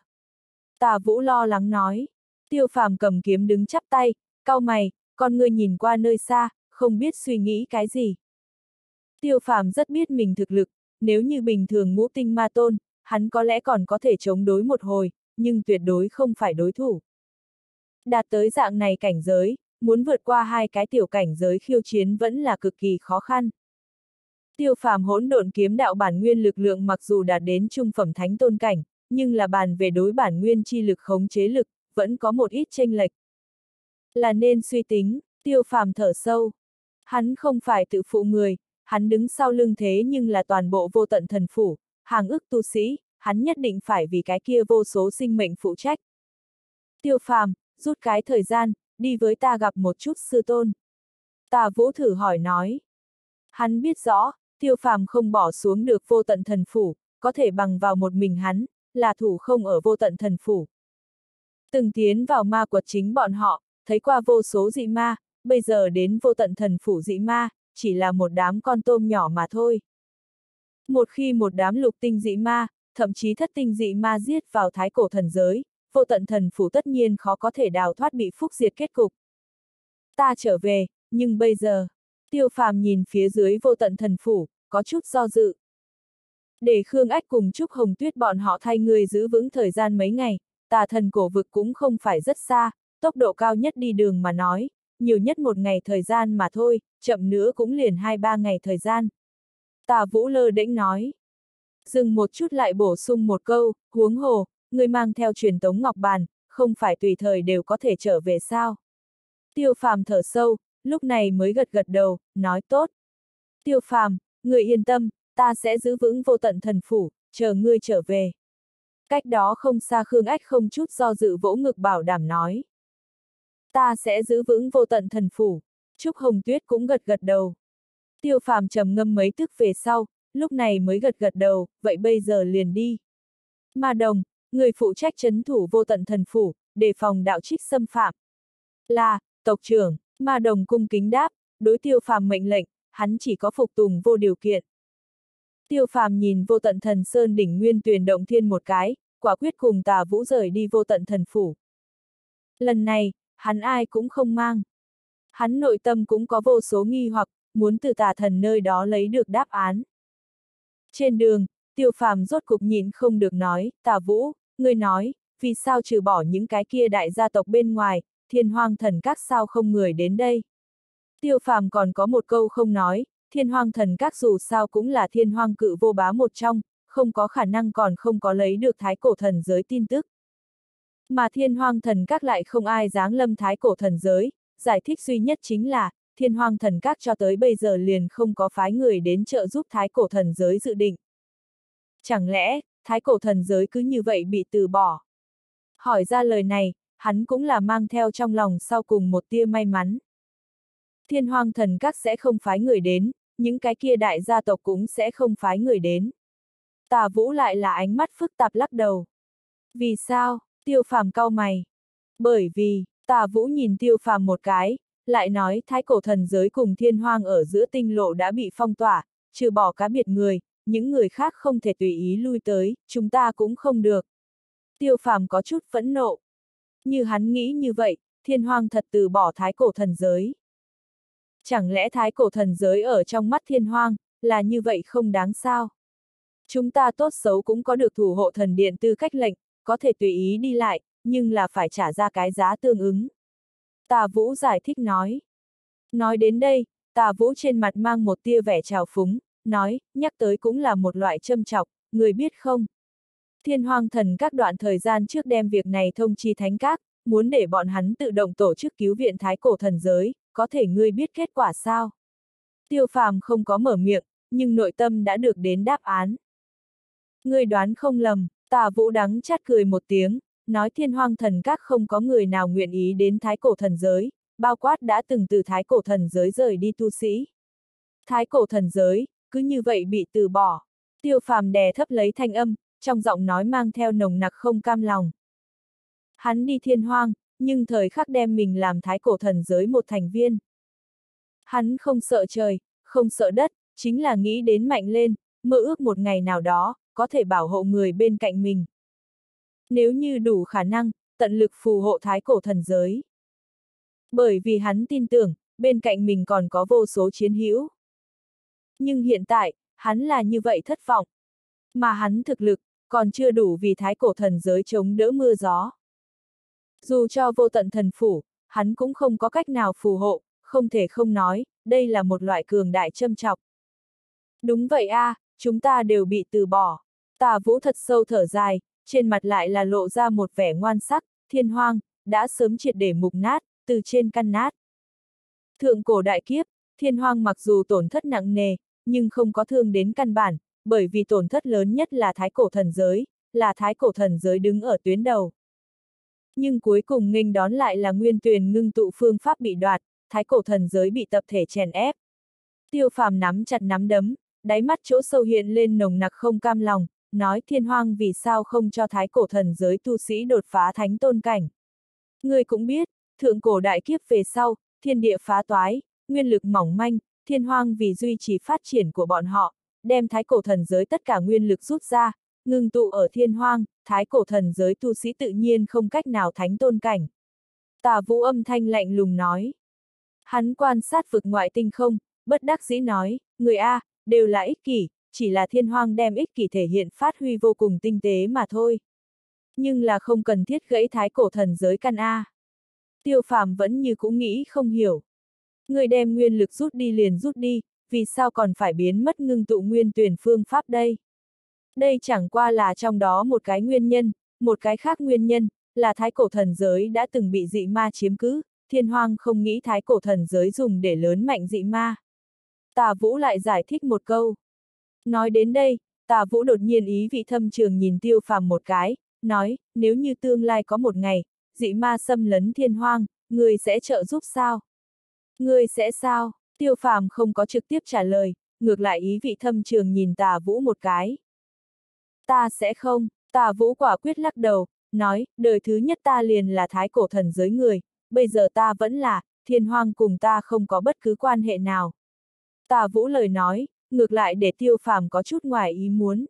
Tà Vũ lo lắng nói. Tiêu Phàm cầm kiếm đứng chắp tay, cau mày, con ngươi nhìn qua nơi xa, không biết suy nghĩ cái gì. Tiêu Phàm rất biết mình thực lực, nếu như bình thường ngũ tinh ma tôn, hắn có lẽ còn có thể chống đối một hồi, nhưng tuyệt đối không phải đối thủ. Đạt tới dạng này cảnh giới, muốn vượt qua hai cái tiểu cảnh giới khiêu chiến vẫn là cực kỳ khó khăn. Tiêu Phàm hỗn độn kiếm đạo bản nguyên lực lượng mặc dù đạt đến trung phẩm thánh tôn cảnh, nhưng là bàn về đối bản nguyên chi lực khống chế lực, vẫn có một ít chênh lệch. Là nên suy tính, Tiêu Phàm thở sâu. Hắn không phải tự phụ người, hắn đứng sau lưng thế nhưng là toàn bộ vô tận thần phủ, hàng ức tu sĩ, hắn nhất định phải vì cái kia vô số sinh mệnh phụ trách. Tiêu Phàm, rút cái thời gian, đi với ta gặp một chút sư tôn. Tà Vũ thử hỏi nói. Hắn biết rõ, Tiêu Phàm không bỏ xuống được vô tận thần phủ, có thể bằng vào một mình hắn, là thủ không ở vô tận thần phủ. Từng tiến vào ma quật chính bọn họ, thấy qua vô số dị ma, bây giờ đến vô tận thần phủ dị ma, chỉ là một đám con tôm nhỏ mà thôi. Một khi một đám lục tinh dị ma, thậm chí thất tinh dị ma giết vào thái cổ thần giới, vô tận thần phủ tất nhiên khó có thể đào thoát bị phúc diệt kết cục. Ta trở về, nhưng bây giờ, Tiêu Phàm nhìn phía dưới vô tận thần phủ, có chút do dự. Để Khương Ách cùng Trúc Hồng Tuyết bọn họ thay người giữ vững thời gian mấy ngày, Tà Thần cổ vực cũng không phải rất xa, tốc độ cao nhất đi đường mà nói, nhiều nhất một ngày thời gian mà thôi, chậm nữa cũng liền 2-3 ngày thời gian. Tà Vũ lơ đễnh nói. Dừng một chút lại bổ sung một câu, huống hồ, người mang theo truyền tống ngọc bàn, không phải tùy thời đều có thể trở về sao. Tiêu Phàm thở sâu, lúc này mới gật gật đầu, nói tốt. Tiêu Phàm, người yên tâm, ta sẽ giữ vững vô tận thần phủ, chờ ngươi trở về. Cách đó không xa Khương Ách không chút do dự vỗ ngực bảo đảm nói. Ta sẽ giữ vững vô tận thần phủ. Trúc Hồng Tuyết cũng gật gật đầu. Tiêu Phàm trầm ngâm mấy tức về sau, lúc này mới gật gật đầu, vậy bây giờ liền đi. Ma Đồng, người phụ trách trấn thủ vô tận thần phủ, đề phòng đạo trích xâm phạm. Là, tộc trưởng, Ma Đồng cung kính đáp, đối Tiêu Phàm mệnh lệnh, hắn chỉ có phục tùng vô điều kiện. Tiêu Phàm nhìn vô tận thần sơn đỉnh nguyên tuyền động thiên một cái, quả quyết cùng Tà Vũ rời đi vô tận thần phủ. Lần này, hắn ai cũng không mang. Hắn nội tâm cũng có vô số nghi hoặc, muốn từ Tà Thần nơi đó lấy được đáp án. Trên đường, Tiêu Phàm rốt cục nhịn không được nói, Tà Vũ, ngươi nói, vì sao trừ bỏ những cái kia đại gia tộc bên ngoài, Thiên Hoang Thần Các sao không người đến đây? Tiêu Phàm còn có một câu không nói, Thiên Hoang Thần Các dù sao cũng là Thiên Hoang cự vô bá một trong, không có khả năng còn không có lấy được thái cổ thần giới tin tức. Mà Thiên Hoang Thần Các lại không ai giáng lâm thái cổ thần giới, giải thích duy nhất chính là, Thiên Hoang Thần Các cho tới bây giờ liền không có phái người đến trợ giúp thái cổ thần giới dự định. Chẳng lẽ, thái cổ thần giới cứ như vậy bị từ bỏ? Hỏi ra lời này, hắn cũng là mang theo trong lòng sau cùng một tia may mắn. Thiên Hoang Thần Các sẽ không phái người đến, những cái kia đại gia tộc cũng sẽ không phái người đến. Tà Vũ lại là ánh mắt phức tạp lắc đầu. Vì sao? Tiêu Phàm cau mày. Bởi vì, Tà Vũ nhìn Tiêu Phàm một cái, lại nói thái cổ thần giới cùng thiên hoang ở giữa tinh lộ đã bị phong tỏa, trừ bỏ cá biệt người, những người khác không thể tùy ý lui tới, chúng ta cũng không được. Tiêu Phàm có chút phẫn nộ. Như hắn nghĩ như vậy, thiên hoang thật từ bỏ thái cổ thần giới. Chẳng lẽ thái cổ thần giới ở trong mắt thiên hoang, là như vậy không đáng sao? Chúng ta tốt xấu cũng có được thủ hộ thần điện tư cách lệnh, có thể tùy ý đi lại, nhưng là phải trả ra cái giá tương ứng. Tà Vũ giải thích nói. Nói đến đây, Tà Vũ trên mặt mang một tia vẻ trào phúng, nói, nhắc tới cũng là một loại châm chọc, người biết không? Thiên Hoang Thần các đoạn thời gian trước đem việc này thông chi thánh các, muốn để bọn hắn tự động tổ chức cứu viện thái cổ thần giới, có thể ngươi biết kết quả sao? Tiêu Phàm không có mở miệng, nhưng nội tâm đã được đến đáp án. Ngươi đoán không lầm, Tà Vũ đắng chát cười một tiếng, nói Thiên Hoang Thần các không có người nào nguyện ý đến thái cổ thần giới, bao quát đã từng từ thái cổ thần giới rời đi tu sĩ. Thái cổ thần giới, cứ như vậy bị từ bỏ. Tiêu Phàm đè thấp lấy thanh âm, trong giọng nói mang theo nồng nặc không cam lòng. Hắn đi thiên hoang, nhưng thời khắc đem mình làm thái cổ thần giới một thành viên. Hắn không sợ trời, không sợ đất, chính là nghĩ đến mạnh lên, mơ ước một ngày nào đó, có thể bảo hộ người bên cạnh mình. Nếu như đủ khả năng, tận lực phù hộ thái cổ thần giới. Bởi vì hắn tin tưởng, bên cạnh mình còn có vô số chiến hữu. Nhưng hiện tại, hắn là như vậy thất vọng. Mà hắn thực lực, còn chưa đủ vì thái cổ thần giới chống đỡ mưa gió. Dù cho vô tận thần phủ, hắn cũng không có cách nào phù hộ, không thể không nói, đây là một loại cường đại châm chọc. Đúng vậy a, chúng ta đều bị từ bỏ. Tà Vũ thật sâu thở dài, trên mặt lại là lộ ra một vẻ ngoan sắc, thiên hoang, đã sớm triệt để mục nát, từ trên căn nát. Thượng cổ đại kiếp, thiên hoang mặc dù tổn thất nặng nề, nhưng không có thương đến căn bản, bởi vì tổn thất lớn nhất là thái cổ thần giới, là thái cổ thần giới đứng ở tuyến đầu. Nhưng cuối cùng nghênh đón lại là nguyên tuyền ngưng tụ phương pháp bị đoạt, thái cổ thần giới bị tập thể chèn ép. Tiêu Phàm nắm chặt nắm đấm, đáy mắt chỗ sâu hiện lên nồng nặc không cam lòng, nói Thiên Hoang vì sao không cho thái cổ thần giới tu sĩ đột phá thánh tôn cảnh. Ngươi cũng biết, thượng cổ đại kiếp về sau, thiên địa phá toái, nguyên lực mỏng manh, Thiên Hoang vì duy trì phát triển của bọn họ, đem thái cổ thần giới tất cả nguyên lực rút ra, ngưng tụ ở Thiên Hoang, thái cổ thần giới tu sĩ tự nhiên không cách nào thánh tôn cảnh. Tả Vũ âm thanh lạnh lùng nói. Hắn quan sát vực ngoại tinh không, bất đắc dĩ nói, người A, đều là ích kỷ, chỉ là Thiên Hoang đem ích kỷ thể hiện phát huy vô cùng tinh tế mà thôi. Nhưng là không cần thiết gãy thái cổ thần giới căn A. Tiêu Phàm vẫn như cũng nghĩ không hiểu. Người đem nguyên lực rút đi liền rút đi, vì sao còn phải biến mất ngưng tụ nguyên tuyển phương pháp đây? Đây chẳng qua là trong đó một cái nguyên nhân, một cái khác nguyên nhân, là thái cổ thần giới đã từng bị dị ma chiếm cứ, Thiên Hoang không nghĩ thái cổ thần giới dùng để lớn mạnh dị ma. Tả Vũ lại giải thích một câu. Nói đến đây, Tả Vũ đột nhiên ý vị thâm trường nhìn Tiêu Phàm một cái, nói, nếu như tương lai có một ngày, dị ma xâm lấn Thiên Hoang, ngươi sẽ trợ giúp sao? Ngươi sẽ sao? Tiêu Phàm không có trực tiếp trả lời, ngược lại ý vị thâm trường nhìn Tả Vũ một cái. Ta sẽ không, Tả Vũ quả quyết lắc đầu, nói, đời thứ nhất ta liền là thái cổ thần giới người, bây giờ ta vẫn là, Thiên Hoang cùng ta không có bất cứ quan hệ nào. Tả Vũ lời nói, ngược lại để Tiêu Phàm có chút ngoài ý muốn.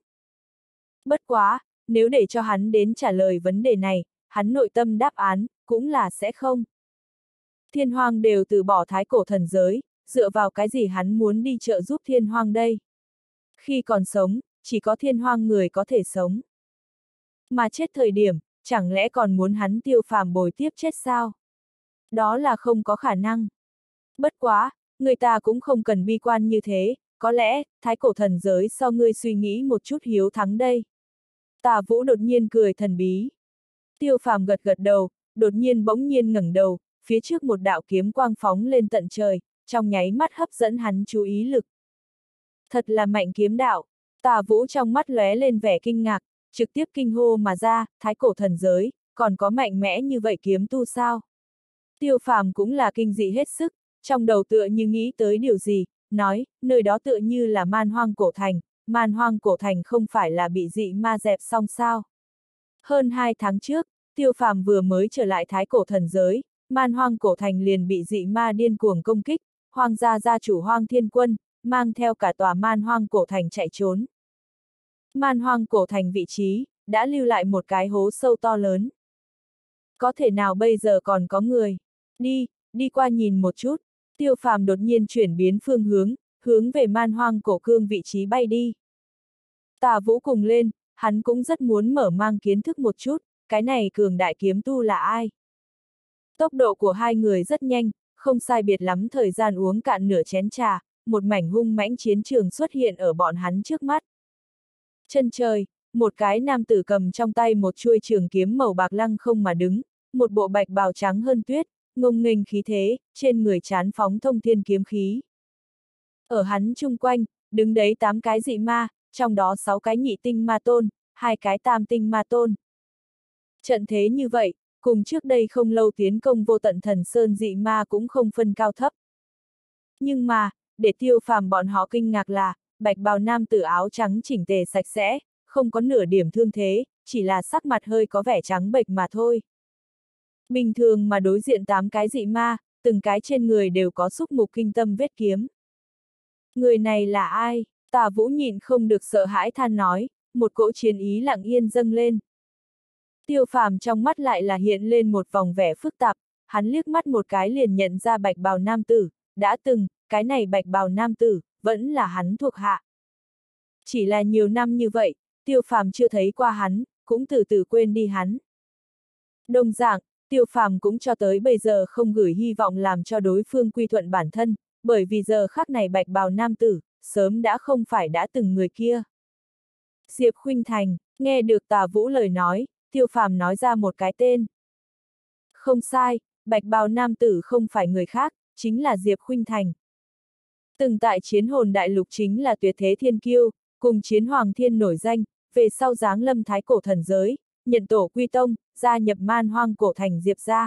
Bất quá, nếu để cho hắn đến trả lời vấn đề này, hắn nội tâm đáp án, cũng là sẽ không. Thiên Hoang đều từ bỏ thái cổ thần giới, dựa vào cái gì hắn muốn đi trợ giúp Thiên Hoang đây? Khi còn sống, chỉ có Thiên Hoang người có thể sống. Mà chết thời điểm, chẳng lẽ còn muốn hắn Tiêu Phàm bồi tiếp chết sao? Đó là không có khả năng. Bất quá, người ta cũng không cần bi quan như thế, có lẽ, thái cổ thần giới so ngươi suy nghĩ một chút hiếu thắng đây. Tả Vũ đột nhiên cười thần bí. Tiêu Phàm gật gật đầu, đột nhiên bỗng nhiên ngẩng đầu, phía trước một đạo kiếm quang phóng lên tận trời, trong nháy mắt hấp dẫn hắn chú ý lực. Thật là mạnh kiếm đạo, Tả Vũ trong mắt lóe lên vẻ kinh ngạc, trực tiếp kinh hô mà ra, thái cổ thần giới, còn có mạnh mẽ như vậy kiếm tu sao? Tiêu Phàm cũng là kinh dị hết sức, trong đầu tựa như nghĩ tới điều gì, nói, nơi đó tựa như là man hoang cổ thành, man hoang cổ thành không phải là bị dị ma dẹp xong sao? Hơn 2 tháng trước, Tiêu Phàm vừa mới trở lại thái cổ thần giới, man hoang cổ thành liền bị dị ma điên cuồng công kích, Hoang gia gia chủ Hoang Thiên Quân, mang theo cả tòa man hoang cổ thành chạy trốn. Man hoang cổ thành vị trí, đã lưu lại một cái hố sâu to lớn. Có thể nào bây giờ còn có người? Đi qua nhìn một chút. Tiêu Phàm đột nhiên chuyển biến phương hướng, hướng về man hoang cổ cương vị trí bay đi. Tả Vũ cùng lên, hắn cũng rất muốn mở mang kiến thức một chút, cái này cường đại kiếm tu là ai? Tốc độ của hai người rất nhanh, không sai biệt lắm thời gian uống cạn nửa chén trà, một mảnh hung mãnh chiến trường xuất hiện ở bọn hắn trước mắt. Chân trời, một cái nam tử cầm trong tay một chuôi trường kiếm màu bạc lăng không mà đứng, một bộ bạch bào trắng hơn tuyết, ngông nghênh khí thế, trên người trán phóng thông thiên kiếm khí. Ở hắn chung quanh, đứng đấy 8 cái dị ma, trong đó 6 cái nhị tinh ma tôn, 2 cái tam tinh ma tôn. Trận thế như vậy, cùng trước đây không lâu tiến công vô tận thần sơn dị ma cũng không phân cao thấp. Nhưng mà, để Tiêu Phàm bọn họ kinh ngạc là, bạch bào nam tử áo trắng chỉnh tề sạch sẽ, không có nửa điểm thương thế, chỉ là sắc mặt hơi có vẻ trắng bệch mà thôi. Bình thường mà đối diện 8 cái dị ma, từng cái trên người đều có xúc mục kinh tâm vết kiếm. Người này là ai? Tả Vũ nhịn không được sợ hãi than nói, một cỗ chiến ý lặng yên dâng lên. Tiêu Phàm trong mắt lại là hiện lên một vòng vẻ phức tạp, hắn liếc mắt một cái liền nhận ra bạch bào nam tử, đã từng, cái này bạch bào nam tử, vẫn là hắn thuộc hạ. Chỉ là nhiều năm như vậy, Tiêu Phàm chưa thấy qua hắn, cũng từ từ quên đi hắn. Đồng dạng, Tiêu Phàm cũng cho tới bây giờ không gửi hy vọng làm cho đối phương quy thuận bản thân, bởi vì giờ khắc này bạch bào nam tử, sớm đã không phải đã từng người kia. Diệp Khuynh Thành, nghe được Tả Vũ lời nói, Tiêu Phàm nói ra một cái tên. Không sai, bạch bào nam tử không phải người khác, chính là Diệp Khuynh Thành. Từng tại Chiến Hồn Đại Lục chính là tuyệt thế thiên kiêu, cùng Chiến Hoàng Thiên nổi danh, về sau giáng lâm thái cổ thần giới, nhận tổ quy tông, gia nhập Man Hoang cổ thành Diệp gia.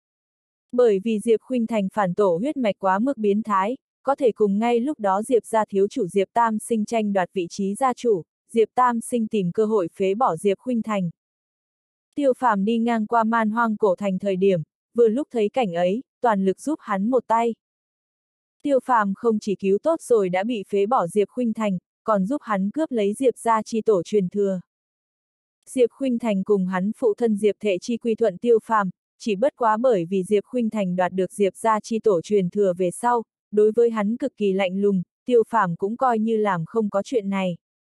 Bởi vì Diệp Khuynh Thành phản tổ huyết mạch quá mức biến thái, có thể cùng ngay lúc đó Diệp gia thiếu chủ Diệp Tam Sinh tranh đoạt vị trí gia chủ, Diệp Tam Sinh tìm cơ hội phế bỏ Diệp Khuynh Thành. Tiêu Phàm đi ngang qua Man Hoang cổ thành thời điểm, vừa lúc thấy cảnh ấy, toàn lực giúp hắn một tay. Tiêu Phàm không chỉ cứu tốt rồi đã bị phế bỏ Diệp Khuynh Thành, còn giúp hắn cướp lấy Diệp gia chi tổ truyền thừa. Diệp Khuynh Thành cùng hắn phụ thân Diệp Thệ chi quy thuận Tiêu Phàm, chỉ bất quá bởi vì Diệp Khuynh Thành đoạt được Diệp gia chi tổ truyền thừa về sau, đối với hắn cực kỳ lạnh lùng, Tiêu Phàm cũng coi như làm không có chuyện này.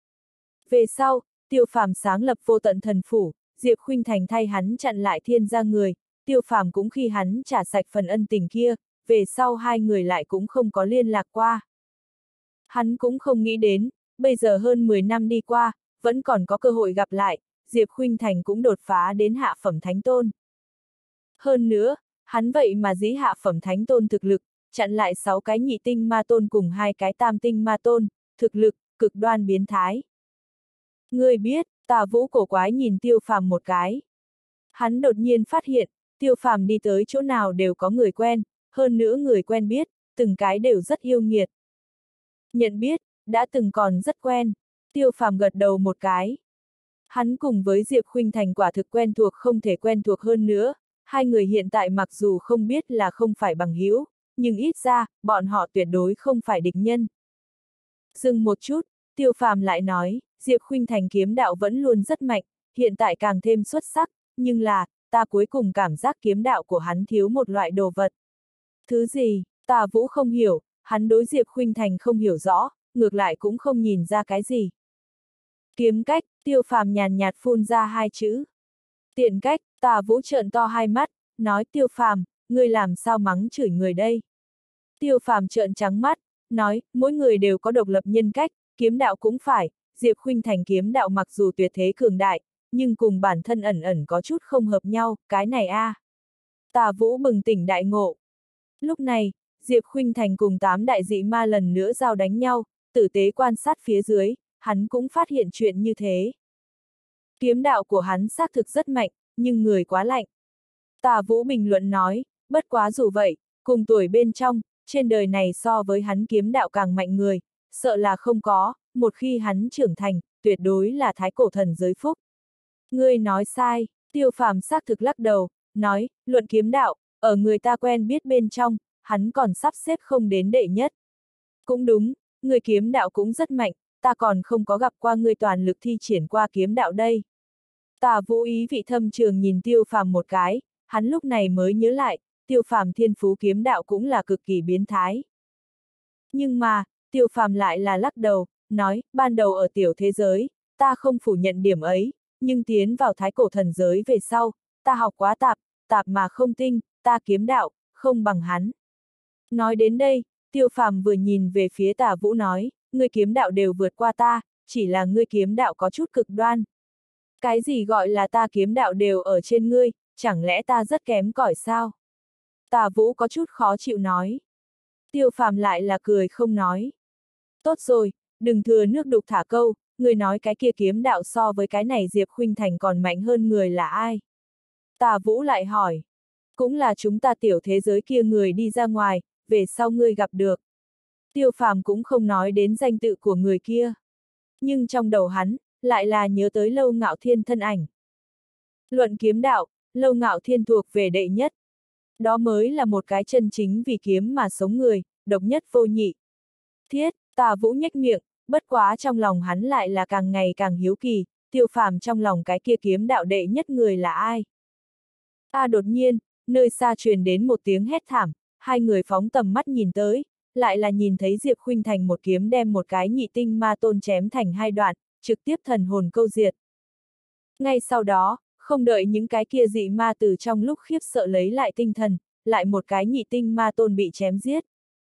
Về sau, Tiêu Phàm sáng lập Vô Tận Thần Phủ, Diệp Khuynh Thành thay hắn chặn lại Thiên gia người, Tiêu Phàm cũng khi hắn trả sạch phần ân tình kia, về sau hai người lại cũng không có liên lạc qua. Hắn cũng không nghĩ đến, bây giờ hơn 10 năm đi qua, vẫn còn có cơ hội gặp lại, Diệp Khuynh Thành cũng đột phá đến hạ phẩm thánh tôn. Hơn nữa, hắn vậy mà dĩ hạ phẩm thánh tôn thực lực, chặn lại 6 cái nhị tinh ma tôn cùng 2 cái tam tinh ma tôn, thực lực, cực đoan biến thái. Ngươi biết, Tà Vũ cổ quái nhìn Tiêu Phàm một cái. Hắn đột nhiên phát hiện, Tiêu Phàm đi tới chỗ nào đều có người quen, hơn nữa người quen biết, từng cái đều rất yêu nghiệt. Nhận biết, đã từng còn rất quen, Tiêu Phàm gật đầu một cái. Hắn cùng với Diệp Khuynh Thành quả thực quen thuộc không thể quen thuộc hơn nữa, hai người hiện tại mặc dù không biết là không phải bằng hữu, nhưng ít ra, bọn họ tuyệt đối không phải địch nhân. Dừng một chút, Tiêu Phàm lại nói, Diệp Khuynh Thành kiếm đạo vẫn luôn rất mạnh, hiện tại càng thêm xuất sắc, nhưng là, ta cuối cùng cảm giác kiếm đạo của hắn thiếu một loại đồ vật. Thứ gì? Tà Vũ không hiểu, hắn đối Diệp Khuynh Thành không hiểu rõ, ngược lại cũng không nhìn ra cái gì. Kiếm cách, Tiêu Phàm nhàn nhạt phun ra 2 chữ. Tiện cách, Tà Vũ trợn to hai mắt, nói Tiêu Phàm, ngươi làm sao mắng chửi người đây? Tiêu Phàm trợn trắng mắt, nói, mỗi người đều có độc lập nhân cách, kiếm đạo cũng phải, Diệp Khuynh Thành kiếm đạo mặc dù tuyệt thế cường đại, nhưng cùng bản thân ẩn ẩn có chút không hợp nhau, cái này a. Tà Vũ bừng tỉnh đại ngộ. Lúc này, Diệp Khuynh Thành cùng 8 đại dị ma lần nữa giao đánh nhau, tử tế quan sát phía dưới, hắn cũng phát hiện chuyện như thế. Kiếm đạo của hắn xác thực rất mạnh, nhưng người quá lạnh. Tà Vũ bình luận nói, bất quá dù vậy, cùng tuổi bên trong, trên đời này so với hắn kiếm đạo càng mạnh người, sợ là không có, một khi hắn trưởng thành, tuyệt đối là thái cổ thần giới phúc. Ngươi nói sai, Tiêu Phàm xác thực lắc đầu, nói, luận kiếm đạo, ở người ta quen biết bên trong, hắn còn sắp xếp không đến đệ nhất. Cũng đúng, người kiếm đạo cũng rất mạnh, ta còn không có gặp qua người toàn lực thi triển qua kiếm đạo đây. Tà Vũ ý vị thâm trường nhìn Tiêu Phàm một cái, hắn lúc này mới nhớ lại, Tiêu Phàm thiên phú kiếm đạo cũng là cực kỳ biến thái. Nhưng mà, Tiêu Phàm lại là lắc đầu, nói, ban đầu ở tiểu thế giới, ta không phủ nhận điểm ấy, nhưng tiến vào thái cổ thần giới về sau, ta học quá tạp mà không tinh, ta kiếm đạo, không bằng hắn. Nói đến đây, Tiêu Phàm vừa nhìn về phía Tà Vũ nói, ngươi kiếm đạo đều vượt qua ta, chỉ là ngươi kiếm đạo có chút cực đoan. Cái gì gọi là ta kiếm đạo đều ở trên ngươi, chẳng lẽ ta rất kém cỏi sao? Tà Vũ có chút khó chịu nói. Tiêu Phàm lại là cười không nói. Tốt rồi, đừng thừa nước đục thả câu, người nói cái kia kiếm đạo so với cái này Diệp Khuynh Thành còn mạnh hơn người là ai? Tà Vũ lại hỏi. Cũng là chúng ta tiểu thế giới kia người đi ra ngoài, về sau ngươi gặp được. Tiêu Phàm cũng không nói đến danh tự của người kia. Nhưng trong đầu hắn, lại là nhớ tới Lâu Ngạo Thiên thân ảnh. Luận kiếm đạo, Lâu Ngạo Thiên thuộc về đệ nhất. Đó mới là một cái chân chính vì kiếm mà sống người, độc nhất vô nhị. Thiết, Tà Vũ nhếch miệng, bất quá trong lòng hắn lại là càng ngày càng hiếu kỳ, Tiêu Phàm trong lòng cái kia kiếm đạo đệ nhất người là ai? Đột nhiên, nơi xa truyền đến một tiếng hét thảm, hai người phóng tầm mắt nhìn tới, lại là nhìn thấy Diệp Khuynh Thành một kiếm đem một cái nhị tinh ma tôn chém thành 2 đoạn, trực tiếp thần hồn câu diệt. Ngay sau đó, không đợi những cái kia dị ma từ trong lúc khiếp sợ lấy lại tinh thần, lại một cái nhị tinh ma tôn bị chém giết.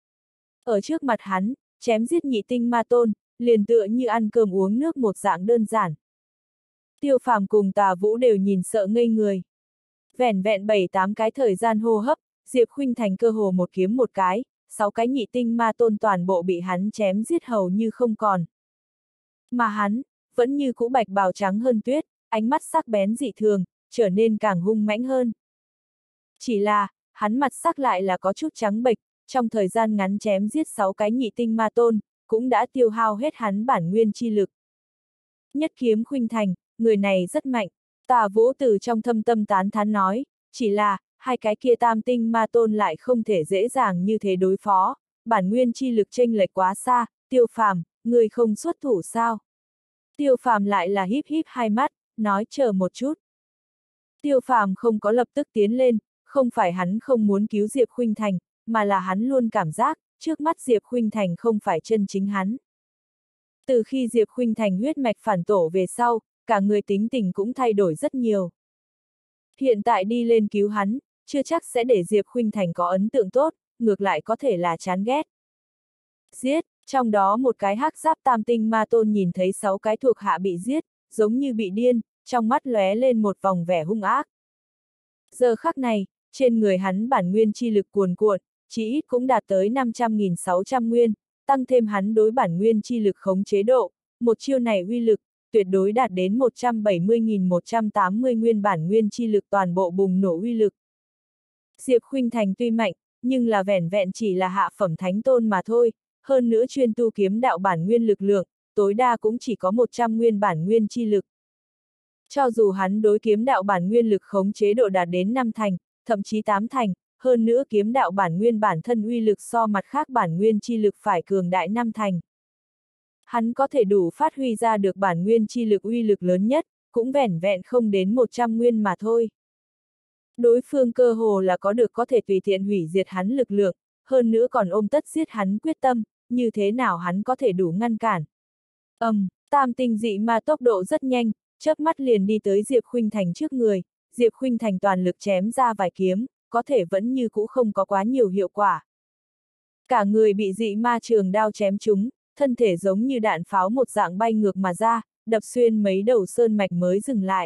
Ở trước mặt hắn, chém giết nhị tinh ma tôn, liền tựa như ăn cơm uống nước một dạng đơn giản. Tiêu Phàm cùng Tà Vũ đều nhìn sợ ngây người. Vẻn vẹn 7-8 cái thời gian hô hấp, Diệp Khuynh Thành cơ hồ một kiếm một cái, 6 cái nhị tinh ma tôn toàn bộ bị hắn chém giết hầu như không còn. Mà hắn, vẫn như cũ bạch bào trắng hơn tuyết, ánh mắt sắc bén dị thường, trở nên càng hung mãnh hơn. Chỉ là, hắn mặt sắc lại là có chút trắng bệch, trong thời gian ngắn chém giết 6 cái nhị tinh ma tôn, cũng đã tiêu hao hết hắn bản nguyên chi lực. Nhất kiếm khuynh thành, người này rất mạnh, Tả Vũ từ trong thâm tâm tán thán nói, chỉ là, hai cái kia tam tinh ma tôn lại không thể dễ dàng như thế đối phó, bản nguyên chi lực chênh lệch quá xa, Tiêu Phàm, người không xuất thủ sao? Tiêu Phàm lại là híp híp hai mắt, nói chờ một chút. Tiêu Phàm không có lập tức tiến lên, không phải hắn không muốn cứu Diệp Khuynh Thành, mà là hắn luôn cảm giác, trước mắt Diệp Khuynh Thành không phải chân chính hắn. Từ khi Diệp Khuynh Thành huyết mạch phản tổ về sau, cả người tính tình cũng thay đổi rất nhiều. Hiện tại đi lên cứu hắn, chưa chắc sẽ để Diệp Khuynh Thành có ấn tượng tốt, ngược lại có thể là chán ghét. Giết, trong đó một cái hắc giáp tam tinh ma tôn nhìn thấy 6 cái thuộc hạ bị giết, giống như bị điên, trong mắt lóe lên một vòng vẻ hung ác. Giờ khắc này, trên người hắn bản nguyên chi lực cuồn cuộn, chỉ ít cũng đạt tới 500.600 nguyên, tăng thêm hắn đối bản nguyên chi lực khống chế độ, một chiêu này uy lực, tuyệt đối đạt đến 170.180 nguyên bản nguyên chi lực toàn bộ bùng nổ uy lực. Diệp Khuynh Thành tuy mạnh, nhưng là vẻn vẹn chỉ là hạ phẩm thánh tôn mà thôi, hơn nữa chuyên tu kiếm đạo bản nguyên lực lượng, tối đa cũng chỉ có 100 nguyên bản nguyên chi lực. Cho dù hắn đối kiếm đạo bản nguyên lực khống chế độ đạt đến 5 thành, thậm chí 8 thành, hơn nữa kiếm đạo bản nguyên bản thân uy lực so mặt khác bản nguyên chi lực phải cường đại 5 thành. Hắn có thể đủ phát huy ra được bản nguyên chi lực uy lực lớn nhất, cũng vẻn vẹn không đến 100 nguyên mà thôi. Đối phương cơ hồ là có được có thể tùy tiện hủy diệt hắn lực lượng, hơn nữa còn ôm tất giết hắn quyết tâm, như thế nào hắn có thể đủ ngăn cản. Tam tinh dị ma tốc độ rất nhanh, chớp mắt liền đi tới Diệp Khuynh Thành trước người, Diệp Khuynh Thành toàn lực chém ra vài kiếm, có thể vẫn như cũ không có quá nhiều hiệu quả. Cả người bị dị ma trường đao chém trúng, thân thể giống như đạn pháo một dạng bay ngược mà ra, đập xuyên mấy đầu sơn mạch mới dừng lại.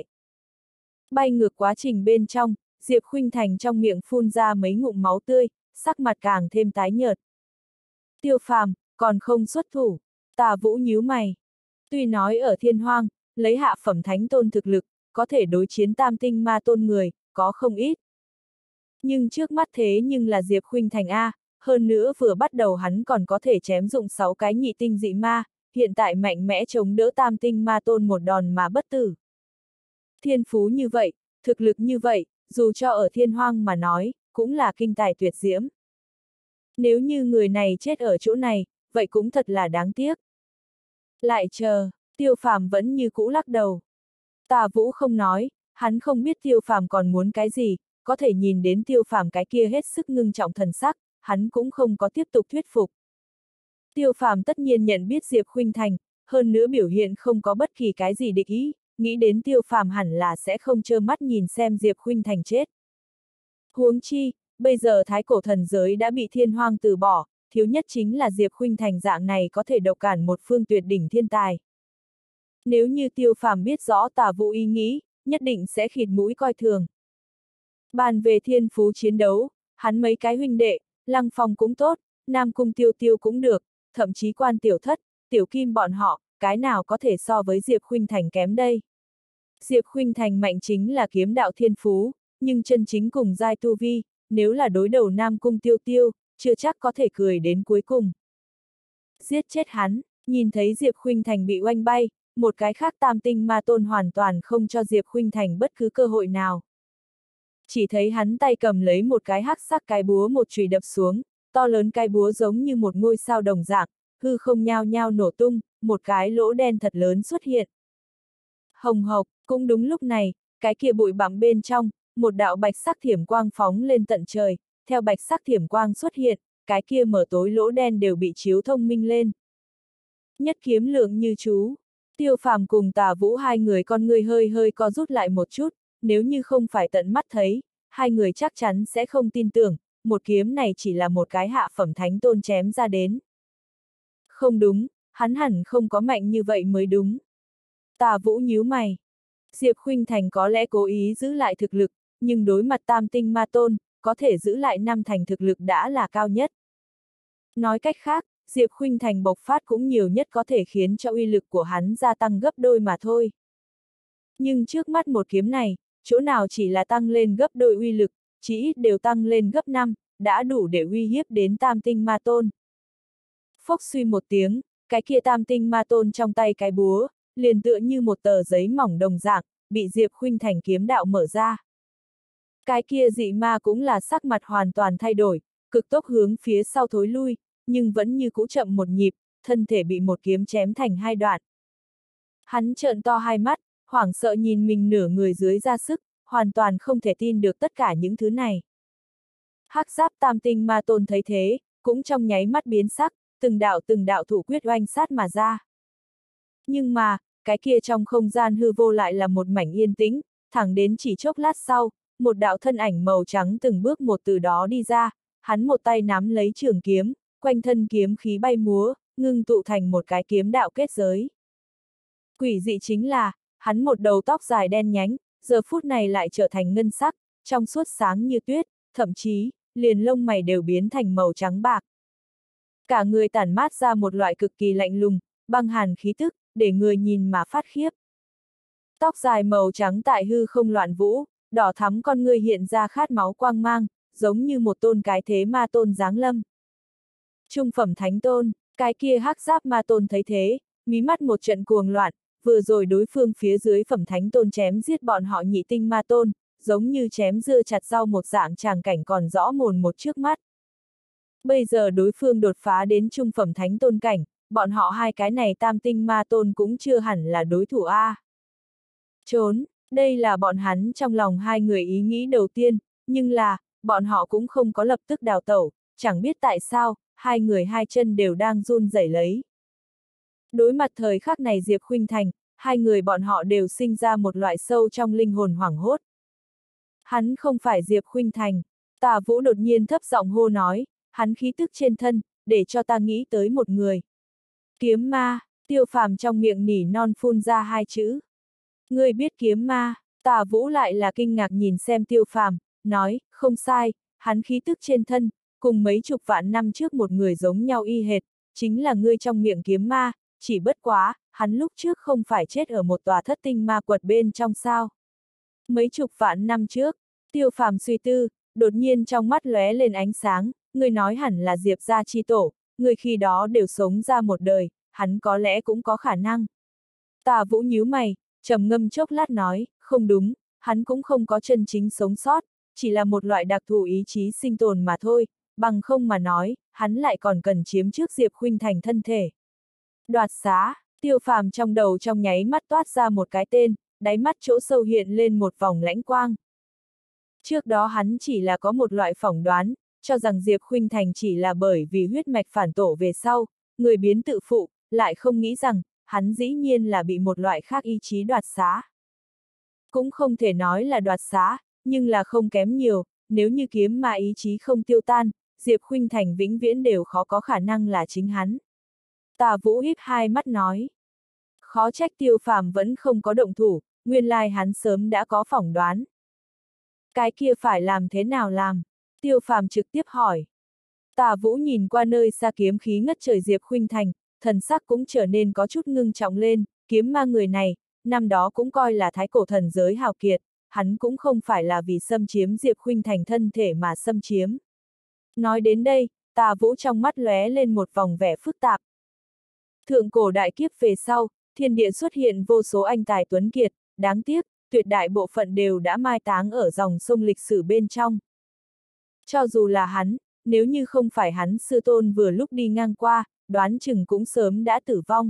Bay ngược quá trình bên trong, Diệp Khuynh Thành trong miệng phun ra mấy ngụm máu tươi, sắc mặt càng thêm tái nhợt. Tiêu Phàm, còn không xuất thủ, Tả Vũ nhíu mày. Tuy nói ở Thiên Hoang, lấy hạ phẩm thánh tôn thực lực, có thể đối chiến tam tinh ma tôn người, có không ít. Nhưng trước mắt thế nhưng là Diệp Khuynh Thành A, hơn nữa vừa bắt đầu hắn còn có thể chém dụng 6 cái nhị tinh dị ma, hiện tại mạnh mẽ chống đỡ tam tinh ma tôn một đòn mà bất tử. Thiên phú như vậy, thực lực như vậy, dù cho ở Thiên Hoang mà nói, cũng là kinh tài tuyệt diễm. Nếu như người này chết ở chỗ này, vậy cũng thật là đáng tiếc. Lại chờ, Tiêu Phàm vẫn như cũ lắc đầu. Tả Vũ không nói, hắn không biết Tiêu Phàm còn muốn cái gì, có thể nhìn đến Tiêu Phàm cái kia hết sức ngưng trọng thần sắc, hắn cũng không có tiếp tục thuyết phục. Tiêu Phàm tất nhiên nhận biết Diệp Khuynh Thành, hơn nữa biểu hiện không có bất kỳ cái gì địch ý, nghĩ đến Tiêu Phàm hẳn là sẽ không trơ mắt nhìn xem Diệp Khuynh Thành chết. Huống chi, bây giờ thái cổ thần giới đã bị Thiên Hoang từ bỏ, thiếu nhất chính là Diệp Khuynh Thành dạng này có thể độc cản một phương tuyệt đỉnh thiên tài. Nếu như Tiêu Phàm biết rõ Tả Vũ ý nghĩ, nhất định sẽ khịt mũi coi thường. Bàn về thiên phú chiến đấu, hắn mấy cái huynh đệ, Lăng Phong cũng tốt, Nam Cung Tiêu Tiêu cũng được, thậm chí Quan Tiểu Thất, Tiểu Kim bọn họ, cái nào có thể so với Diệp Khuynh Thành kém đây. Diệp Khuynh Thành mạnh chính là kiếm đạo thiên phú, nhưng chân chính cùng giai tu vi, nếu là đối đầu Nam Cung Tiêu Tiêu, chưa chắc có thể cười đến cuối cùng. Giết chết hắn, nhìn thấy Diệp Khuynh Thành bị oanh bay, một cái khác tam tinh ma tôn hoàn toàn không cho Diệp Khuynh Thành bất cứ cơ hội nào. Chỉ thấy hắn tay cầm lấy một cái hắc sắc cái búa một chùy đập xuống, to lớn cái búa giống như một ngôi sao đồng dạng, hư không nhao nhao nổ tung, một cái lỗ đen thật lớn xuất hiện. Hồng hộc, cũng đúng lúc này, cái kia bụi bặm bên trong, một đạo bạch sắc thiểm quang phóng lên tận trời, theo bạch sắc thiểm quang xuất hiện, cái kia mở tối lỗ đen đều bị chiếu thông minh lên. Nhất kiếm lượng như chú, Tiêu Phàm cùng Tả Vũ hai người con người hơi hơi co rút lại một chút, nếu như không phải tận mắt thấy, hai người chắc chắn sẽ không tin tưởng, một kiếm này chỉ là một cái hạ phẩm thánh tôn chém ra đến. Không đúng, hắn hẳn không có mạnh như vậy mới đúng. Tả Vũ nhíu mày. Diệp Khuynh Thành có lẽ cố ý giữ lại thực lực, nhưng đối mặt tam tinh ma tôn, có thể giữ lại 5 thành thực lực đã là cao nhất. Nói cách khác, Diệp Khuynh Thành bộc phát cũng nhiều nhất có thể khiến cho uy lực của hắn gia tăng gấp đôi mà thôi. Nhưng trước mắt một kiếm này, chỗ nào chỉ là tăng lên gấp đôi uy lực, chỉ ít đều tăng lên gấp 5, đã đủ để uy hiếp đến Tam Tinh Ma Tôn. Phốc suy một tiếng, cái kia Tam Tinh Ma Tôn trong tay cái búa, liền tựa như một tờ giấy mỏng đồng dạng, bị Diệp Khuynh Thành kiếm đạo mở ra. Cái kia dị ma cũng là sắc mặt hoàn toàn thay đổi, cực tốc hướng phía sau thối lui, nhưng vẫn như cũ chậm một nhịp, thân thể bị một kiếm chém thành hai đoạn. Hắn trợn to hai mắt, hoảng sợ nhìn mình nửa người dưới ra sức, hoàn toàn không thể tin được tất cả những thứ này. Hắc giáp Tam Tinh Ma Tôn thấy thế, cũng trong nháy mắt biến sắc, từng đạo thủ quyết oanh sát mà ra. Nhưng mà, cái kia trong không gian hư vô lại là một mảnh yên tĩnh, thẳng đến chỉ chốc lát sau, một đạo thân ảnh màu trắng từng bước một từ đó đi ra, hắn một tay nắm lấy trường kiếm, quanh thân kiếm khí bay múa, ngưng tụ thành một cái kiếm đạo kết giới. Quỷ dị chính là, hắn một đầu tóc dài đen nhánh, giờ phút này lại trở thành ngân sắc, trong suốt sáng như tuyết, thậm chí, liền lông mày đều biến thành màu trắng bạc. Cả người tản mát ra một loại cực kỳ lạnh lùng, băng hàn khí tức, để người nhìn mà phát khiếp. Tóc dài màu trắng tại hư không loạn vũ, đỏ thắm con người hiện ra khát máu quang mang, giống như một tôn cái thế ma tôn giáng lâm. Trung phẩm thánh tôn, cái kia hắc giáp ma tôn thấy thế, mí mắt một trận cuồng loạn, vừa rồi đối phương phía dưới phẩm thánh tôn chém giết bọn họ nhị tinh ma tôn, giống như chém dưa chặt rau một dạng tràng cảnh còn rõ mồn một trước mắt. Bây giờ đối phương đột phá đến trung phẩm thánh tôn cảnh, bọn họ hai cái này tam tinh ma tôn cũng chưa hẳn là đối thủ a. Trốn, đây là bọn hắn trong lòng hai người ý nghĩ đầu tiên, nhưng là, bọn họ cũng không có lập tức đào tẩu, chẳng biết tại sao, hai người hai chân đều đang run rẩy lấy. Đối mặt thời khắc này Diệp Khuynh Thành, hai người bọn họ đều sinh ra một loại sâu trong linh hồn hoảng hốt. Hắn không phải Diệp Khuynh Thành, Tà Vũ đột nhiên thấp giọng hô nói, hắn khí tức trên thân, để cho ta nghĩ tới một người. Kiếm ma, Tiêu Phàm trong miệng nỉ non phun ra hai chữ. Ngươi biết kiếm ma, Tà Vũ lại là kinh ngạc nhìn xem Tiêu Phàm, nói, không sai, hắn khí tức trên thân, cùng mấy chục vạn năm trước một người giống nhau y hệt, chính là ngươi trong miệng kiếm ma, chỉ bất quá, hắn lúc trước không phải chết ở một tòa thất tinh ma quật bên trong sao. Mấy chục vạn năm trước, Tiêu Phàm suy tư, đột nhiên trong mắt lóe lên ánh sáng, người nói hẳn là Diệp gia chi tổ, người khi đó đều sống ra một đời, hắn có lẽ cũng có khả năng. Tà Vũ nhíu mày, trầm ngâm chốc lát nói, không đúng, hắn cũng không có chân chính sống sót, chỉ là một loại đặc thù ý chí sinh tồn mà thôi, bằng không mà nói, hắn lại còn cần chiếm trước Diệp Khuynh Thành thân thể. Đoạt xá, Tiêu Phàm trong đầu trong nháy mắt toát ra một cái tên, đáy mắt chỗ sâu hiện lên một vòng lãnh quang. Trước đó hắn chỉ là có một loại phỏng đoán, cho rằng Diệp Khuynh Thành chỉ là bởi vì huyết mạch phản tổ về sau, người biến tự phụ, lại không nghĩ rằng, hắn dĩ nhiên là bị một loại khác ý chí đoạt xá. Cũng không thể nói là đoạt xá, nhưng là không kém nhiều, nếu như kiếm ma ý chí không tiêu tan, Diệp Khuynh Thành vĩnh viễn đều khó có khả năng là chính hắn. Tà Vũ híp hai mắt nói. Khó trách Tiêu Phàm vẫn không có động thủ, nguyên lai hắn sớm đã có phỏng đoán. Cái kia phải làm thế nào làm? Tiêu Phàm trực tiếp hỏi. Tà Vũ nhìn qua nơi xa kiếm khí ngất trời Diệp Khuynh Thành, thần sắc cũng trở nên có chút ngưng trọng lên, kiếm ma người này, năm đó cũng coi là thái cổ thần giới hào kiệt, hắn cũng không phải là vì xâm chiếm Diệp Khuynh Thành thân thể mà xâm chiếm. Nói đến đây, Tà Vũ trong mắt lóe lên một vòng vẻ phức tạp. Thượng cổ đại kiếp về sau, thiên địa xuất hiện vô số anh tài tuấn kiệt, đáng tiếc, tuyệt đại bộ phận đều đã mai táng ở dòng sông lịch sử bên trong. Cho dù là hắn, nếu như không phải hắn sư tôn vừa lúc đi ngang qua, đoán chừng cũng sớm đã tử vong.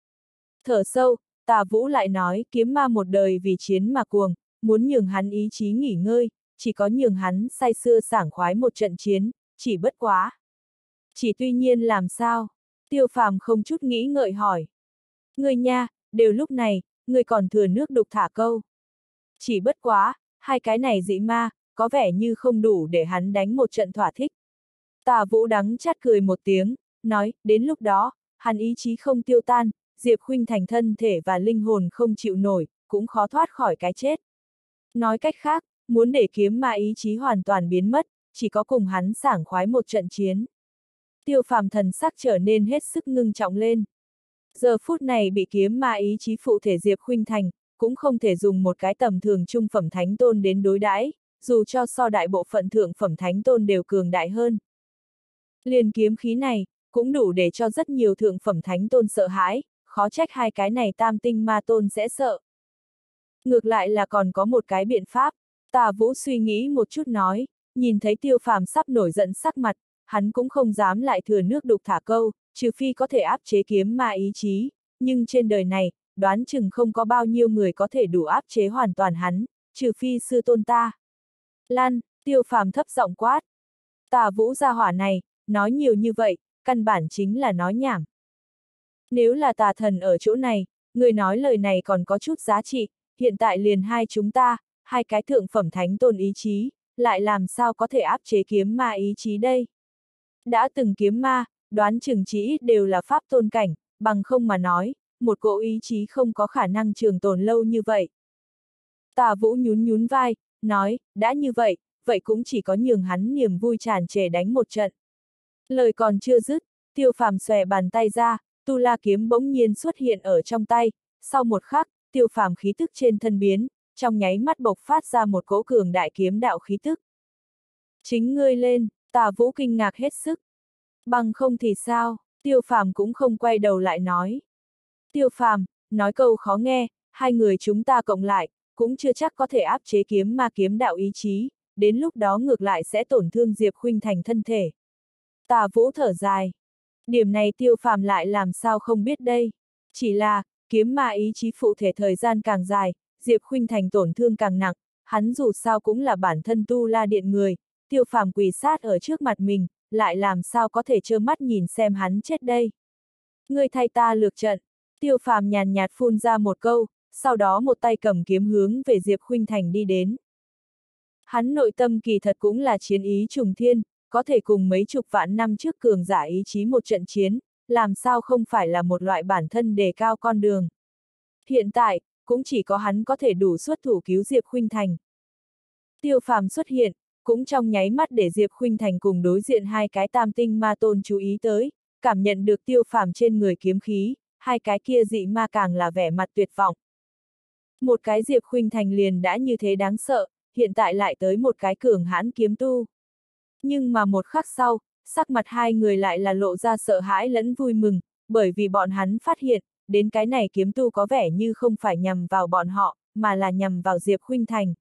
Thở sâu, Tà Vũ lại nói kiếm ma một đời vì chiến mà cuồng, muốn nhường hắn ý chí nghỉ ngơi, chỉ có nhường hắn say sưa sảng khoái một trận chiến, chỉ bất quá. Chỉ tuy nhiên làm sao? Tiêu Phàm không chút nghĩ ngợi hỏi. Ngươi nha, đều lúc này, ngươi còn thừa nước đục thả câu. Chỉ bất quá, hai cái này dị ma, có vẻ như không đủ để hắn đánh một trận thỏa thích. Tà Vũ đắng chát cười một tiếng, nói, đến lúc đó, hắn ý chí không tiêu tan, Diệp Khuynh Thành thân thể và linh hồn không chịu nổi, cũng khó thoát khỏi cái chết. Nói cách khác, muốn để kiếm ma ý chí hoàn toàn biến mất, chỉ có cùng hắn sảng khoái một trận chiến. Tiêu Phàm thần sắc trở nên hết sức ngưng trọng lên. Giờ phút này bị kiếm ma ý chí phụ thể Diệp Khuynh Thành, cũng không thể dùng một cái tầm thường trung phẩm thánh tôn đến đối đãi, dù cho so đại bộ phận thượng phẩm thánh tôn đều cường đại hơn. Liền kiếm khí này, cũng đủ để cho rất nhiều thượng phẩm thánh tôn sợ hãi, khó trách hai cái này tam tinh ma tôn sẽ sợ. Ngược lại là còn có một cái biện pháp, Tà Vũ suy nghĩ một chút nói, nhìn thấy Tiêu Phàm sắp nổi giận sắc mặt, hắn cũng không dám lại thừa nước đục thả câu, trừ phi có thể áp chế kiếm ma ý chí, nhưng trên đời này, đoán chừng không có bao nhiêu người có thể đủ áp chế hoàn toàn hắn, trừ phi sư tôn ta. Lan, Tiêu Phàm thấp giọng quát. Tà Vũ gia hỏa này, nói nhiều như vậy, căn bản chính là nói nhảm. Nếu là tà thần ở chỗ này, người nói lời này còn có chút giá trị, hiện tại liền hai chúng ta, hai cái thượng phẩm thánh tôn ý chí, lại làm sao có thể áp chế kiếm ma ý chí đây? Đã từng kiếm ma, đoán chừng chí ít đều là pháp tôn cảnh, bằng không mà nói, một cỗ ý chí không có khả năng trường tồn lâu như vậy. Tà Vũ nhún nhún vai, nói, đã như vậy, vậy cũng chỉ có nhường hắn niềm vui tràn trề đánh một trận. Lời còn chưa dứt, Tiêu Phàm xòe bàn tay ra, Tu La kiếm bỗng nhiên xuất hiện ở trong tay, sau một khắc, Tiêu Phàm khí tức trên thân biến, trong nháy mắt bộc phát ra một cỗ cường đại kiếm đạo khí tức. Chính ngươi lên, Tà Vũ kinh ngạc hết sức. Bằng không thì sao, Tiêu Phàm cũng không quay đầu lại nói. Tiêu Phàm, nói câu khó nghe, hai người chúng ta cộng lại, cũng chưa chắc có thể áp chế kiếm ma kiếm đạo ý chí, đến lúc đó ngược lại sẽ tổn thương Diệp Khuynh Thành thân thể. Tà Vũ thở dài. Điểm này Tiêu Phàm lại làm sao không biết đây. Chỉ là, kiếm ma ý chí phụ thể thời gian càng dài, Diệp Khuynh Thành tổn thương càng nặng, hắn dù sao cũng là bản thân Tu La Điện người, Tiêu Phàm quỳ sát ở trước mặt mình, lại làm sao có thể trơ mắt nhìn xem hắn chết đây. Ngươi thay ta lược trận, Tiêu Phàm nhàn nhạt phun ra một câu, sau đó một tay cầm kiếm hướng về Diệp Khuynh Thành đi đến. Hắn nội tâm kỳ thật cũng là chiến ý trùng thiên, có thể cùng mấy chục vạn năm trước cường giả ý chí một trận chiến, làm sao không phải là một loại bản thân đề cao con đường. Hiện tại, cũng chỉ có hắn có thể đủ xuất thủ cứu Diệp Khuynh Thành. Tiêu Phàm xuất hiện, cũng trong nháy mắt để Diệp Khuynh Thành cùng đối diện hai cái tam tinh ma tôn chú ý tới, cảm nhận được Tiêu Phàm trên người kiếm khí, hai cái kia dị ma càng là vẻ mặt tuyệt vọng. Một cái Diệp Khuynh Thành liền đã như thế đáng sợ, hiện tại lại tới một cái cường hãn kiếm tu. Nhưng mà một khắc sau, sắc mặt hai người lại là lộ ra sợ hãi lẫn vui mừng, bởi vì bọn hắn phát hiện, đến cái này kiếm tu có vẻ như không phải nhằm vào bọn họ, mà là nhằm vào Diệp Khuynh Thành.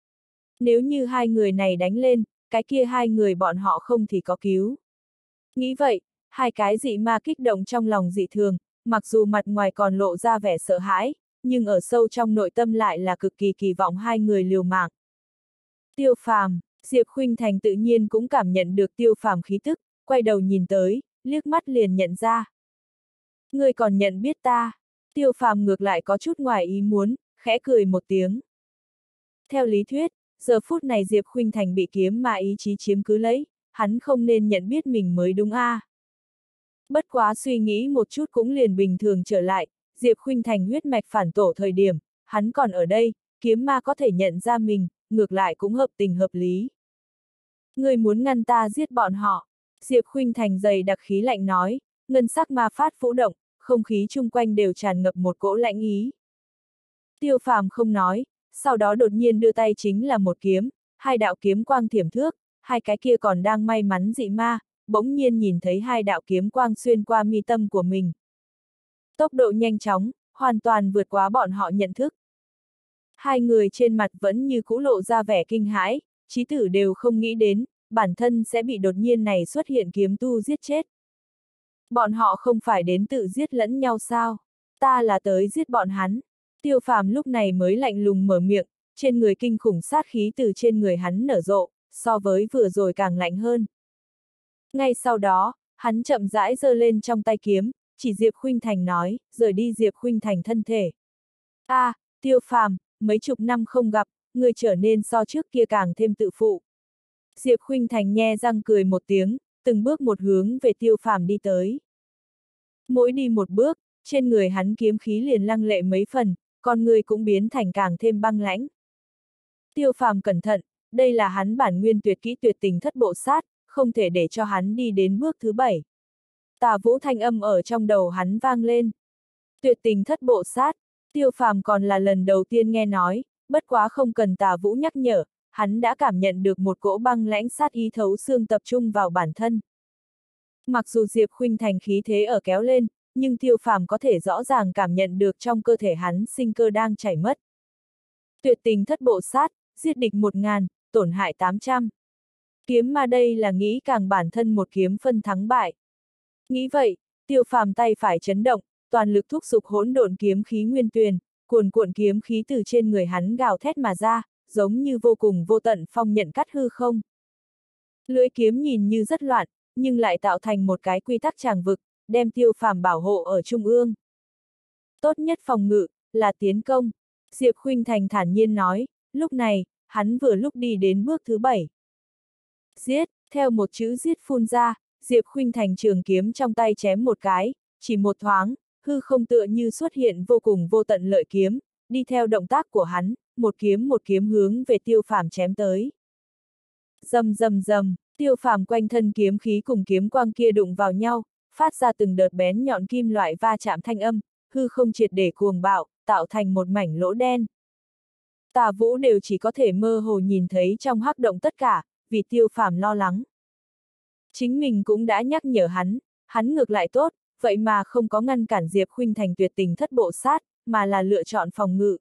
Nếu như hai người này đánh lên, cái kia hai người bọn họ không thì có cứu. Nghĩ vậy, hai cái dị ma kích động trong lòng dị thường, mặc dù mặt ngoài còn lộ ra vẻ sợ hãi, nhưng ở sâu trong nội tâm lại là cực kỳ kỳ vọng hai người liều mạng. Tiêu Phàm, Diệp Khuynh Thành tự nhiên cũng cảm nhận được Tiêu Phàm khí tức, quay đầu nhìn tới, liếc mắt liền nhận ra. Ngươi còn nhận biết ta? Tiêu Phàm ngược lại có chút ngoài ý muốn, khẽ cười một tiếng. Theo lý thuyết, giờ phút này Diệp Khuynh Thành bị kiếm ma ý chí chiếm cứ lấy, hắn không nên nhận biết mình mới đúng a. Bất quá suy nghĩ một chút cũng liền bình thường trở lại, Diệp Khuynh Thành huyết mạch phản tổ thời điểm, hắn còn ở đây, kiếm ma có thể nhận ra mình, ngược lại cũng hợp tình hợp lý. Ngươi muốn ngăn ta giết bọn họ, Diệp Khuynh Thành dày đặc khí lạnh nói, ngân sắc ma phát vũ động, không khí chung quanh đều tràn ngập một cỗ lạnh ý. Tiêu Phàm không nói, sau đó đột nhiên đưa tay chính là một kiếm, hai đạo kiếm quang thiểm thước, hai cái kia còn đang may mắn dị ma, bỗng nhiên nhìn thấy hai đạo kiếm quang xuyên qua mi tâm của mình. Tốc độ nhanh chóng, hoàn toàn vượt quá bọn họ nhận thức. Hai người trên mặt vẫn như cũ lộ ra vẻ kinh hãi, chí tử đều không nghĩ đến, bản thân sẽ bị đột nhiên này xuất hiện kiếm tu giết chết. Bọn họ không phải đến tự giết lẫn nhau sao? Ta là tới giết bọn hắn. Tiêu Phàm lúc này mới lạnh lùng mở miệng, trên người kinh khủng sát khí từ trên người hắn nở rộ, so với vừa rồi càng lạnh hơn. Ngay sau đó, hắn chậm rãi giơ lên trong tay kiếm, chỉ Diệp Khuynh Thành nói, rời đi Diệp Khuynh Thành thân thể. Tiêu Phàm, mấy chục năm không gặp, người trở nên so trước kia càng thêm tự phụ. Diệp Khuynh Thành nhe răng cười một tiếng, từng bước một hướng về Tiêu Phàm đi tới. Mỗi đi một bước, trên người hắn kiếm khí liền lăng lệ mấy phần, con người cũng biến thành càng thêm băng lãnh. Tiêu Phàm cẩn thận, đây là hắn bản nguyên tuyệt kỹ tuyệt tình thất bộ sát, không thể để cho hắn đi đến bước thứ 7. Tà Vũ thanh âm ở trong đầu hắn vang lên. Tuyệt tình thất bộ sát, Tiêu Phàm còn là lần đầu tiên nghe nói, bất quá không cần Tà Vũ nhắc nhở, hắn đã cảm nhận được một cỗ băng lãnh sát ý thấu xương tập trung vào bản thân. Mặc dù Diệp Khuynh Thành khí thế ở kéo lên, nhưng Tiêu Phàm có thể rõ ràng cảm nhận được trong cơ thể hắn sinh cơ đang chảy mất. Tuyệt tình thất bộ sát, giết địch 1000, tổn hại 800. Kiếm ma đây là nghĩ càng bản thân một kiếm phân thắng bại. Nghĩ vậy, Tiêu Phàm tay phải chấn động, toàn lực thúc giục hỗn độn kiếm khí nguyên tuyền, cuồn cuộn kiếm khí từ trên người hắn gào thét mà ra, giống như vô cùng vô tận phong nhận cắt hư không. Lưỡi kiếm nhìn như rất loạn, nhưng lại tạo thành một cái quy tắc tràng vực, đem Tiêu Phàm bảo hộ ở trung ương. Tốt nhất phòng ngự, là tiến công, Diệp Khuynh Thành thản nhiên nói, lúc này, hắn vừa lúc đi đến bước thứ 7. Giết, theo một chữ giết phun ra, Diệp Khuynh Thành trường kiếm trong tay chém một cái, chỉ một thoáng, hư không tựa như xuất hiện vô cùng vô tận lợi kiếm, đi theo động tác của hắn, một kiếm hướng về Tiêu Phàm chém tới. Rầm rầm rầm, Tiêu Phàm quanh thân kiếm khí cùng kiếm quang kia đụng vào nhau, phát ra từng đợt bén nhọn kim loại va chạm thanh âm, hư không triệt để cuồng bạo, tạo thành một mảnh lỗ đen. Tà Vũ đều chỉ có thể mơ hồ nhìn thấy trong hắc động tất cả, vì Tiêu Phàm lo lắng. Chính mình cũng đã nhắc nhở hắn ngược lại tốt, vậy mà không có ngăn cản Diệp Khuynh Thành tuyệt tình thất bộ sát, mà là lựa chọn phòng ngự.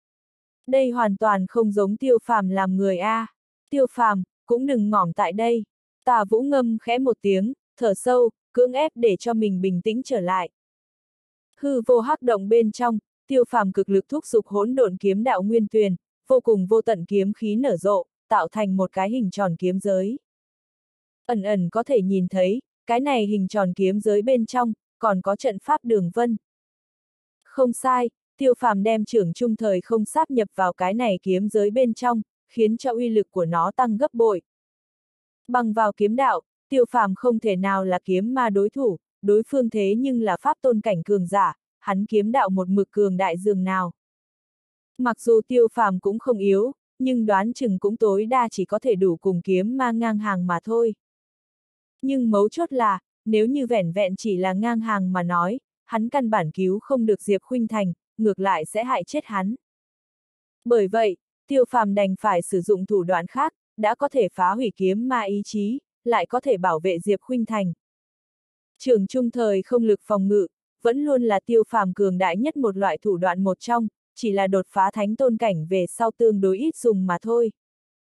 Đây hoàn toàn không giống Tiêu Phàm làm người a. Tiêu Phàm, cũng đừng ngỏm tại đây. Tà Vũ ngâm khẽ một tiếng, thở sâu, cưỡng ép để cho mình bình tĩnh trở lại. Hư vô hắc động bên trong, Tiêu Phàm cực lực thúc giục hỗn độn kiếm đạo nguyên tuyền, vô cùng vô tận kiếm khí nở rộ, tạo thành một cái hình tròn kiếm giới. Ẩn ẩn có thể nhìn thấy, cái này hình tròn kiếm giới bên trong, còn có trận pháp đường vân. Không sai, Tiêu Phàm đem trưởng trung thời không sáp nhập vào cái này kiếm giới bên trong, khiến cho uy lực của nó tăng gấp bội. Bằng vào kiếm đạo, Tiêu Phàm không thể nào là kiếm ma đối thủ, đối phương thế nhưng là pháp tôn cảnh cường giả, hắn kiếm đạo một mực cường đại dường nào. Mặc dù Tiêu Phàm cũng không yếu, nhưng đoán chừng cũng tối đa chỉ có thể đủ cùng kiếm ma ngang hàng mà thôi. Nhưng mấu chốt là, nếu như vẻn vẹn chỉ là ngang hàng mà nói, hắn căn bản cứu không được Diệp Khuynh Thành, ngược lại sẽ hại chết hắn. Bởi vậy, Tiêu Phàm đành phải sử dụng thủ đoạn khác, đã có thể phá hủy kiếm ma ý chí, lại có thể bảo vệ Diệp Khuynh Thành. Trường trung thời không lực phòng ngự, vẫn luôn là Tiêu Phàm cường đại nhất một loại thủ đoạn một trong, chỉ là đột phá thánh tôn cảnh về sau tương đối ít dùng mà thôi.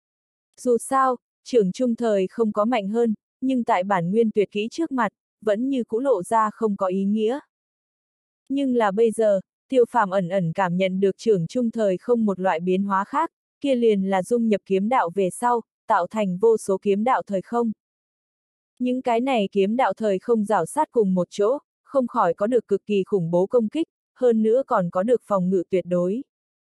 Dù sao, trường trung thời không có mạnh hơn, nhưng tại bản nguyên tuyệt kỹ trước mặt, vẫn như cũ lộ ra không có ý nghĩa. Nhưng là bây giờ, Tiêu Phàm ẩn ẩn cảm nhận được trường trung thời không một loại biến hóa khác, kia liền là dung nhập kiếm đạo về sau, tạo thành vô số kiếm đạo thời không. Những cái này kiếm đạo thời không rảo sát cùng một chỗ, không khỏi có được cực kỳ khủng bố công kích, hơn nữa còn có được phòng ngự tuyệt đối.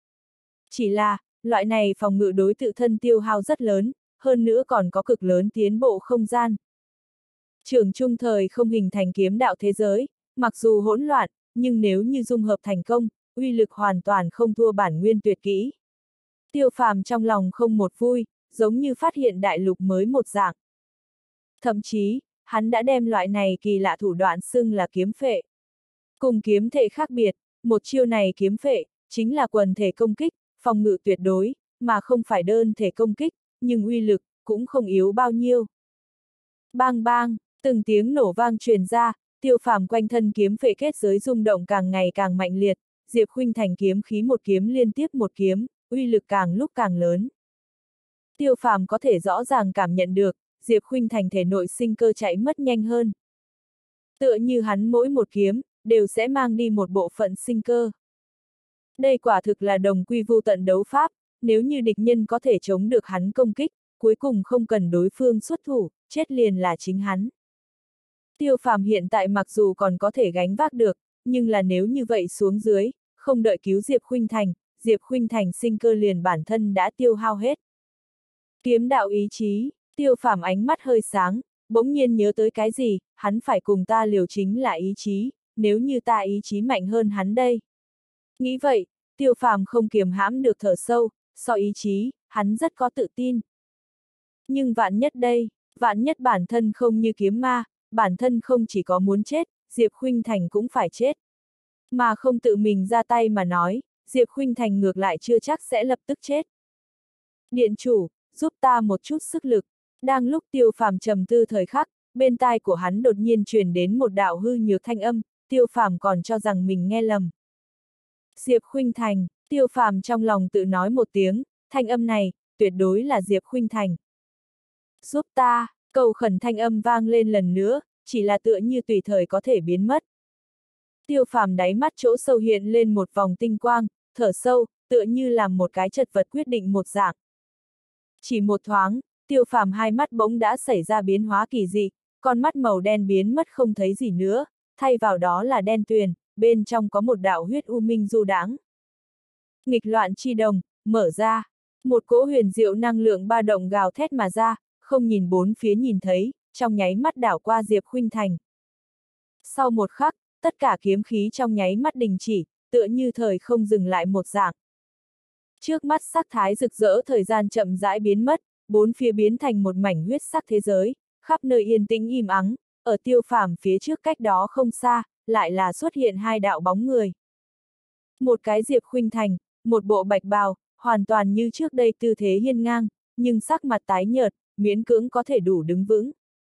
Chỉ là, loại này phòng ngự đối tự thân tiêu hao rất lớn, hơn nữa còn có cực lớn tiến bộ không gian. Trường trung thời không hình thành kiếm đạo thế giới, mặc dù hỗn loạn, nhưng nếu như dung hợp thành công, uy lực hoàn toàn không thua bản nguyên tuyệt kỹ. Tiêu Phàm trong lòng không một vui, giống như phát hiện đại lục mới một dạng. Thậm chí, hắn đã đem loại này kỳ lạ thủ đoạn xưng là kiếm phệ. Cùng kiếm thể khác biệt, một chiêu này kiếm phệ, chính là quần thể công kích, phòng ngự tuyệt đối, mà không phải đơn thể công kích, nhưng uy lực, cũng không yếu bao nhiêu. Bang bang, từng tiếng nổ vang truyền ra, Tiêu Phàm quanh thân kiếm phệ kết giới rung động càng ngày càng mạnh liệt, Diệp Khuynh Thành kiếm khí một kiếm liên tiếp một kiếm, uy lực càng lúc càng lớn. Tiêu Phàm có thể rõ ràng cảm nhận được, Diệp Khuynh Thành thể nội sinh cơ chạy mất nhanh hơn. Tựa như hắn mỗi một kiếm, đều sẽ mang đi một bộ phận sinh cơ. Đây quả thực là đồng quy vu tận đấu pháp, nếu như địch nhân có thể chống được hắn công kích, cuối cùng không cần đối phương xuất thủ, chết liền là chính hắn. Tiêu Phàm hiện tại mặc dù còn có thể gánh vác được, nhưng là nếu như vậy xuống dưới, không đợi cứu Diệp Khuynh Thành sinh cơ liền bản thân đã tiêu hao hết. Kiếm đạo ý chí, Tiêu Phàm ánh mắt hơi sáng, bỗng nhiên nhớ tới cái gì, hắn phải cùng ta liều chính là ý chí, nếu như ta ý chí mạnh hơn hắn đây. Nghĩ vậy, Tiêu Phàm không kiềm hãm được thở sâu, so ý chí, hắn rất có tự tin. Nhưng vạn nhất đây, vạn nhất bản thân không như kiếm ma, bản thân không chỉ có muốn chết, Diệp Khuynh Thành cũng phải chết. Mà không tự mình ra tay mà nói, Diệp Khuynh Thành ngược lại chưa chắc sẽ lập tức chết. Điện chủ, giúp ta một chút sức lực. Đang lúc Tiêu Phàm trầm tư thời khắc, bên tai của hắn đột nhiên truyền đến một đạo hư nhược thanh âm, Tiêu Phàm còn cho rằng mình nghe lầm. Diệp Khuynh Thành, Tiêu Phàm trong lòng tự nói một tiếng, thanh âm này, tuyệt đối là Diệp Khuynh Thành. Giúp ta, cầu khẩn thanh âm vang lên lần nữa, chỉ là tựa như tùy thời có thể biến mất. Tiêu Phàm đáy mắt chỗ sâu hiện lên một vòng tinh quang, thở sâu, tựa như làm một cái chật vật quyết định một dạng. Chỉ một thoáng, Tiêu Phàm hai mắt bỗng đã xảy ra biến hóa kỳ dị, con mắt màu đen biến mất không thấy gì nữa, thay vào đó là đen tuyền, bên trong có một đạo huyết u minh du đãng. Nghịch loạn chi đồng, mở ra, một cỗ huyền diệu năng lượng ba động gào thét mà ra, không nhìn bốn phía nhìn thấy, trong nháy mắt đảo qua Diệp Khuynh Thành. Sau một khắc, tất cả kiếm khí trong nháy mắt đình chỉ, tựa như thời không dừng lại một dạng. Trước mắt sắc thái rực rỡ thời gian chậm rãi biến mất, bốn phía biến thành một mảnh huyết sắc thế giới, khắp nơi yên tĩnh im ắng, ở Tiêu Phàm phía trước cách đó không xa, lại là xuất hiện hai đạo bóng người. Một cái Diệp Khuynh Thành, một bộ bạch bào, hoàn toàn như trước đây tư thế hiên ngang, nhưng sắc mặt tái nhợt, miễn cưỡng có thể đủ đứng vững.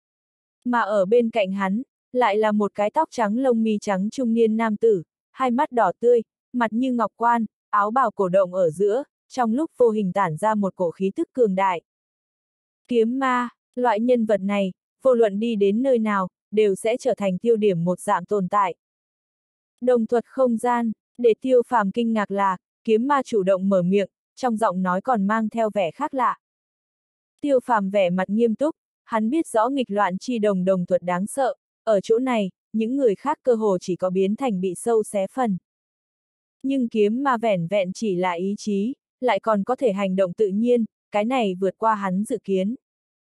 Mà ở bên cạnh hắn, lại là một cái tóc trắng lông mi trắng trung niên nam tử, hai mắt đỏ tươi, mặt như ngọc quan, áo bào cổ động ở giữa, trong lúc vô hình tản ra một cổ khí tức cường đại. Kiếm ma, loại nhân vật này, vô luận đi đến nơi nào, đều sẽ trở thành tiêu điểm một dạng tồn tại. Đồng thuật không gian, để Tiêu Phàm kinh ngạc là, kiếm ma chủ động mở miệng, trong giọng nói còn mang theo vẻ khác lạ. Tiêu Phàm vẻ mặt nghiêm túc, hắn biết rõ nghịch loạn chi đồng đồng thuật đáng sợ, ở chỗ này, những người khác cơ hồ chỉ có biến thành bị sâu xé phần. Nhưng kiếm ma vẻn vẹn chỉ là ý chí, lại còn có thể hành động tự nhiên, cái này vượt qua hắn dự kiến.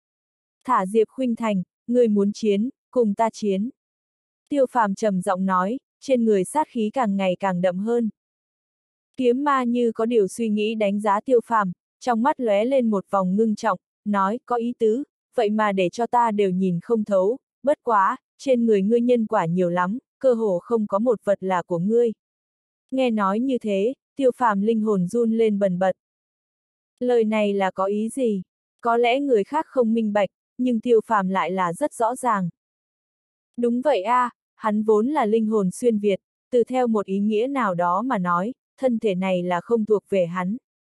Thả Diệp Khuynh Thành, người muốn chiến, cùng ta chiến. Tiêu Phàm trầm giọng nói, trên người sát khí càng ngày càng đậm hơn. Kiếm ma như có điều suy nghĩ đánh giá Tiêu Phàm, trong mắt lóe lên một vòng ngưng trọng, nói, có ý tứ, vậy mà để cho ta đều nhìn không thấu, bất quá, trên người ngươi nhân quả nhiều lắm, cơ hồ không có một vật là của ngươi. Nghe nói như thế, Tiêu Phàm linh hồn run lên bần bật. Lời này là có ý gì? Có lẽ người khác không minh bạch, nhưng Tiêu Phàm lại là rất rõ ràng. Đúng vậy a, hắn vốn là linh hồn xuyên Việt, từ theo một ý nghĩa nào đó mà nói, thân thể này là không thuộc về hắn.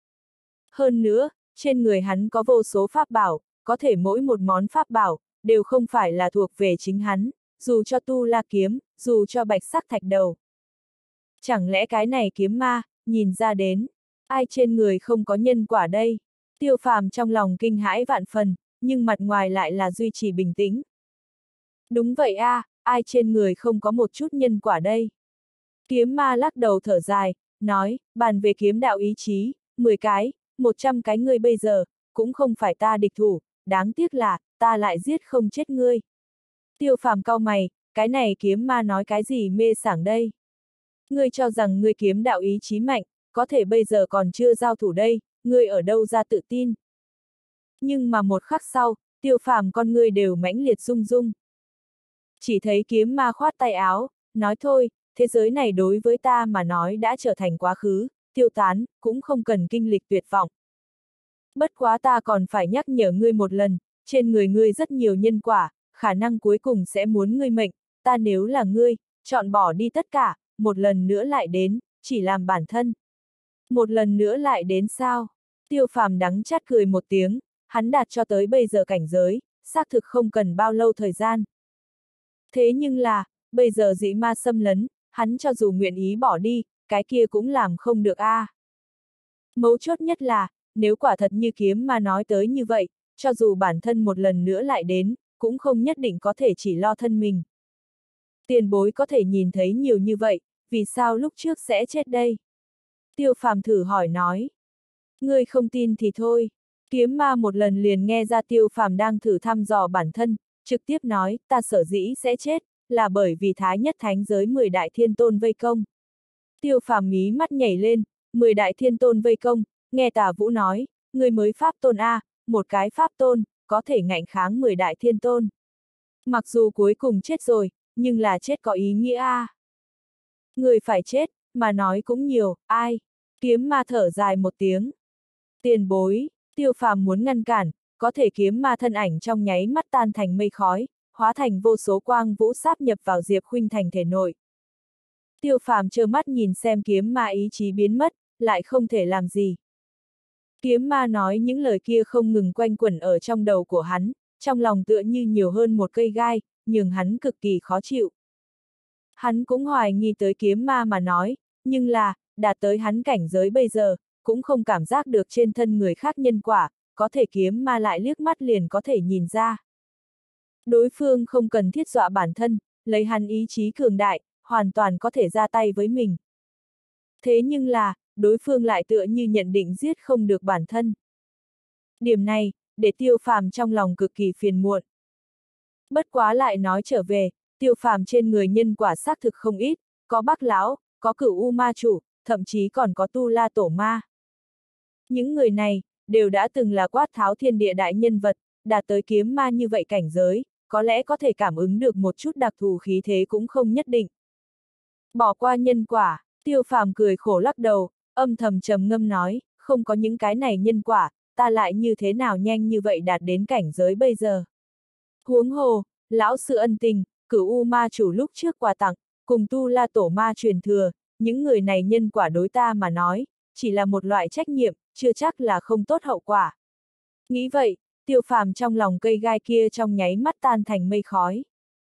Hơn nữa, trên người hắn có vô số pháp bảo, có thể mỗi một món pháp bảo, đều không phải là thuộc về chính hắn, dù cho tu la kiếm, dù cho bạch sắc thạch đầu. Chẳng lẽ cái này kiếm ma, nhìn ra đến, ai trên người không có nhân quả đây? Tiêu Phàm trong lòng kinh hãi vạn phần, nhưng mặt ngoài lại là duy trì bình tĩnh. Đúng vậy a, ai trên người không có một chút nhân quả đây? Kiếm ma lắc đầu thở dài, nói, bàn về kiếm đạo ý chí, 10 cái, 100 cái ngươi bây giờ, cũng không phải ta địch thủ, đáng tiếc là, ta lại giết không chết ngươi. Tiêu Phàm cau mày, cái này kiếm ma nói cái gì mê sảng đây? Ngươi cho rằng ngươi kiếm đạo ý chí mạnh, có thể bây giờ còn chưa giao thủ đây, ngươi ở đâu ra tự tin? Nhưng mà một khắc sau, Tiêu Phàm con ngươi đều mãnh liệt rung rung. Chỉ thấy kiếm ma khoát tay áo, nói thôi, thế giới này đối với ta mà nói đã trở thành quá khứ, tiêu tán, cũng không cần kinh lịch tuyệt vọng. Bất quá ta còn phải nhắc nhở ngươi một lần, trên người ngươi rất nhiều nhân quả, khả năng cuối cùng sẽ muốn ngươi mệnh, ta nếu là ngươi, chọn bỏ đi tất cả, một lần nữa lại đến, chỉ làm bản thân. Một lần nữa lại đến sao? Tiêu Phàm đắng chát cười một tiếng, hắn đạt cho tới bây giờ cảnh giới, xác thực không cần bao lâu thời gian. Thế nhưng là, bây giờ dị ma xâm lấn, hắn cho dù nguyện ý bỏ đi, cái kia cũng làm không được a. Mấu chốt nhất là, nếu quả thật như kiếm ma nói tới như vậy, cho dù bản thân một lần nữa lại đến, cũng không nhất định có thể chỉ lo thân mình. Tiền bối có thể nhìn thấy nhiều như vậy, vì sao lúc trước sẽ chết đây? Tiêu Phàm thử hỏi nói. Ngươi không tin thì thôi. Kiếm ma một lần liền nghe ra Tiêu Phàm đang thử thăm dò bản thân, trực tiếp nói, ta sở dĩ sẽ chết, là bởi vì Thái Nhất Thánh giới 10 đại thiên tôn vây công. Tiêu Phàm mí mắt nhảy lên, 10 đại thiên tôn vây công, nghe Tả Vũ nói, người mới pháp tôn a, một cái pháp tôn, có thể ngạnh kháng 10 đại thiên tôn. Mặc dù cuối cùng chết rồi, nhưng là chết có ý nghĩa a. Người phải chết, mà nói cũng nhiều, ai? Kiếm ma thở dài một tiếng. Tiền bối, Tiêu Phàm muốn ngăn cản, có thể kiếm ma thân ảnh trong nháy mắt tan thành mây khói, hóa thành vô số quang vũ sáp nhập vào Diệp Khuynh Thành thể nội. Tiêu Phàm trơ mắt nhìn xem kiếm ma ý chí biến mất, lại không thể làm gì. Kiếm ma nói những lời kia không ngừng quanh quẩn ở trong đầu của hắn, trong lòng tựa như nhiều hơn một cây gai, nhường hắn cực kỳ khó chịu. Hắn cũng hoài nghi tới kiếm ma mà nói, nhưng là, đạt tới hắn cảnh giới bây giờ, cũng không cảm giác được trên thân người khác nhân quả, có thể kiếm ma lại liếc mắt liền có thể nhìn ra. Đối phương không cần thiết dọa bản thân, lấy hắn ý chí cường đại, hoàn toàn có thể ra tay với mình. Thế nhưng là, đối phương lại tựa như nhận định giết không được bản thân. Điểm này, để Tiêu Phàm trong lòng cực kỳ phiền muộn. Bất quá lại nói trở về, Tiêu Phàm trên người nhân quả xác thực không ít, có Bắc Lão, có Cửu U Ma Chủ, thậm chí còn có Tu La Tổ Ma. Những người này, đều đã từng là quát tháo thiên địa đại nhân vật, đạt tới kiếm ma như vậy cảnh giới, có lẽ có thể cảm ứng được một chút đặc thù khí thế cũng không nhất định. Bỏ qua nhân quả, Tiêu Phàm cười khổ lắc đầu, âm thầm trầm ngâm nói, không có những cái này nhân quả, ta lại như thế nào nhanh như vậy đạt đến cảnh giới bây giờ. Huống hồ, lão sư ân tình, Cửu U Ma Chủ lúc trước quà tặng, cùng Tu La Tổ Ma truyền thừa, những người này nhân quả đối ta mà nói, chỉ là một loại trách nhiệm, chưa chắc là không tốt hậu quả. Nghĩ vậy, Tiêu Phàm trong lòng cây gai kia trong nháy mắt tan thành mây khói.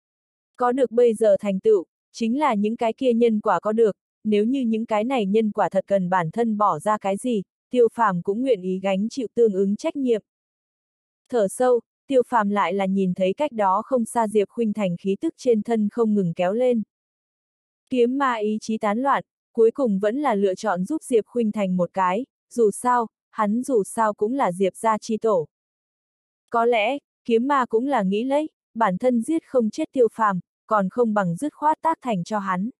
Có được bây giờ thành tựu, chính là những cái kia nhân quả có được, nếu như những cái này nhân quả thật cần bản thân bỏ ra cái gì, Tiêu Phàm cũng nguyện ý gánh chịu tương ứng trách nhiệm. Thở sâu, Tiêu Phàm lại là nhìn thấy cách đó không xa Diệp Khuynh Thành khí tức trên thân không ngừng kéo lên. Kiếm ma ý chí tán loạn, cuối cùng vẫn là lựa chọn giúp Diệp Khuynh Thành một cái, dù sao, hắn dù sao cũng là Diệp gia chi tổ. Có lẽ, kiếm ma cũng là nghĩ lấy, bản thân giết không chết Tiêu Phàm, còn không bằng dứt khoát tác thành cho hắn.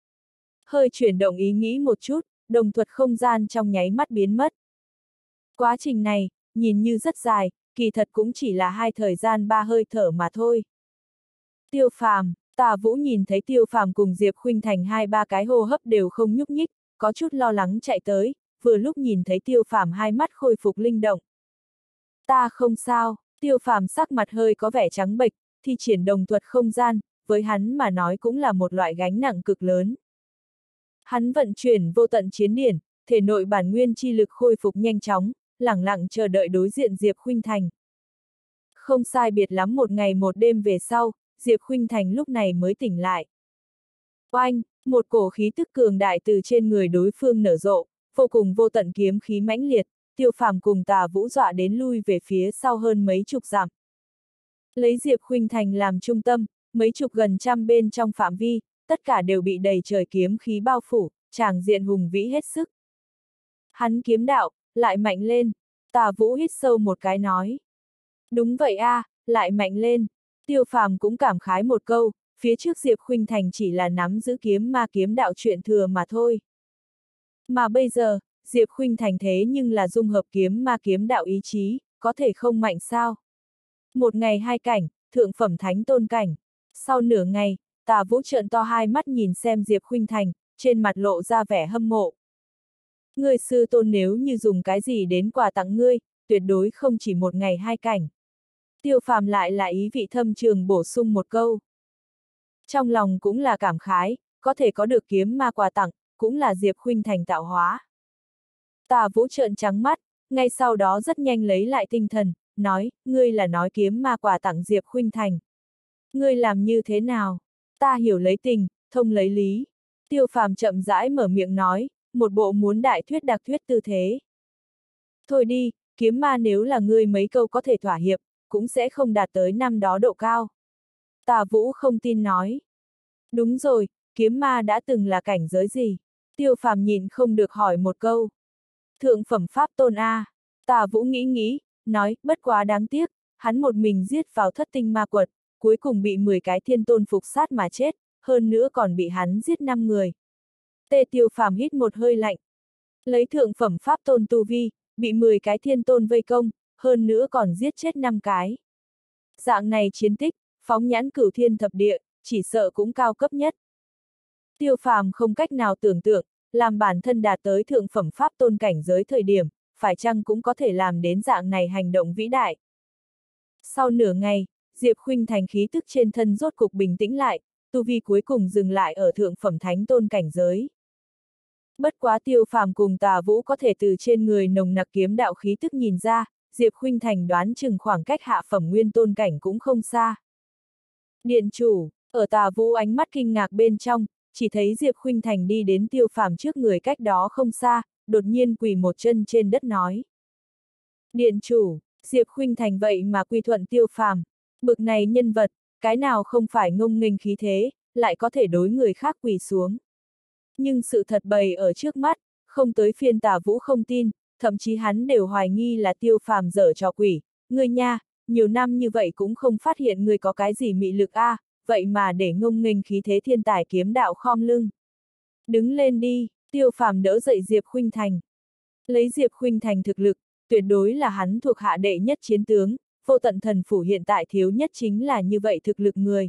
Hơi chuyển động ý nghĩ một chút, đồng thuật không gian trong nháy mắt biến mất. Quá trình này, nhìn như rất dài, kỳ thật cũng chỉ là hai thời gian ba hơi thở mà thôi. Tiêu Phàm, Tả Vũ nhìn thấy Tiêu Phàm cùng Diệp Khuynh Thành hai ba cái hô hấp đều không nhúc nhích, có chút lo lắng chạy tới, vừa lúc nhìn thấy Tiêu Phàm hai mắt khôi phục linh động. Ta không sao, Tiêu Phàm sắc mặt hơi có vẻ trắng bệch, thi triển đồng thuật không gian, với hắn mà nói cũng là một loại gánh nặng cực lớn. Hắn vận chuyển vô tận chiến điển, thể nội bản nguyên chi lực khôi phục nhanh chóng, lẳng lặng chờ đợi đối diện Diệp Khuynh Thành. Không sai biệt lắm một ngày một đêm về sau, Diệp Khuynh Thành lúc này mới tỉnh lại. Oanh, một cổ khí tức cường đại từ trên người đối phương nở rộ, vô cùng vô tận kiếm khí mãnh liệt, Tiêu Phàm cùng Tà Vũ dọa đến lui về phía sau hơn mấy chục dặm. Lấy Diệp Khuynh Thành làm trung tâm, mấy chục gần trăm bên trong phạm vi, tất cả đều bị đầy trời kiếm khí bao phủ, tràng diện hùng vĩ hết sức. Hắn kiếm đạo, lại mạnh lên, Tà Vũ hít sâu một cái nói. Đúng vậy a, lại mạnh lên. Tiêu Phàm cũng cảm khái một câu, phía trước Diệp Khuynh Thành chỉ là nắm giữ kiếm ma kiếm đạo chuyện thừa mà thôi. Mà bây giờ, Diệp Khuynh Thành thế nhưng là dung hợp kiếm ma kiếm đạo ý chí, có thể không mạnh sao? Một ngày hai cảnh, thượng phẩm thánh tôn cảnh. Sau nửa ngày, Tà Vũ trợn to hai mắt nhìn xem Diệp Khuynh Thành, trên mặt lộ ra vẻ hâm mộ. Ngươi sư tôn nếu như dùng cái gì đến quà tặng ngươi, tuyệt đối không chỉ một ngày hai cảnh. Tiêu Phàm lại là ý vị thâm trường bổ sung một câu. Trong lòng cũng là cảm khái, có thể có được kiếm ma quà tặng, cũng là Diệp Khuynh Thành tạo hóa. Tà Vũ trợn trắng mắt, ngay sau đó rất nhanh lấy lại tinh thần, nói, ngươi là nói kiếm ma quà tặng Diệp Khuynh Thành. Ngươi làm như thế nào? Ta hiểu lấy tình, thông lấy lý. Tiêu Phàm chậm rãi mở miệng nói, một bộ muốn đại thuyết đặc thuyết tư thế. Thôi đi, kiếm ma nếu là ngươi mấy câu có thể thỏa hiệp, cũng sẽ không đạt tới năm đó độ cao. Tà Vũ không tin nói. Đúng rồi, kiếm ma đã từng là cảnh giới gì? Tiêu Phàm nhìn không được hỏi một câu. Thượng phẩm pháp tôn A. Tà Vũ nghĩ, nói, bất quá đáng tiếc, hắn một mình giết vào thất tinh ma quật, cuối cùng bị 10 cái thiên tôn phục sát mà chết, hơn nữa còn bị hắn giết 5 người. Tê Tiêu Phàm hít một hơi lạnh. Lấy thượng phẩm pháp tôn tu vi, bị 10 cái thiên tôn vây công, hơn nữa còn giết chết 5 cái. Dạng này chiến tích, phóng nhãn cửu thiên thập địa, chỉ sợ cũng cao cấp nhất. Tiêu Phàm không cách nào tưởng tượng, làm bản thân đạt tới thượng phẩm pháp tôn cảnh giới thời điểm, phải chăng cũng có thể làm đến dạng này hành động vĩ đại. Sau nửa ngày, Diệp Khuynh Thành khí tức trên thân rốt cục bình tĩnh lại, tu vi cuối cùng dừng lại ở thượng phẩm thánh tôn cảnh giới. Bất quá Tiêu Phàm cùng Tà Vũ có thể từ trên người nồng nặc kiếm đạo khí tức nhìn ra, Diệp Khuynh Thành đoán chừng khoảng cách hạ phẩm nguyên tôn cảnh cũng không xa. Điện chủ, ở Tà Vũ ánh mắt kinh ngạc bên trong, chỉ thấy Diệp Khuynh Thành đi đến Tiêu Phàm trước người cách đó không xa, đột nhiên quỳ một chân trên đất nói. Điện chủ, Diệp Khuynh Thành vậy mà quy thuận Tiêu Phàm, bực này nhân vật, cái nào không phải ngông nghênh khí thế, lại có thể đối người khác quỳ xuống. Nhưng sự thật bày ở trước mắt, không tới phiên Tà Vũ không tin, thậm chí hắn đều hoài nghi là Tiêu Phàm dở trò quỷ, ngươi nha, nhiều năm như vậy cũng không phát hiện ngươi có cái gì mị lực a, vậy mà để ngông nghênh khí thế thiên tài kiếm đạo khom lưng. Đứng lên đi, Tiêu Phàm đỡ dậy Diệp Khuynh Thành. Lấy Diệp Khuynh Thành thực lực, tuyệt đối là hắn thuộc hạ đệ nhất chiến tướng, Vô Tận Thần Phủ hiện tại thiếu nhất chính là như vậy thực lực người.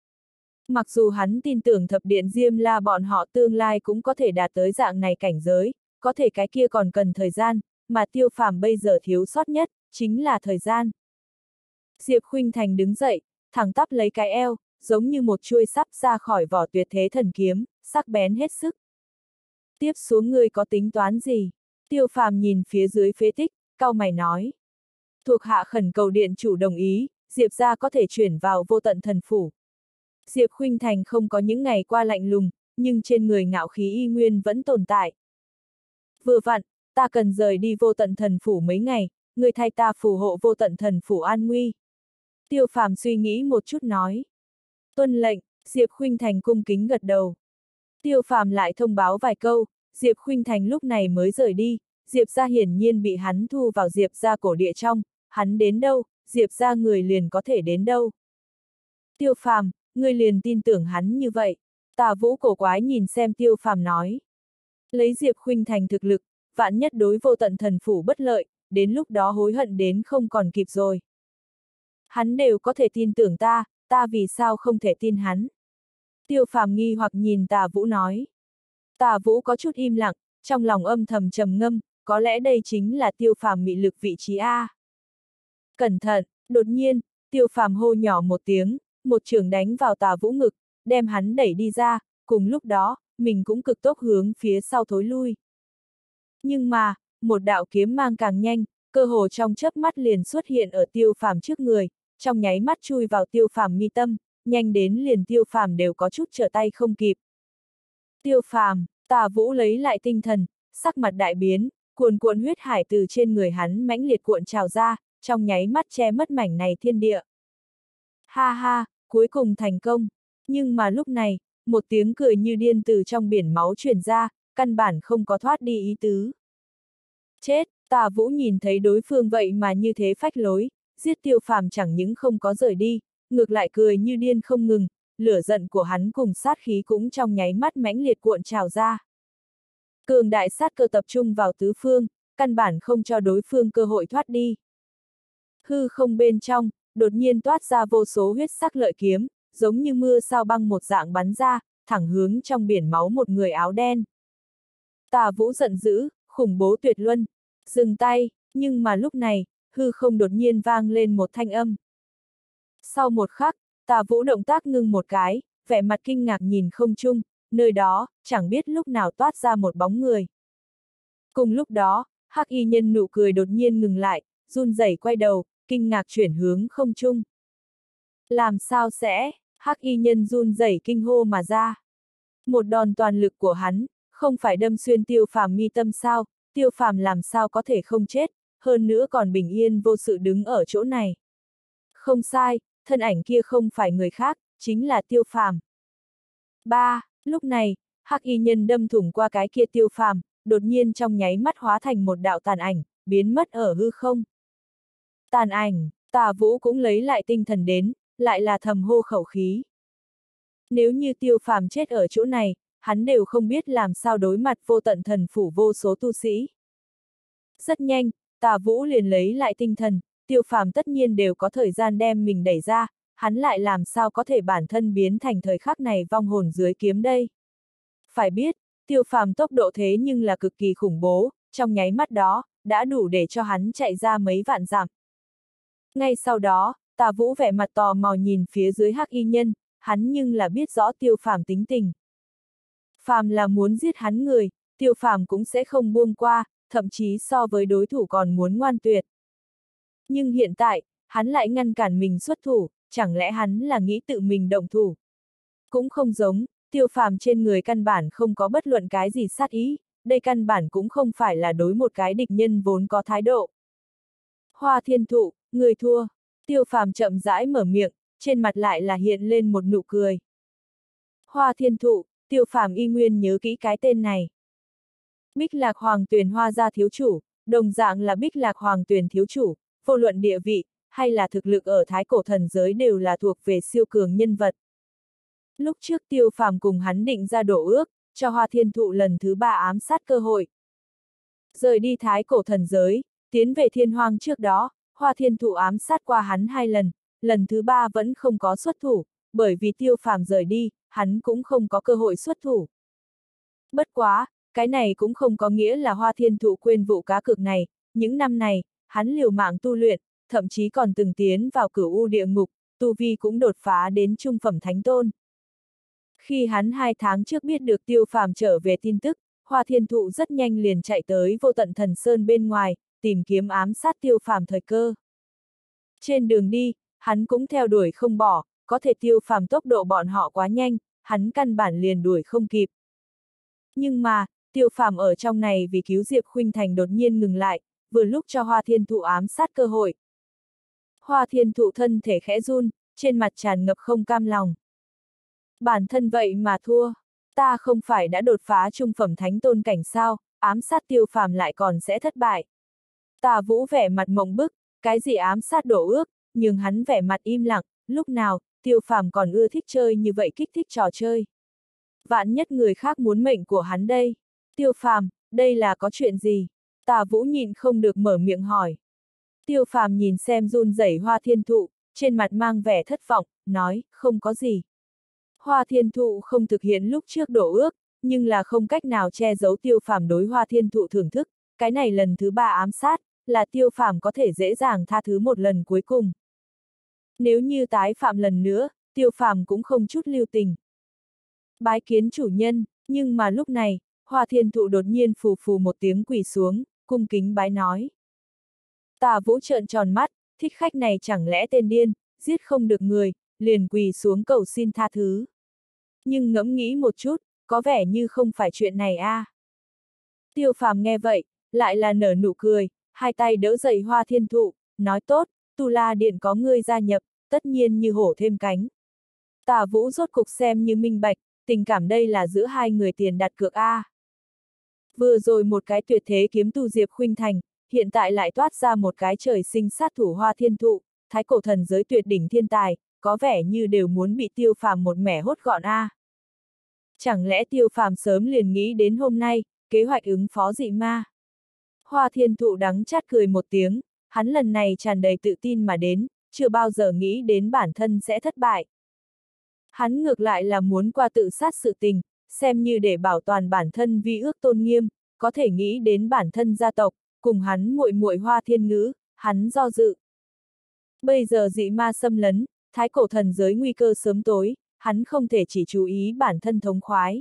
Mặc dù hắn tin tưởng thập điện Diêm La bọn họ tương lai cũng có thể đạt tới dạng này cảnh giới, có thể cái kia còn cần thời gian, mà Tiêu Phàm bây giờ thiếu sót nhất, chính là thời gian. Diệp Khuynh Thành đứng dậy, thẳng tắp lấy cái eo, giống như một chuôi sắp ra khỏi vỏ tuyệt thế thần kiếm, sắc bén hết sức. Tiếp xuống ngươi có tính toán gì? Tiêu Phàm nhìn phía dưới phế tích, cau mày nói. Thuộc hạ khẩn cầu điện chủ đồng ý, Diệp gia có thể chuyển vào Vô Tận Thần Phủ. Diệp Khuynh Thành không có những ngày qua lạnh lùng, nhưng trên người ngạo khí y nguyên vẫn tồn tại. Vừa vặn, ta cần rời đi Vô Tận Thần Phủ mấy ngày, người thay ta phù hộ Vô Tận Thần Phủ an nguy. Tiêu Phàm suy nghĩ một chút nói. Tuân lệnh, Diệp Khuynh Thành cung kính gật đầu. Tiêu Phàm lại thông báo vài câu, Diệp Khuynh Thành lúc này mới rời đi, Diệp gia hiển nhiên bị hắn thu vào Diệp gia cổ địa trong, hắn đến đâu, Diệp gia người liền có thể đến đâu. Tiêu Phàm, ngươi liền tin tưởng hắn như vậy. Tà Vũ cổ quái nhìn xem Tiêu Phàm nói. Lấy Diệp Khuynh Thành thực lực, vạn nhất đối Vô Tận Thần Phủ bất lợi, đến lúc đó hối hận đến không còn kịp rồi. Hắn đều có thể tin tưởng ta, ta vì sao không thể tin hắn? Tiêu Phàm nghi hoặc nhìn Tà Vũ nói. Tà Vũ có chút im lặng, trong lòng âm thầm trầm ngâm, có lẽ đây chính là Tiêu Phàm mị lực vị trí A. Cẩn thận, đột nhiên, Tiêu Phàm hô nhỏ một tiếng, một chưởng đánh vào Tà Vũ ngực, đem hắn đẩy đi ra, cùng lúc đó, mình cũng cực tốc hướng phía sau thối lui. Nhưng mà, một đạo kiếm mang càng nhanh, cơ hồ trong chớp mắt liền xuất hiện ở Tiêu Phàm trước người, trong nháy mắt chui vào Tiêu Phàm mi tâm, nhanh đến liền Tiêu Phàm đều có chút trở tay không kịp. Tiêu Phàm, Tà Vũ lấy lại tinh thần, sắc mặt đại biến, cuồn cuộn huyết hải từ trên người hắn mãnh liệt cuộn trào ra, trong nháy mắt che mất mảnh này thiên địa. Ha ha, cuối cùng thành công. Nhưng mà lúc này, một tiếng cười như điên từ trong biển máu truyền ra, căn bản không có thoát đi ý tứ. Chết, Tà Vũ nhìn thấy đối phương vậy mà như thế phách lối, giết Tiêu Phàm chẳng những không có rời đi, ngược lại cười như điên không ngừng, lửa giận của hắn cùng sát khí cũng trong nháy mắt mãnh liệt cuộn trào ra. Cường đại sát cơ tập trung vào tứ phương, căn bản không cho đối phương cơ hội thoát đi. Hư không bên trong, đột nhiên toát ra vô số huyết sắc lợi kiếm, giống như mưa sao băng một dạng bắn ra, thẳng hướng trong biển máu một người áo đen. Tà Vũ giận dữ, khủng bố tuyệt luân, dừng tay, nhưng mà lúc này, hư không đột nhiên vang lên một thanh âm. Sau một khắc, Tà Vũ động tác ngưng một cái, vẻ mặt kinh ngạc nhìn không trung, nơi đó, chẳng biết lúc nào toát ra một bóng người. Cùng lúc đó, Hắc Y Nhân nụ cười đột nhiên ngừng lại, run rẩy quay đầu, kinh ngạc chuyển hướng không trung. Làm sao sẽ, Hắc Y Nhân run rẩy kinh hô mà ra. Một đòn toàn lực của hắn, không phải đâm xuyên Tiêu Phàm mi tâm sao, Tiêu Phàm làm sao có thể không chết, hơn nữa còn bình yên vô sự đứng ở chỗ này. Không sai, thân ảnh kia không phải người khác, chính là Tiêu Phàm. Lúc này, Hắc Y Nhân đâm thủng qua cái kia Tiêu Phàm, đột nhiên trong nháy mắt hóa thành một đạo tàn ảnh, biến mất ở hư không. Tàn ảnh, Tà Vũ cũng lấy lại tinh thần đến, lại là thầm hô khẩu khí. Nếu như Tiêu Phàm chết ở chỗ này, hắn đều không biết làm sao đối mặt Vô Tận Thần Phủ vô số tu sĩ. Rất nhanh, Tà Vũ liền lấy lại tinh thần, Tiêu Phàm tất nhiên đều có thời gian đem mình đẩy ra, hắn lại làm sao có thể bản thân biến thành thời khắc này vong hồn dưới kiếm đây. Phải biết, Tiêu Phàm tốc độ thế nhưng là cực kỳ khủng bố, trong nháy mắt đó, đã đủ để cho hắn chạy ra mấy vạn dặm. Ngay sau đó, Tà Vũ vẻ mặt tò mò nhìn phía dưới Hắc Y Nhân, hắn nhưng là biết rõ Tiêu Phàm tính tình. Phàm là muốn giết hắn người, Tiêu Phàm cũng sẽ không buông qua, thậm chí so với đối thủ còn muốn ngoan tuyệt. Nhưng hiện tại, hắn lại ngăn cản mình xuất thủ, chẳng lẽ hắn là nghĩ tự mình động thủ? Cũng không giống, Tiêu Phàm trên người căn bản không có bất luận cái gì sát ý, đây căn bản cũng không phải là đối một cái địch nhân vốn có thái độ. Hoa Thiên Thụ, người thua. Tiêu Phàm chậm rãi mở miệng, trên mặt lại là hiện lên một nụ cười. Hoa Thiên Thụ, Tiêu Phàm y nguyên nhớ kỹ cái tên này. Bích Lạc Hoàng Tuyền Hoa gia thiếu chủ, đồng dạng là Bích Lạc Hoàng Tuyền thiếu chủ, vô luận địa vị, hay là thực lực ở Thái Cổ thần giới đều là thuộc về siêu cường nhân vật. Lúc trước Tiêu Phàm cùng hắn định ra đổ ước, cho Hoa Thiên Thụ lần thứ 3 ám sát cơ hội. Rời đi Thái Cổ thần giới, tiến về Thiên Hoang trước đó, Hoa Thiên Thụ ám sát qua hắn 2 lần, lần thứ 3 vẫn không có xuất thủ, bởi vì Tiêu Phàm rời đi, hắn cũng không có cơ hội xuất thủ. Bất quá, cái này cũng không có nghĩa là Hoa Thiên Thụ quên vụ cá cược này, những năm này, hắn liều mạng tu luyện, thậm chí còn từng tiến vào Cửu U địa ngục, tu vi cũng đột phá đến trung phẩm thánh tôn. Khi hắn 2 tháng trước biết được Tiêu Phàm trở về tin tức, Hoa Thiên Thụ rất nhanh liền chạy tới Vô Tận Thần Sơn bên ngoài, tìm kiếm ám sát Tiêu Phàm thời cơ. Trên đường đi, hắn cũng theo đuổi không bỏ, có thể Tiêu Phàm tốc độ bọn họ quá nhanh, hắn căn bản liền đuổi không kịp. Nhưng mà, Tiêu Phàm ở trong này vì cứu Diệp Khuynh Thành đột nhiên ngừng lại, vừa lúc cho Hoa Thiên Thụ ám sát cơ hội. Hoa Thiên Thụ thân thể khẽ run, trên mặt tràn ngập không cam lòng. Bản thân vậy mà thua, ta không phải đã đột phá trung phẩm thánh tôn cảnh sao, ám sát Tiêu Phàm lại còn sẽ thất bại. Tà Vũ vẻ mặt mộng bức, cái gì ám sát đổ ước, nhưng hắn vẻ mặt im lặng, lúc nào, Tiêu Phàm còn ưa thích chơi như vậy kích thích trò chơi. Vạn nhất người khác muốn mệnh của hắn đây. Tiêu Phàm, đây là có chuyện gì? Tà Vũ nhịn không được mở miệng hỏi. Tiêu Phàm nhìn xem run rẩy Hoa Thiên Thụ, trên mặt mang vẻ thất vọng, nói, không có gì. Hoa Thiên Thụ không thực hiện lúc trước đổ ước, nhưng là không cách nào che giấu Tiêu Phàm đối Hoa Thiên Thụ thưởng thức, cái này lần thứ 3 ám sát, là Tiêu Phàm có thể dễ dàng tha thứ một lần cuối cùng. Nếu như tái phạm lần nữa, Tiêu Phàm cũng không chút lưu tình. Bái kiến chủ nhân, nhưng mà lúc này, Hoa Thiên Thụ đột nhiên phù phù một tiếng quỳ xuống, cung kính bái nói. Tà Vũ trợn tròn mắt, thích khách này chẳng lẽ tên điên, giết không được người, liền quỳ xuống cầu xin tha thứ. Nhưng ngẫm nghĩ một chút, có vẻ như không phải chuyện này a. Tiêu Phàm nghe vậy, lại là nở nụ cười, hai tay đỡ dậy Hoa Thiên Thụ, nói tốt, Tu La Điện có ngươi gia nhập, tất nhiên như hổ thêm cánh. Tà Vũ rốt cục xem như minh bạch, tình cảm đây là giữa hai người tiền đặt cược a. Vừa rồi một cái tuyệt thế kiếm tu Diệp Khuynh Thành, hiện tại lại toát ra một cái trời sinh sát thủ Hoa Thiên Thụ, Thái Cổ thần giới tuyệt đỉnh thiên tài, có vẻ như đều muốn bị Tiêu Phàm một mẻ hốt gọn a. Chẳng lẽ Tiêu Phàm sớm liền nghĩ đến hôm nay, kế hoạch ứng phó dị ma? Hoa Thiên Thụ đắng chát cười một tiếng, hắn lần này tràn đầy tự tin mà đến, chưa bao giờ nghĩ đến bản thân sẽ thất bại. Hắn ngược lại là muốn qua tự sát sự tình, xem như để bảo toàn bản thân vi ước tôn nghiêm, có thể nghĩ đến bản thân gia tộc, cùng hắn muội muội Hoa Thiên Ngữ, hắn do dự. Bây giờ dị ma xâm lấn, Thái Cổ thần giới nguy cơ sớm tối, hắn không thể chỉ chú ý bản thân thống khoái.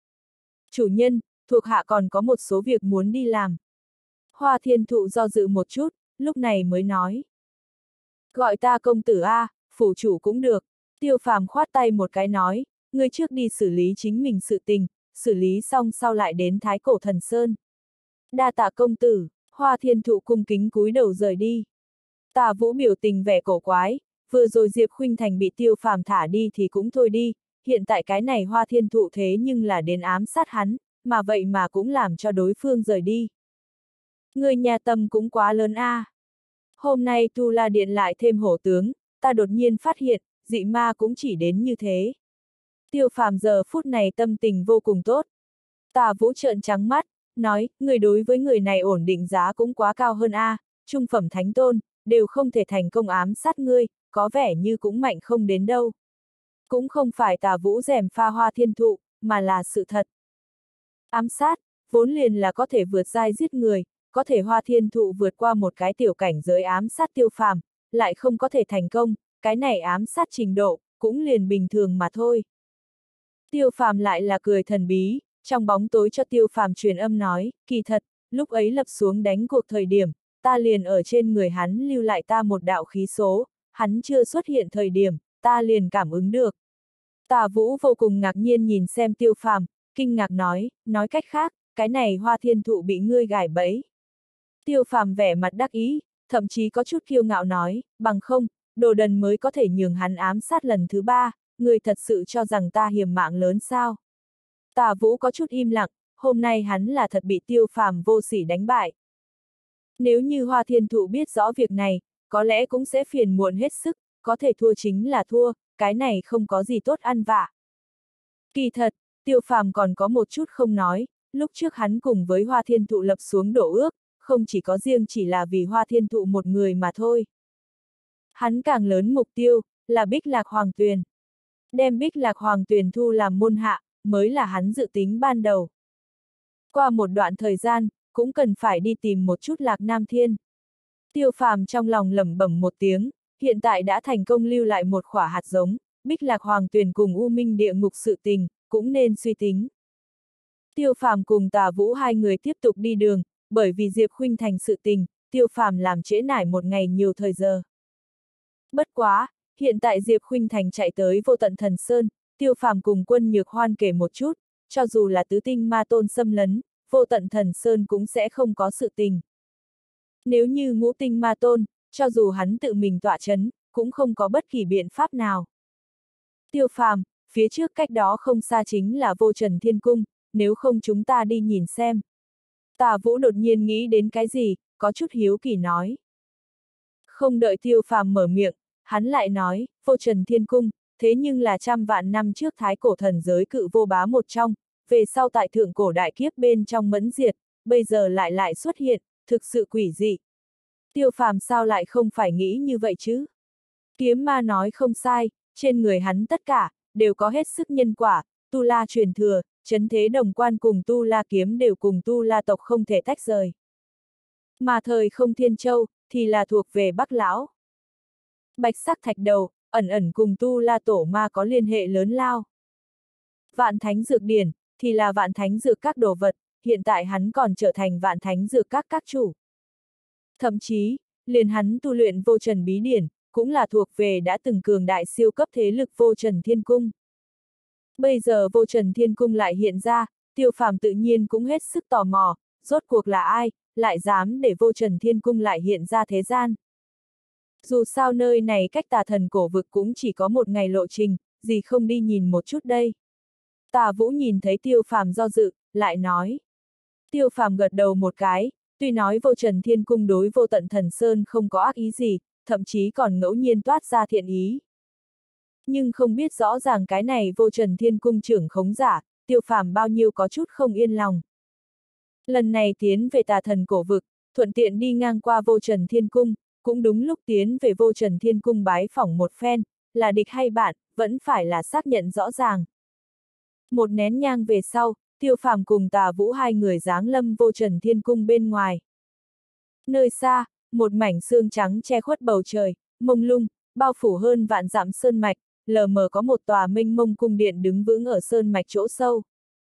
Chủ nhân, thuộc hạ còn có một số việc muốn đi làm. Hoa Thiên Thụ do dự một chút, lúc này mới nói. Gọi ta công tử a, phủ chủ cũng được. Tiêu Phàm khoát tay một cái nói, ngươi trước đi xử lý chính mình sự tình, xử lý xong sau lại đến Thái Cổ thần sơn. Đa tạ công tử, Hoa Thiên Thụ cung kính cúi đầu rời đi. Tà Vũ biểu tình vẻ cổ quái, vừa rồi Diệp Khuynh Thành bị Tiêu Phàm thả đi thì cũng thôi đi, hiện tại cái này Hoa Thiên Thụ thế nhưng là đến ám sát hắn, mà vậy mà cũng làm cho đối phương rời đi. Người nhà tâm cũng quá lớn a. Hôm nay Tu La Điện lại thêm hổ tướng, ta đột nhiên phát hiện, dị ma cũng chỉ đến như thế. Tiêu Phàm giờ phút này tâm tình vô cùng tốt. Tà Vũ trợn trắng mắt, nói, người đối với người này ổn định giá cũng quá cao hơn a, trung phẩm thánh tôn, đều không thể thành công ám sát ngươi, có vẻ như cũng mạnh không đến đâu. Cũng không phải Tả Vũ gièm pha Hoa Thiên Thụ, mà là sự thật. Ám sát, vốn liền là có thể vượt giai giết người, có thể Hoa Thiên Thụ vượt qua một cái tiểu cảnh giới ám sát Tiêu Phàm, lại không có thể thành công, cái này ám sát trình độ, cũng liền bình thường mà thôi. Tiêu Phàm lại là cười thần bí, trong bóng tối cho Tiêu Phàm truyền âm nói, kỳ thật, lúc ấy lập xuống đánh cuộc thời điểm, ta liền ở trên người hắn lưu lại ta một đạo khí số, hắn chưa xuất hiện thời điểm, ta liền cảm ứng được. Tả Vũ vô cùng ngạc nhiên nhìn xem Tiêu Phàm, kinh ngạc nói cách khác, cái này Hoa Thiên Thụ bị ngươi gài bẫy. Tiêu Phàm vẻ mặt đắc ý, thậm chí có chút kiêu ngạo nói, bằng không, đồ đần mới có thể nhường hắn ám sát lần thứ 3, ngươi thật sự cho rằng ta hiểm mạng lớn sao? Tả Vũ có chút im lặng, hôm nay hắn là thật bị Tiêu Phàm vô sỉ đánh bại. Nếu như Hoa Thiên Thụ biết rõ việc này, có lẽ cũng sẽ phiền muộn hết sức, có thể thua chính là thua, cái này không có gì tốt ăn vạ. Kỳ thật, Tiêu Phàm còn có một chút không nói, lúc trước hắn cùng với Hoa Thiên Thụ lập xuống đổ ước, không chỉ có riêng chỉ là vì Hoa Thiên Thụ một người mà thôi. Hắn càng lớn mục tiêu, là Bích Lạc Hoàng Tuyền. Đem Bích Lạc Hoàng Tuyền thu làm môn hạ, mới là hắn dự tính ban đầu. Qua một đoạn thời gian, cũng cần phải đi tìm một chút Lạc Nam Thiên. Tiêu Phàm trong lòng lẩm bẩm một tiếng, hiện tại đã thành công lưu lại một khỏa hạt giống, Bích Lạc Hoàng Tuyền cùng U Minh địa ngục sự tình, cũng nên suy tính. Tiêu Phàm cùng Tả Vũ hai người tiếp tục đi đường, bởi vì Diệp Khuynh Thành sự tình, Tiêu Phàm làm trễ nải một ngày nhiều thời giờ. Bất quá, hiện tại Diệp Khuynh Thành chạy tới Vô Tận Thần Sơn, Tiêu Phàm cùng Quân Nhược Hoan kể một chút, cho dù là tứ tinh ma tôn xâm lấn, Vô Tận Thần Sơn cũng sẽ không có sự tình. Nếu như ngũ tinh ma tôn, cho dù hắn tự mình tọa chấn, cũng không có bất kỳ biện pháp nào. Tiêu Phàm, phía trước cách đó không xa chính là Vô Trần Thiên Cung, nếu không chúng ta đi nhìn xem. Tả Vũ đột nhiên nghĩ đến cái gì, có chút hiếu kỳ nói. Không đợi Tiêu Phàm mở miệng, hắn lại nói, Vô Trần Thiên Cung, thế nhưng là trăm vạn năm trước thái cổ thần giới cự vô bá một trong, về sau tại thượng cổ đại kiếp bên trong mẫn diệt, bây giờ lại xuất hiện, thực sự quỷ dị. Tiêu Phàm sao lại không phải nghĩ như vậy chứ? Kiếm ma nói không sai, trên người hắn tất cả, đều có hết sức nhân quả, Tu La truyền thừa, chấn thế đồng quan cùng Tu La kiếm đều cùng Tu La tộc không thể tách rời. Mà thời không Thiên Châu, thì là thuộc về Bắc Lão. Bạch sắc thạch đầu, ẩn ẩn cùng Tu La tổ ma có liên hệ lớn lao. Vạn thánh dược điển, thì là vạn thánh dược các đồ vật, hiện tại hắn còn trở thành vạn thánh dược các chủ. Thậm chí, liền hắn tu luyện Vô Trần bí điển, cũng là thuộc về đã từng cường đại siêu cấp thế lực Vô Trần Thiên Cung. Bây giờ Vô Trần Thiên Cung lại hiện ra, Tiêu Phàm tự nhiên cũng hết sức tò mò, rốt cuộc là ai, lại dám để Vô Trần Thiên Cung lại hiện ra thế gian. Dù sao nơi này cách Tà Thần cổ vực cũng chỉ có một ngày lộ trình, gì không đi nhìn một chút đây. Tả Vũ nhìn thấy Tiêu Phàm do dự, lại nói. Tiêu Phàm gật đầu một cái, tuy nói Vô Trần Thiên Cung đối Vô Tận Thần Sơn không có ác ý gì, thậm chí còn ngẫu nhiên toát ra thiện ý. Nhưng không biết rõ ràng cái này Vô Trần Thiên Cung trưởng khống giả, Tiêu Phàm bao nhiêu có chút không yên lòng. Lần này tiến về Tà Thần cổ vực, thuận tiện đi ngang qua Vô Trần Thiên Cung, cũng đúng lúc tiến về Vô Trần Thiên Cung bái phỏng một phen, là địch hay bạn, vẫn phải là xác nhận rõ ràng. Một nén nhang về sau, Tiêu Phàm cùng Tả Vũ hai người giáng lâm Vô Trần Thiên Cung bên ngoài. Nơi xa, một mảnh sương trắng che khuất bầu trời, mông lung, bao phủ hơn vạn dặm sơn mạch, lờ mờ có một tòa mênh mông cung điện đứng vững ở sơn mạch chỗ sâu.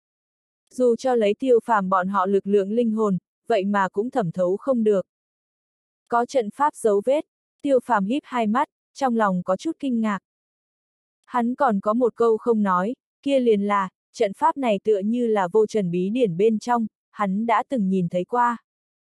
Dù cho lấy Tiêu Phàm bọn họ lực lượng linh hồn, vậy mà cũng thẩm thấu không được. Có trận pháp dấu vết, Tiêu Phàm híp hai mắt, trong lòng có chút kinh ngạc. Hắn còn có một câu không nói, kia liền là, trận pháp này tựa như là Vô Trần bí điển bên trong, hắn đã từng nhìn thấy qua.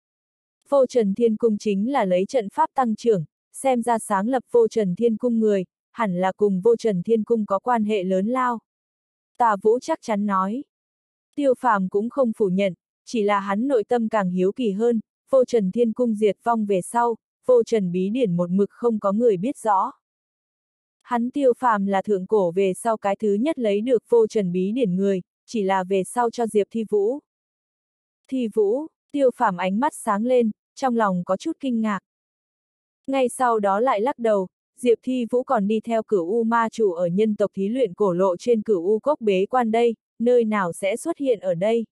Vô Trần Thiên Cung chính là lấy trận pháp tăng trưởng, xem ra sáng lập Vô Trần Thiên Cung người, hẳn là cùng Vô Trần Thiên Cung có quan hệ lớn lao. Tả Vũ chắc chắn nói. Tiêu Phàm cũng không phủ nhận, chỉ là hắn nội tâm càng hiếu kỳ hơn, Vô Trần Thiên Cung diệt vong về sau, Vô Trần bí điển một mực không có người biết rõ. Hắn Tiêu Phàm là thượng cổ về sau cái thứ nhất lấy được Vô Trần bí điển người, chỉ là về sau cho Diệp Thi Vũ. Thi Vũ, Tiêu Phàm ánh mắt sáng lên, trong lòng có chút kinh ngạc. Ngay sau đó lại lắc đầu, Diệp Thi Vũ còn đi theo Cửu U ma chủ ở nhân tộc thí luyện cổ lộ trên Cửu U cốc bế quan đây, nơi nào sẽ xuất hiện ở đây.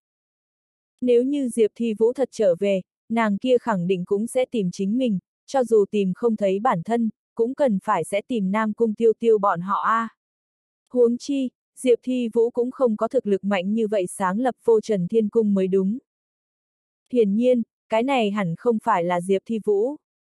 Nếu như Diệp Thi Vũ thật trở về, nàng kia khẳng định cũng sẽ tìm chính mình, cho dù tìm không thấy bản thân, cũng cần phải sẽ tìm Nam Cung Tiêu Tiêu bọn họ a. Huống chi, Diệp Thi Vũ cũng không có thực lực mạnh như vậy sáng lập Vô Trần Thiên Cung mới đúng. Hiển nhiên, cái này hẳn không phải là Diệp Thi Vũ.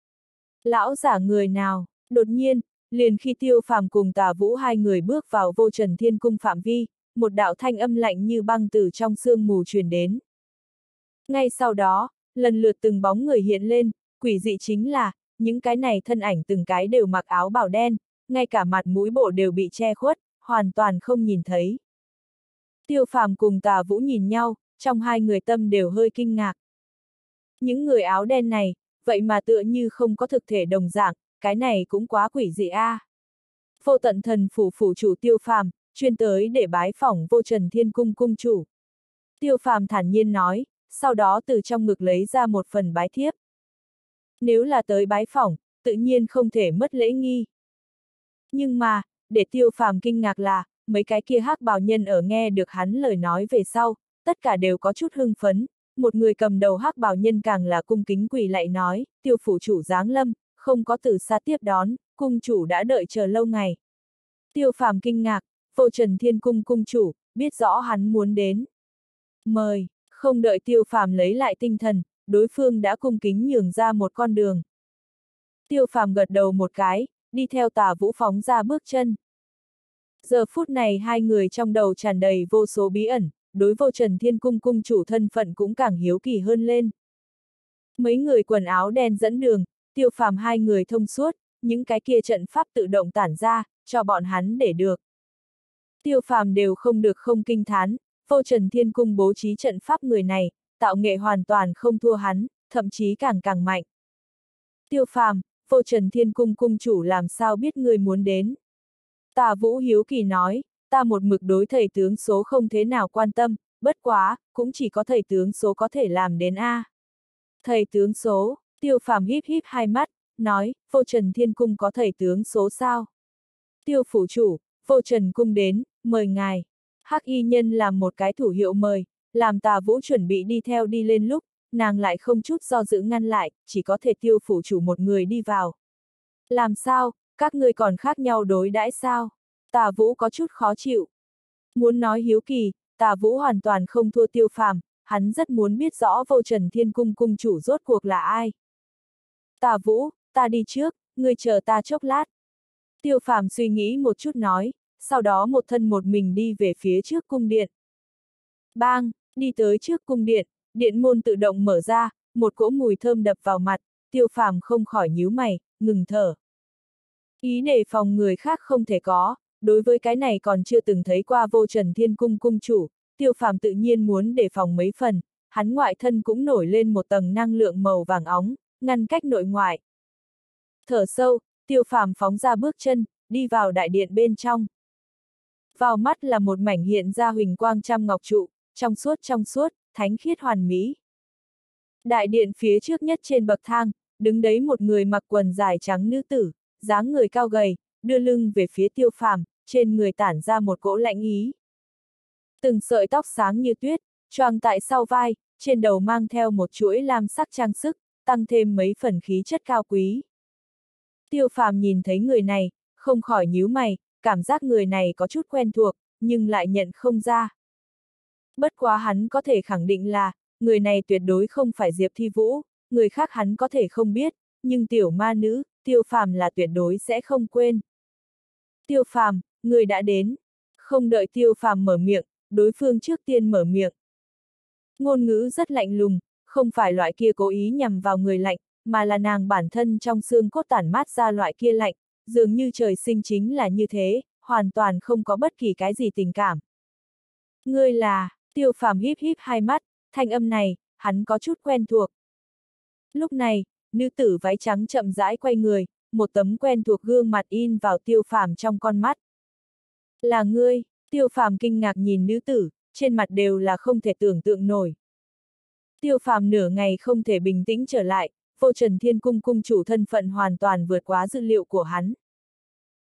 Lão giả người nào? Đột nhiên, liền khi Tiêu Phàm cùng Tà Vũ hai người bước vào Vô Trần Thiên Cung phạm vi, một đạo thanh âm lạnh như băng từ trong sương mù truyền đến. Ngay sau đó, lần lượt từng bóng người hiện lên, quỷ dị chính là, những cái này thân ảnh từng cái đều mặc áo bào đen, ngay cả mặt mũi bộ đều bị che khuất, hoàn toàn không nhìn thấy. Tiêu Phàm cùng Tà Vũ nhìn nhau, trong hai người tâm đều hơi kinh ngạc. Những người áo đen này, vậy mà tựa như không có thực thể đồng dạng, cái này cũng quá quỷ dị a. Vô Tận Thần phủ phủ chủ Tiêu Phàm, chuyên tới để bái phỏng Vô Trần Thiên Cung cung chủ. Tiêu Phàm thản nhiên nói, sau đó từ trong ngực lấy ra một phần bái thiếp. Nếu là tới bái phỏng, tự nhiên không thể mất lễ nghi. Nhưng mà, để Tiêu Phàm kinh ngạc là, mấy cái kia hắc bào nhân ở nghe được hắn lời nói về sau, tất cả đều có chút hưng phấn, một người cầm đầu hắc bào nhân càng là cung kính quỳ lạy nói, Tiêu phủ chủ giáng lâm, không có từ xa tiếp đón, cung chủ đã đợi chờ lâu ngày. Tiêu Phàm kinh ngạc, Vô Trần Thiên Cung cung chủ, biết rõ hắn muốn đến. Mời, không đợi Tiêu Phàm lấy lại tinh thần, đối phương đã cung kính nhường ra một con đường. Tiêu Phàm gật đầu một cái, đi theo Tà Vũ phóng ra bước chân. Giờ phút này hai người trong đầu tràn đầy vô số bí ẩn, đối Vô Trần Thiên Cung cung chủ thân phận cũng càng hiếu kỳ hơn lên. Mấy người quần áo đen dẫn đường, Tiêu Phàm hai người thông suốt, những cái kia trận pháp tự động tản ra, cho bọn hắn để được. Tiêu Phàm đều không được không kinh thán, Vô Trần Thiên Cung bố trí trận pháp người này, tạo nghệ hoàn toàn không thua hắn, thậm chí càng càng mạnh. Tiêu Phàm, Vô Trần Thiên Cung cung chủ làm sao biết người muốn đến? Tà Vũ hiếu kỳ nói, ta một mực đối thầy tướng số không thế nào quan tâm, bất quá, cũng chỉ có thầy tướng số có thể làm đến a. Thầy tướng số, Tiêu Phàm híp híp hai mắt, nói, Vô Trần Thiên Cung có thầy tướng số sao? Tiêu phủ chủ, Vô Trần Cung đến, mời ngài. Hắc y nhân làm một cái thủ hiệu mời, làm Tà Vũ chuẩn bị đi theo đi lên lúc, nàng lại không chút do dự ngăn lại, chỉ có thể Tiêu phủ chủ một người đi vào. Làm sao, các ngươi còn khác nhau đối đãi sao? Tà Vũ có chút khó chịu. Muốn nói hiếu kỳ, Tà Vũ hoàn toàn không thua Tiêu Phàm, hắn rất muốn biết rõ Vô Trần Thiên Cung cung chủ rốt cuộc là ai. Tà Vũ, ta đi trước, ngươi chờ ta chốc lát. Tiêu Phàm suy nghĩ một chút nói, sau đó một thân một mình đi về phía trước cung điện. Bang, đi tới trước cung điện, điện môn tự động mở ra, một cỗ mùi thơm đập vào mặt, Tiêu Phàm không khỏi nhíu mày, ngừng thở. Ý đề phòng người khác không thể có, đối với cái này còn chưa từng thấy qua Vô Trần Thiên Cung cung chủ, Tiêu Phàm tự nhiên muốn đề phòng mấy phần, hắn ngoại thân cũng nổi lên một tầng năng lượng màu vàng óng, ngăn cách nội ngoại. Thở sâu, Tiêu Phàm phóng ra bước chân, đi vào đại điện bên trong. Vào mắt là một mảnh hiện ra huỳnh quang trăm ngọc trụ, trong suốt, thánh khiết hoàn mỹ. Đại điện phía trước nhất trên bậc thang, đứng đấy một người mặc quần dài trắng nữ tử, dáng người cao gầy, đưa lưng về phía Tiêu Phàm, trên người tản ra một cỗ lạnh ý. Từng sợi tóc sáng như tuyết, choàng tại sau vai, trên đầu mang theo một chuỗi lam sắc trang sức, tăng thêm mấy phần khí chất cao quý. Tiêu Phàm nhìn thấy người này, không khỏi nhíu mày, cảm giác người này có chút quen thuộc, nhưng lại nhận không ra. Bất quá hắn có thể khẳng định là, người này tuyệt đối không phải Diệp Thi Vũ, người khác hắn có thể không biết, nhưng tiểu ma nữ, Tiêu Phàm là tuyệt đối sẽ không quên. Tiêu Phàm, người đã đến. Không đợi Tiêu Phàm mở miệng, đối phương trước tiên mở miệng. Ngôn ngữ rất lạnh lùng, không phải loại kia cố ý nhằm vào người lạnh, mà là nàng bản thân trong xương cốt tản mát ra loại kia lạnh, dường như trời sinh chính là như thế, hoàn toàn không có bất kỳ cái gì tình cảm. Ngươi là, Tiêu Phàm híp híp hai mắt, thanh âm này, hắn có chút quen thuộc. Lúc này, nữ tử váy trắng chậm rãi quay người, một tấm quen thuộc gương mặt in vào Tiêu Phàm trong con mắt. Là ngươi, Tiêu Phàm kinh ngạc nhìn nữ tử, trên mặt đều là không thể tưởng tượng nổi. Tiêu Phàm nửa ngày không thể bình tĩnh trở lại, Vô Trần Thiên Cung cung chủ thân phận hoàn toàn vượt quá dữ liệu của hắn,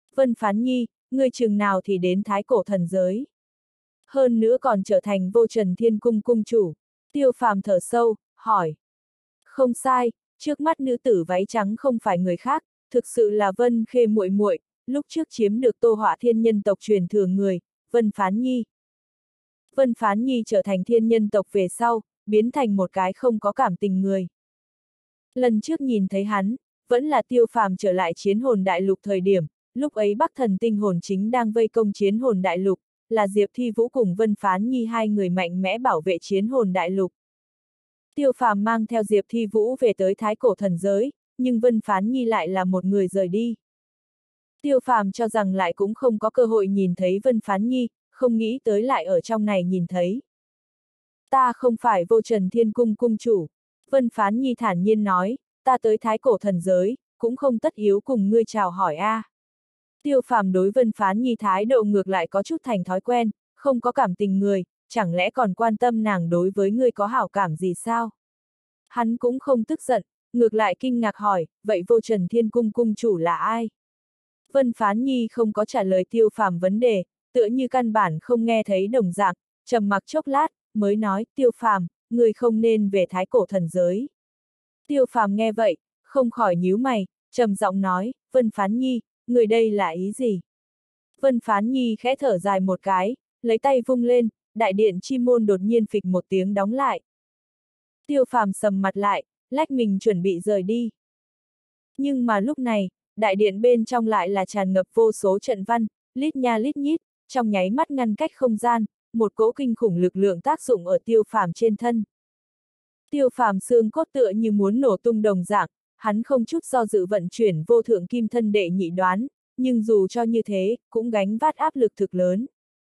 Vân Phán Nhi, ngươi chừng nào thì đến thái cổ thần giới. Hơn nữa còn trở thành Vô Trần Thiên Cung cung chủ. Tiêu Phàm thở sâu, hỏi. Không sai, trước mắt nữ tử váy trắng không phải người khác, thực sự là Vân Khê muội muội, lúc trước chiếm được Tô Họa thiên nhân tộc truyền thừa người, Vân Phán Nhi. Vân Phán Nhi trở thành thiên nhân tộc về sau, biến thành một cái không có cảm tình người. Lần trước nhìn thấy hắn, vẫn là Tiêu Phàm trở lại chiến hồn đại lục thời điểm, lúc ấy Bắc Thần tinh hồn chính đang vây công chiến hồn đại lục, là Diệp Thi Vũ cùng Vân Phán Nhi hai người mạnh mẽ bảo vệ chiến hồn đại lục. Tiêu Phàm mang theo Diệp Thi Vũ về tới thái cổ thần giới, nhưng Vân Phán Nhi lại là một người rời đi. Tiêu Phàm cho rằng lại cũng không có cơ hội nhìn thấy Vân Phán Nhi, không nghĩ tới lại ở trong này nhìn thấy. Ta không phải Vô Trần Thiên Cung cung chủ. Vân Phán Nhi thản nhiên nói, ta tới thái cổ thần giới, cũng không tất yếu cùng ngươi chào hỏi a. Tiêu Phàm đối Vân Phán Nhi thái độ ngược lại có chút thành thói quen, không có cảm tình người, chẳng lẽ còn quan tâm nàng đối với ngươi có hảo cảm gì sao? Hắn cũng không tức giận, ngược lại kinh ngạc hỏi, vậy Vô Trần Thiên Cung cung chủ là ai? Vân Phán Nhi không có trả lời Tiêu Phàm vấn đề, tựa như căn bản không nghe thấy đồng dạng, trầm mặc chốc lát, mới nói, Tiêu Phàm, người không nên về thái cổ thần giới. Tiêu Phàm nghe vậy, không khỏi nhíu mày, trầm giọng nói, Vân Phán Nhi, người đây là ý gì? Vân Phán Nhi khẽ thở dài một cái, lấy tay vung lên, đại điện chi môn đột nhiên phịch một tiếng đóng lại. Tiêu Phàm sầm mặt lại, lách mình chuẩn bị rời đi. Nhưng mà lúc này, đại điện bên trong lại là tràn ngập vô số trận văn, lít nha lít nhít, trong nháy mắt ngăn cách không gian, một cỗ kinh khủng lực lượng tác dụng ở Tiêu Phàm trên thân. Tiêu Phàm xương cốt tựa như muốn nổ tung đồng dạng, hắn không chút do dự vận chuyển vô thượng kim thân đệ nhị đoán, nhưng dù cho như thế, cũng gánh vác áp lực thực lớn.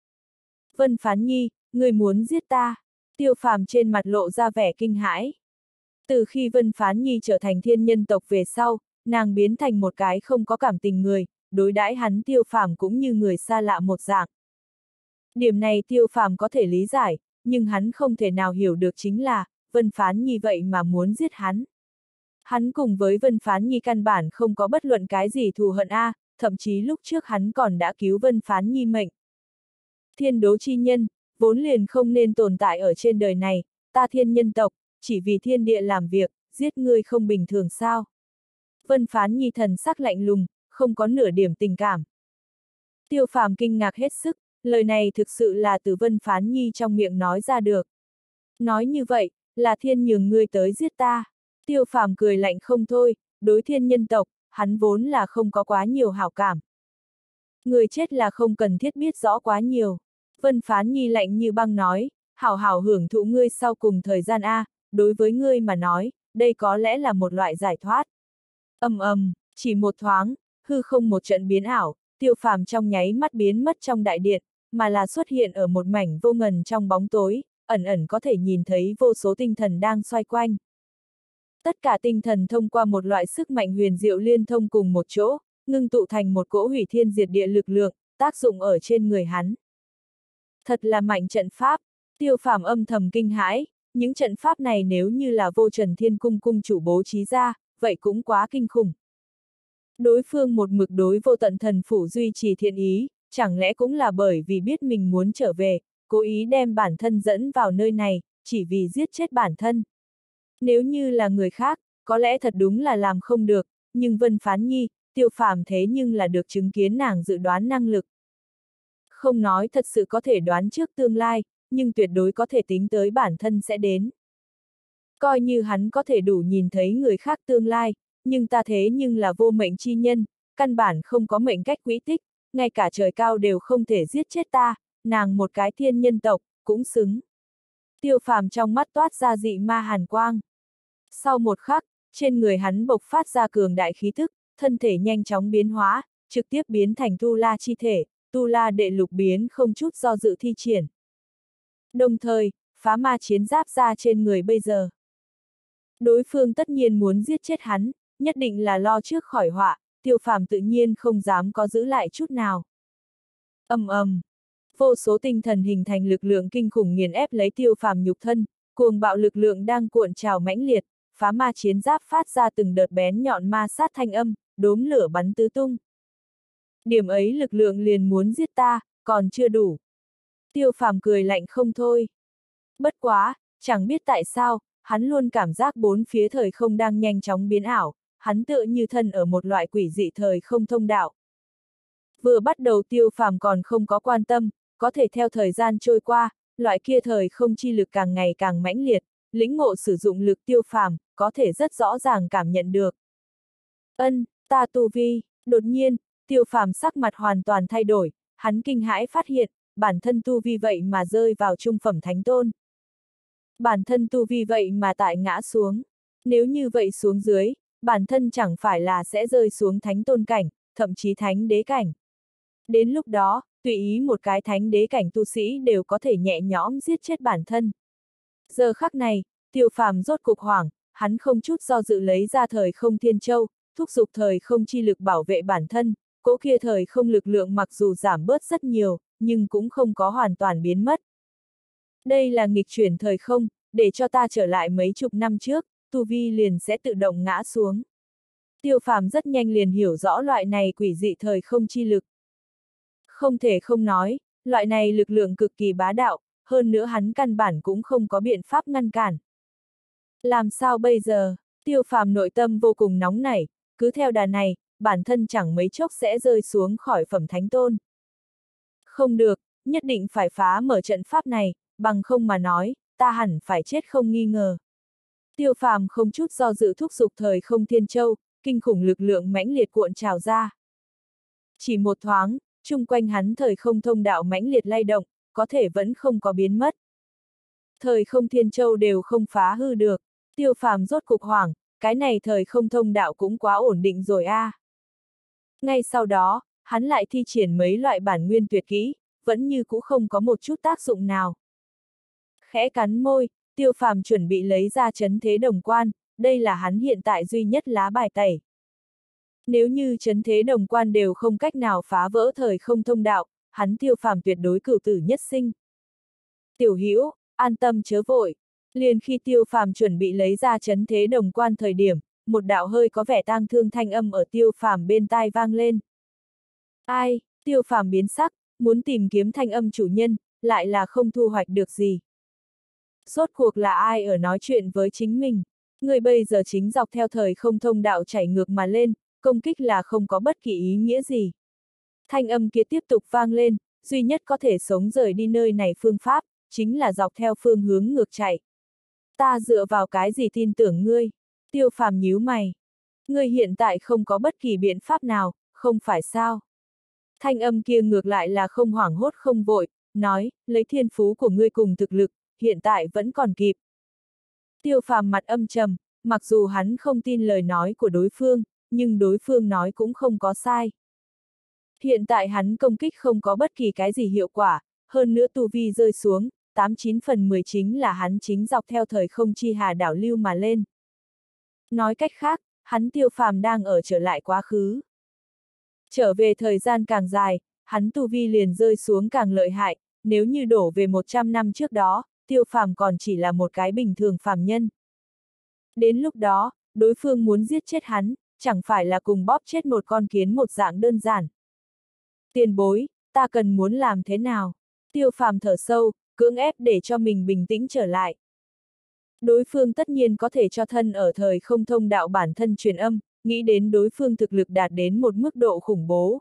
Vân Phán Nhi, người muốn giết ta. Tiêu Phàm trên mặt lộ ra vẻ kinh hãi. Từ khi Vân Phán Nhi trở thành thiên nhân tộc về sau, nàng biến thành một cái không có cảm tình người, đối đãi hắn Tiêu Phàm cũng như người xa lạ một dạng. Điểm này Tiêu Phàm có thể lý giải, nhưng hắn không thể nào hiểu được chính là, Vân Phán Nhi vậy mà muốn giết hắn. Hắn cùng với Vân Phán Nhi căn bản không có bất luận cái gì thù hận thậm chí lúc trước hắn còn đã cứu Vân Phán Nhi mệnh. Thiên đố chi nhân, vốn liền không nên tồn tại ở trên đời này, ta thiên nhân tộc, chỉ vì thiên địa làm việc, giết ngươi không bình thường sao? Vân Phán Nhi thần sắc lạnh lùng, không có nửa điểm tình cảm. Tiêu Phàm kinh ngạc hết sức, lời này thực sự là từ Vân Phán Nhi trong miệng nói ra được. Nói như vậy, là thiên nhường ngươi tới giết ta. Tiêu Phàm cười lạnh không thôi, đối thiên nhân tộc, hắn vốn là không có quá nhiều hảo cảm. Người chết là không cần thiết biết rõ quá nhiều. Vân Phán Nhi lạnh như băng nói, hảo hảo hưởng thụ ngươi sau cùng thời gian đối với ngươi mà nói, đây có lẽ là một loại giải thoát. Chỉ một thoáng, hư không một trận biến ảo, Tiêu Phàm trong nháy mắt biến mất trong đại điện, mà là xuất hiện ở một mảnh vô ngần trong bóng tối, ẩn ẩn có thể nhìn thấy vô số tinh thần đang xoay quanh. Tất cả tinh thần thông qua một loại sức mạnh huyền diệu liên thông cùng một chỗ, ngưng tụ thành một cỗ hủy thiên diệt địa lực lượng, tác dụng ở trên người hắn. Thật là mạnh trận pháp, Tiêu Phàm âm thầm kinh hãi, những trận pháp này nếu như là Vô Trần Thiên Cung cung chủ bố trí ra, vậy cũng quá kinh khủng. Đối phương một mực đối Vô Tận Thần Phủ duy trì thiện ý, chẳng lẽ cũng là bởi vì biết mình muốn trở về, cố ý đem bản thân dẫn vào nơi này, chỉ vì giết chết bản thân. Nếu như là người khác, có lẽ thật đúng là làm không được, nhưng Vân Phán Nhi, Tiêu Phàm thế nhưng là được chứng kiến nàng dự đoán năng lực. Không nói thật sự có thể đoán trước tương lai, nhưng tuyệt đối có thể tính tới bản thân sẽ đến. Coi như hắn có thể đủ nhìn thấy người khác tương lai, nhưng ta thế nhưng là vô mệnh chi nhân, căn bản không có mệnh cách quỹ tích, ngay cả trời cao đều không thể giết chết ta, nàng một cái thiên nhân tộc, cũng xứng. Tiêu Phàm trong mắt toát ra dị ma hàn quang. Sau một khắc, trên người hắn bộc phát ra cường đại khí thức, thân thể nhanh chóng biến hóa, trực tiếp biến thành Tu La chi thể, Tu La đệ lục biến không chút do dự thi triển. Đồng thời, phá ma chiến giáp ra trên người bây giờ. Đối phương tất nhiên muốn giết chết hắn, nhất định là lo trước khỏi họa, Tiêu Phàm tự nhiên không dám có giữ lại chút nào. Vô số tinh thần hình thành lực lượng kinh khủng nghiền ép lấy Tiêu Phàm nhục thân, cuồng bạo lực lượng đang cuộn trào mãnh liệt, phá ma chiến giáp phát ra từng đợt bén nhọn ma sát thanh âm, đốm lửa bắn tứ tung. Điểm ấy lực lượng liền muốn giết ta, còn chưa đủ. Tiêu Phàm cười lạnh không thôi. Bất quá, chẳng biết tại sao, hắn luôn cảm giác bốn phía thời không đang nhanh chóng biến ảo, hắn tựa như thân ở một loại quỷ dị thời không thông đạo. Vừa bắt đầu Tiêu Phàm còn không có quan tâm, có thể theo thời gian trôi qua, loại kia thời không chi lực càng ngày càng mãnh liệt, lĩnh ngộ sử dụng lực Tiêu Phàm có thể rất rõ ràng cảm nhận được. Ta tu vi, đột nhiên, Tiêu Phàm sắc mặt hoàn toàn thay đổi, hắn kinh hãi phát hiện, bản thân tu vi vậy mà rơi vào trung phẩm thánh tôn. Bản thân tu vi vậy mà tại ngã xuống. Nếu như vậy xuống dưới, bản thân chẳng phải là sẽ rơi xuống thánh tôn cảnh, thậm chí thánh đế cảnh. Đến lúc đó, tùy ý một cái thánh đế cảnh tu sĩ đều có thể nhẹ nhõm giết chết bản thân. Giờ khắc này, Tiêu Phàm rốt cục hoảng, hắn không chút do dự lấy ra thời không thiên châu, thúc giục thời không chi lực bảo vệ bản thân, cỗ kia thời không lực lượng mặc dù giảm bớt rất nhiều, nhưng cũng không có hoàn toàn biến mất. Đây là nghịch chuyển thời không, để cho ta trở lại mấy chục năm trước, tu vi liền sẽ tự động ngã xuống. Tiêu Phàm rất nhanh liền hiểu rõ loại này quỷ dị thời không chi lực. Không thể không nói, loại này lực lượng cực kỳ bá đạo, hơn nữa hắn căn bản cũng không có biện pháp ngăn cản. Làm sao bây giờ? Tiêu Phàm nội tâm vô cùng nóng nảy, cứ theo đà này, bản thân chẳng mấy chốc sẽ rơi xuống khỏi phẩm thánh tôn. Không được, nhất định phải phá mở trận pháp này, bằng không mà nói, ta hẳn phải chết không nghi ngờ. Tiêu Phàm không chút do dự thúc giục thời không thiên châu, kinh khủng lực lượng mãnh liệt cuộn trào ra. Chỉ một thoáng, chung quanh hắn thời không thông đạo mãnh liệt lay động, có thể vẫn không có biến mất. Thời không thiên châu đều không phá hư được, Tiêu Phàm rốt cục hoảng, cái này thời không thông đạo cũng quá ổn định rồi a. Ngay sau đó, hắn lại thi triển mấy loại bản nguyên tuyệt kỹ, vẫn như cũ không có một chút tác dụng nào. Khẽ cắn môi, Tiêu Phàm chuẩn bị lấy ra trấn thế đồng quan, đây là hắn hiện tại duy nhất lá bài tẩy. Nếu như trấn thế đồng quan đều không cách nào phá vỡ thời không thông đạo, hắn Tiêu Phàm tuyệt đối cửu tử nhất sinh. Tiểu Hữu, an tâm chớ vội. Liền khi Tiêu Phàm chuẩn bị lấy ra trấn thế đồng quan thời điểm, một đạo hơi có vẻ tang thương thanh âm ở Tiêu Phàm bên tai vang lên. Ai? Tiêu Phàm biến sắc, muốn tìm kiếm thanh âm chủ nhân, lại là không thu hoạch được gì. Rốt cuộc là ai ở nói chuyện với chính mình? Người bây giờ chính dọc theo thời không thông đạo chảy ngược mà lên, công kích là không có bất kỳ ý nghĩa gì. Thanh âm kia tiếp tục vang lên, duy nhất có thể sống rời đi nơi này phương pháp, chính là dọc theo phương hướng ngược chạy. Ta dựa vào cái gì tin tưởng ngươi? Tiêu Phàm nhíu mày. Ngươi hiện tại không có bất kỳ biện pháp nào, không phải sao? Thanh âm kia ngược lại là không hoảng hốt không vội, nói, lấy thiên phú của ngươi cùng thực lực, hiện tại vẫn còn kịp. Tiêu Phàm mặt âm trầm, mặc dù hắn không tin lời nói của đối phương, nhưng đối phương nói cũng không có sai. Hiện tại hắn công kích không có bất kỳ cái gì hiệu quả, hơn nữa tu vi rơi xuống, 89 phần 10 chính là hắn chính dọc theo thời không chi hà đảo lưu mà lên. Nói cách khác, hắn Tiêu Phàm đang ở trở lại quá khứ. Trở về thời gian càng dài, hắn tu vi liền rơi xuống càng lợi hại, nếu như đổ về 100 năm trước đó, Tiêu Phàm còn chỉ là một cái bình thường phàm nhân. Đến lúc đó, đối phương muốn giết chết hắn, chẳng phải là cùng bóp chết một con kiến một dạng đơn giản. Tiền bối, ta cần muốn làm thế nào? Tiêu Phàm thở sâu, cưỡng ép để cho mình bình tĩnh trở lại. Đối phương tất nhiên có thể cho thân ở thời không thông đạo bản thân truyền âm, nghĩ đến đối phương thực lực đạt đến một mức độ khủng bố.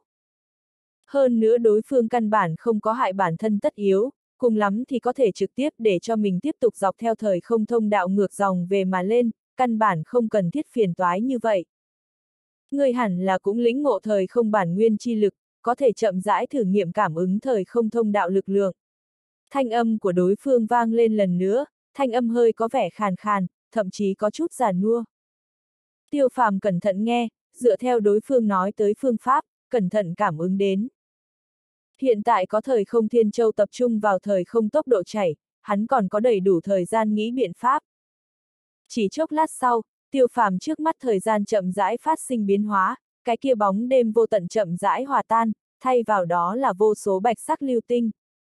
Hơn nữa đối phương căn bản không có hại bản thân tất yếu, cùng lắm thì có thể trực tiếp để cho mình tiếp tục dọc theo thời không thông đạo ngược dòng về mà lên, căn bản không cần thiết phiền toái như vậy. Ngươi hẳn là cũng lĩnh ngộ thời không bản nguyên chi lực, có thể chậm rãi thử nghiệm cảm ứng thời không thông đạo lực lượng. Thanh âm của đối phương vang lên lần nữa, thanh âm hơi có vẻ khàn khàn, thậm chí có chút già nua. Tiêu Phàm cẩn thận nghe, dựa theo đối phương nói tới phương pháp, cẩn thận cảm ứng đến. Hiện tại có thời không thiên châu tập trung vào thời không tốc độ chảy, hắn còn có đầy đủ thời gian nghĩ biện pháp. Chỉ chốc lát sau, Tiêu Phàm trước mắt thời gian chậm rãi phát sinh biến hóa, cái kia bóng đêm vô tận chậm rãi hòa tan, thay vào đó là vô số bạch sắc lưu tinh.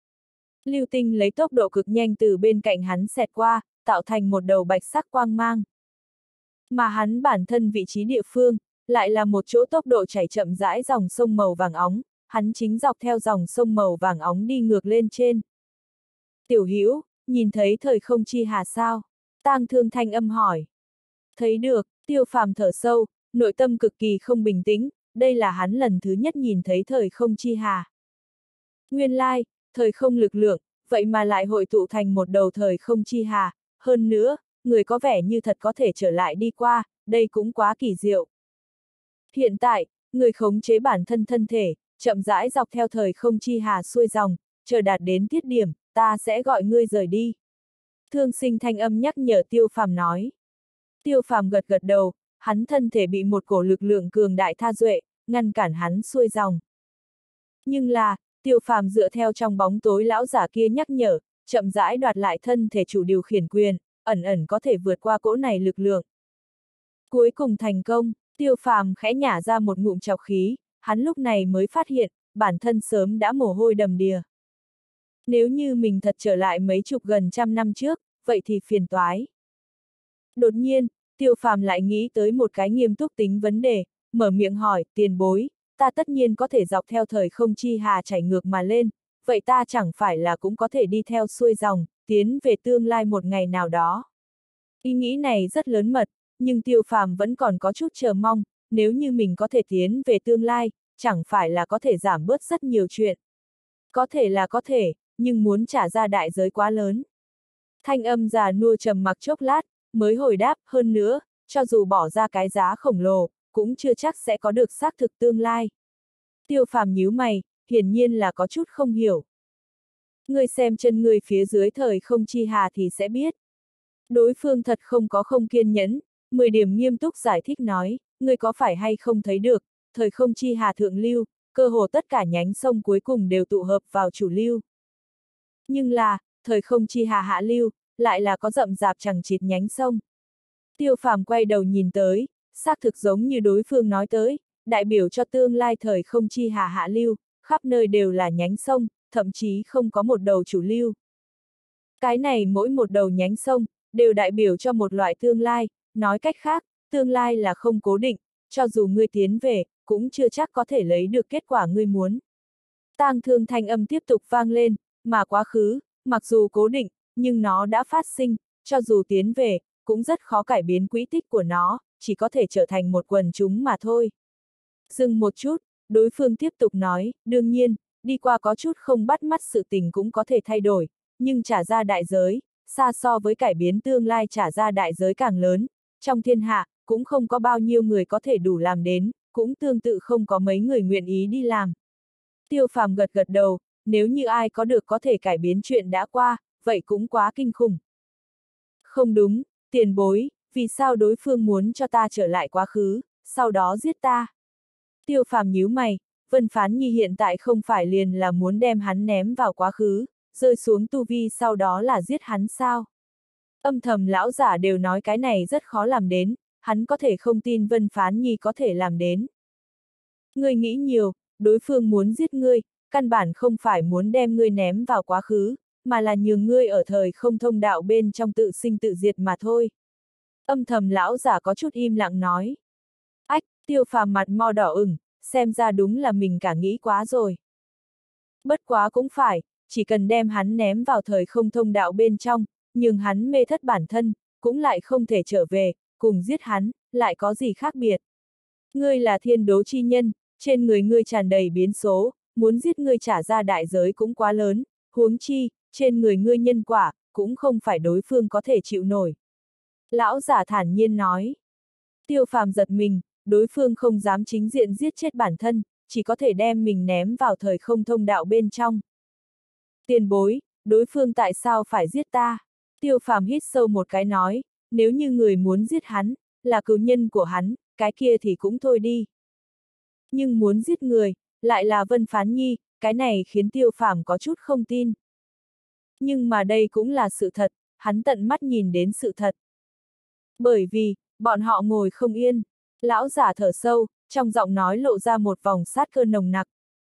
Lưu tinh lấy tốc độ cực nhanh từ bên cạnh hắn xẹt qua, tạo thành một đầu bạch sắc quang mang. Mà hắn bản thân vị trí địa phương, lại là một chỗ tốc độ chảy chậm rãi dòng sông màu vàng óng, hắn chính dọc theo dòng sông màu vàng óng đi ngược lên trên. Tiểu Hữu, nhìn thấy thời không chi hà sao? Tang Thương thanh âm hỏi. Thấy được, Tiêu Phàm thở sâu, nội tâm cực kỳ không bình tĩnh, đây là hắn lần thứ nhất nhìn thấy thời không chi hà. Nguyên lai, thời không lực lượng, vậy mà lại hội tụ thành một đầu thời không chi hà, hơn nữa, người có vẻ như thật có thể trở lại đi qua, đây cũng quá kỳ diệu. Hiện tại, người khống chế bản thân thân thể, chậm rãi dọc theo thời không chi hà xuôi dòng, chờ đạt đến tiết điểm, ta sẽ gọi ngươi rời đi. Thương Sinh thanh âm nhắc nhở Tiêu Phàm nói. Tiêu Phàm gật gật đầu, hắn thân thể bị một cổ lực lượng cường đại tha duệ, ngăn cản hắn xuôi dòng. Nhưng là, Tiêu Phàm dựa theo trong bóng tối lão giả kia nhắc nhở, chậm rãi đoạt lại thân thể chủ điều khiển quyền, ẩn ẩn có thể vượt qua cỗ này lực lượng. Cuối cùng thành công, Tiêu Phàm khẽ nhả ra một ngụm trọc khí, hắn lúc này mới phát hiện, bản thân sớm đã mồ hôi đầm đìa. Nếu như mình thật trở lại mấy chục gần trăm năm trước, vậy thì phiền toái. Đột nhiên, Tiêu Phàm lại nghĩ tới một cái nghiêm túc tính vấn đề, mở miệng hỏi, tiền bối, ta tất nhiên có thể dọc theo thời không chi hà chảy ngược mà lên, vậy ta chẳng phải là cũng có thể đi theo xuôi dòng, tiến về tương lai một ngày nào đó. Ý nghĩ này rất lớn mật, nhưng Tiêu Phàm vẫn còn có chút chờ mong, nếu như mình có thể tiến về tương lai, chẳng phải là có thể giảm bớt rất nhiều chuyện. Có thể là có thể, nhưng muốn trả ra đại giới quá lớn. Thanh âm già nua trầm mặc chốc lát, mới hồi đáp, hơn nữa, cho dù bỏ ra cái giá khổng lồ, cũng chưa chắc sẽ có được xác thực tương lai. Tiêu Phàm nhíu mày, hiển nhiên là có chút không hiểu. Ngươi xem chân ngươi phía dưới thời không chi hà thì sẽ biết. Đối phương thật không có không kiên nhẫn, 10 điểm nghiêm túc giải thích nói, ngươi có phải hay không thấy được, thời không chi hà thượng lưu, cơ hồ tất cả nhánh sông cuối cùng đều tụ hợp vào chủ lưu. Nhưng là, thời không chi hà hạ lưu, lại là có rậm rạp chằng chịt nhánh sông. Tiêu Phàm quay đầu nhìn tới, xác thực giống như đối phương nói tới, đại biểu cho tương lai thời không chi hà hạ lưu, khắp nơi đều là nhánh sông, thậm chí không có một đầu chủ lưu. Cái này mỗi một đầu nhánh sông, đều đại biểu cho một loại tương lai, nói cách khác, tương lai là không cố định, cho dù ngươi tiến về, cũng chưa chắc có thể lấy được kết quả ngươi muốn. Tang Thương thanh âm tiếp tục vang lên, mà quá khứ, mặc dù cố định, nhưng nó đã phát sinh, cho dù tiến về, cũng rất khó cải biến quỹ tích của nó, chỉ có thể trở thành một quần chúng mà thôi. Dừng một chút, đối phương tiếp tục nói, đương nhiên, đi qua có chút không bắt mắt sự tình cũng có thể thay đổi, nhưng trả ra đại giới, xa so với cải biến tương lai trả ra đại giới càng lớn, trong thiên hạ, cũng không có bao nhiêu người có thể đủ làm đến, cũng tương tự không có mấy người nguyện ý đi làm. Tiêu Phàm gật gật đầu, nếu như ai có được có thể cải biến chuyện đã qua, vậy cũng quá kinh khủng. Không đúng, tiền bối, vì sao đối phương muốn cho ta trở lại quá khứ, sau đó giết ta? Tiêu Phàm nhíu mày, Vân Phán Nhi hiện tại không phải liền là muốn đem hắn ném vào quá khứ, rơi xuống tu vi sau đó là giết hắn sao? Âm thầm lão giả đều nói cái này rất khó làm đến, hắn có thể không tin Vân Phán Nhi có thể làm đến. Ngươi nghĩ nhiều, đối phương muốn giết ngươi, căn bản không phải muốn đem ngươi ném vào quá khứ, mà là nhường ngươi ở thời không thông đạo bên trong tự sinh tự diệt mà thôi. Âm thầm lão giả có chút im lặng nói. Ách, Tiêu Phàm mặt mo đỏ ửng, xem ra đúng là mình cả nghĩ quá rồi. Bất quá cũng phải, chỉ cần đem hắn ném vào thời không thông đạo bên trong, nhưng hắn mê thất bản thân, cũng lại không thể trở về, cùng giết hắn, lại có gì khác biệt. Ngươi là thiên đố chi nhân, trên người ngươi tràn đầy biến số, muốn giết ngươi trả ra đại giới cũng quá lớn, huống chi, trên người ngươi nhân quả, cũng không phải đối phương có thể chịu nổi. Lão giả thản nhiên nói. Tiêu Phàm giật mình, đối phương không dám chính diện giết chết bản thân, chỉ có thể đem mình ném vào thời không thông đạo bên trong. Tiền bối, đối phương tại sao phải giết ta? Tiêu Phàm hít sâu một cái nói, nếu như người muốn giết hắn, là cừu nhân của hắn, cái kia thì cũng thôi đi. Nhưng muốn giết người, lại là Vân Phán Nhi, cái này khiến Tiêu Phàm có chút không tin. Nhưng mà đây cũng là sự thật, hắn tận mắt nhìn đến sự thật. Bởi vì, bọn họ ngồi không yên, lão giả thở sâu, trong giọng nói lộ ra một vòng sát cơ nồng nặc.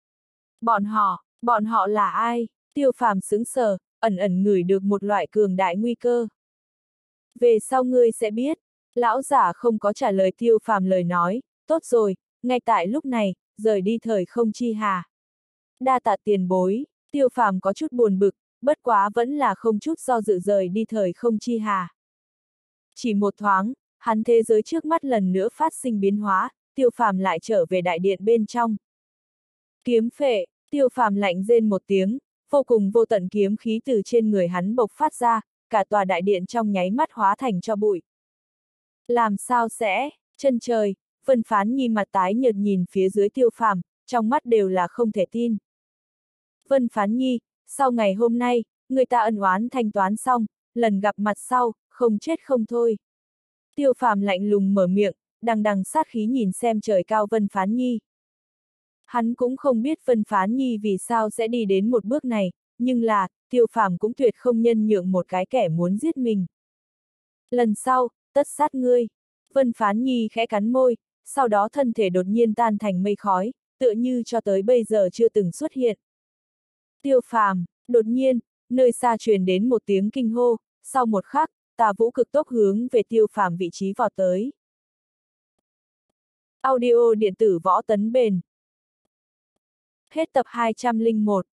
Bọn họ là ai? Tiêu Phàm sững sờ, ẩn ẩn ngửi được một loại cường đại nguy cơ. Về sau ngươi sẽ biết, lão giả không có trả lời Tiêu Phàm lời nói, tốt rồi, ngay tại lúc này, rời đi thời không chi hà. Đa tạ tiền bối, Tiêu Phàm có chút buồn bực, bất quá vẫn là không chút do dự rời đi thời không chi hà. Chỉ một thoáng, hắn thế giới trước mắt lần nữa phát sinh biến hóa, Tiêu Phàm lại trở về đại điện bên trong. Kiếm phệ, Tiêu Phàm lạnh rên một tiếng, vô cùng vô tận kiếm khí từ trên người hắn bộc phát ra, cả tòa đại điện trong nháy mắt hóa thành tro bụi. Làm sao sẽ, chân trời, Vân Phán Nhi mặt tái nhợt nhìn phía dưới Tiêu Phàm, trong mắt đều là không thể tin. Vân Phán Nhi, sau ngày hôm nay, người ta ân oán thanh toán xong, lần gặp mặt sau, không chết không thôi. Tiêu Phàm lạnh lùng mở miệng, đằng đằng sát khí nhìn xem trời cao Vân Phán Nhi. Hắn cũng không biết Vân Phán Nhi vì sao sẽ đi đến một bước này, nhưng là, Tiêu Phàm cũng tuyệt không nhân nhượng một cái kẻ muốn giết mình. Lần sau, tất sát ngươi. Vân Phán Nhi khẽ cắn môi, sau đó thân thể đột nhiên tan thành mây khói, tựa như cho tới bây giờ chưa từng xuất hiện. Tiêu Phàm, đột nhiên, nơi xa truyền đến một tiếng kinh hô, sau một khắc, Tà Vũ cực tốc hướng về Tiêu Phàm vị trí vọt tới. Audio điện tử võ tấn bền. Hết tập 201.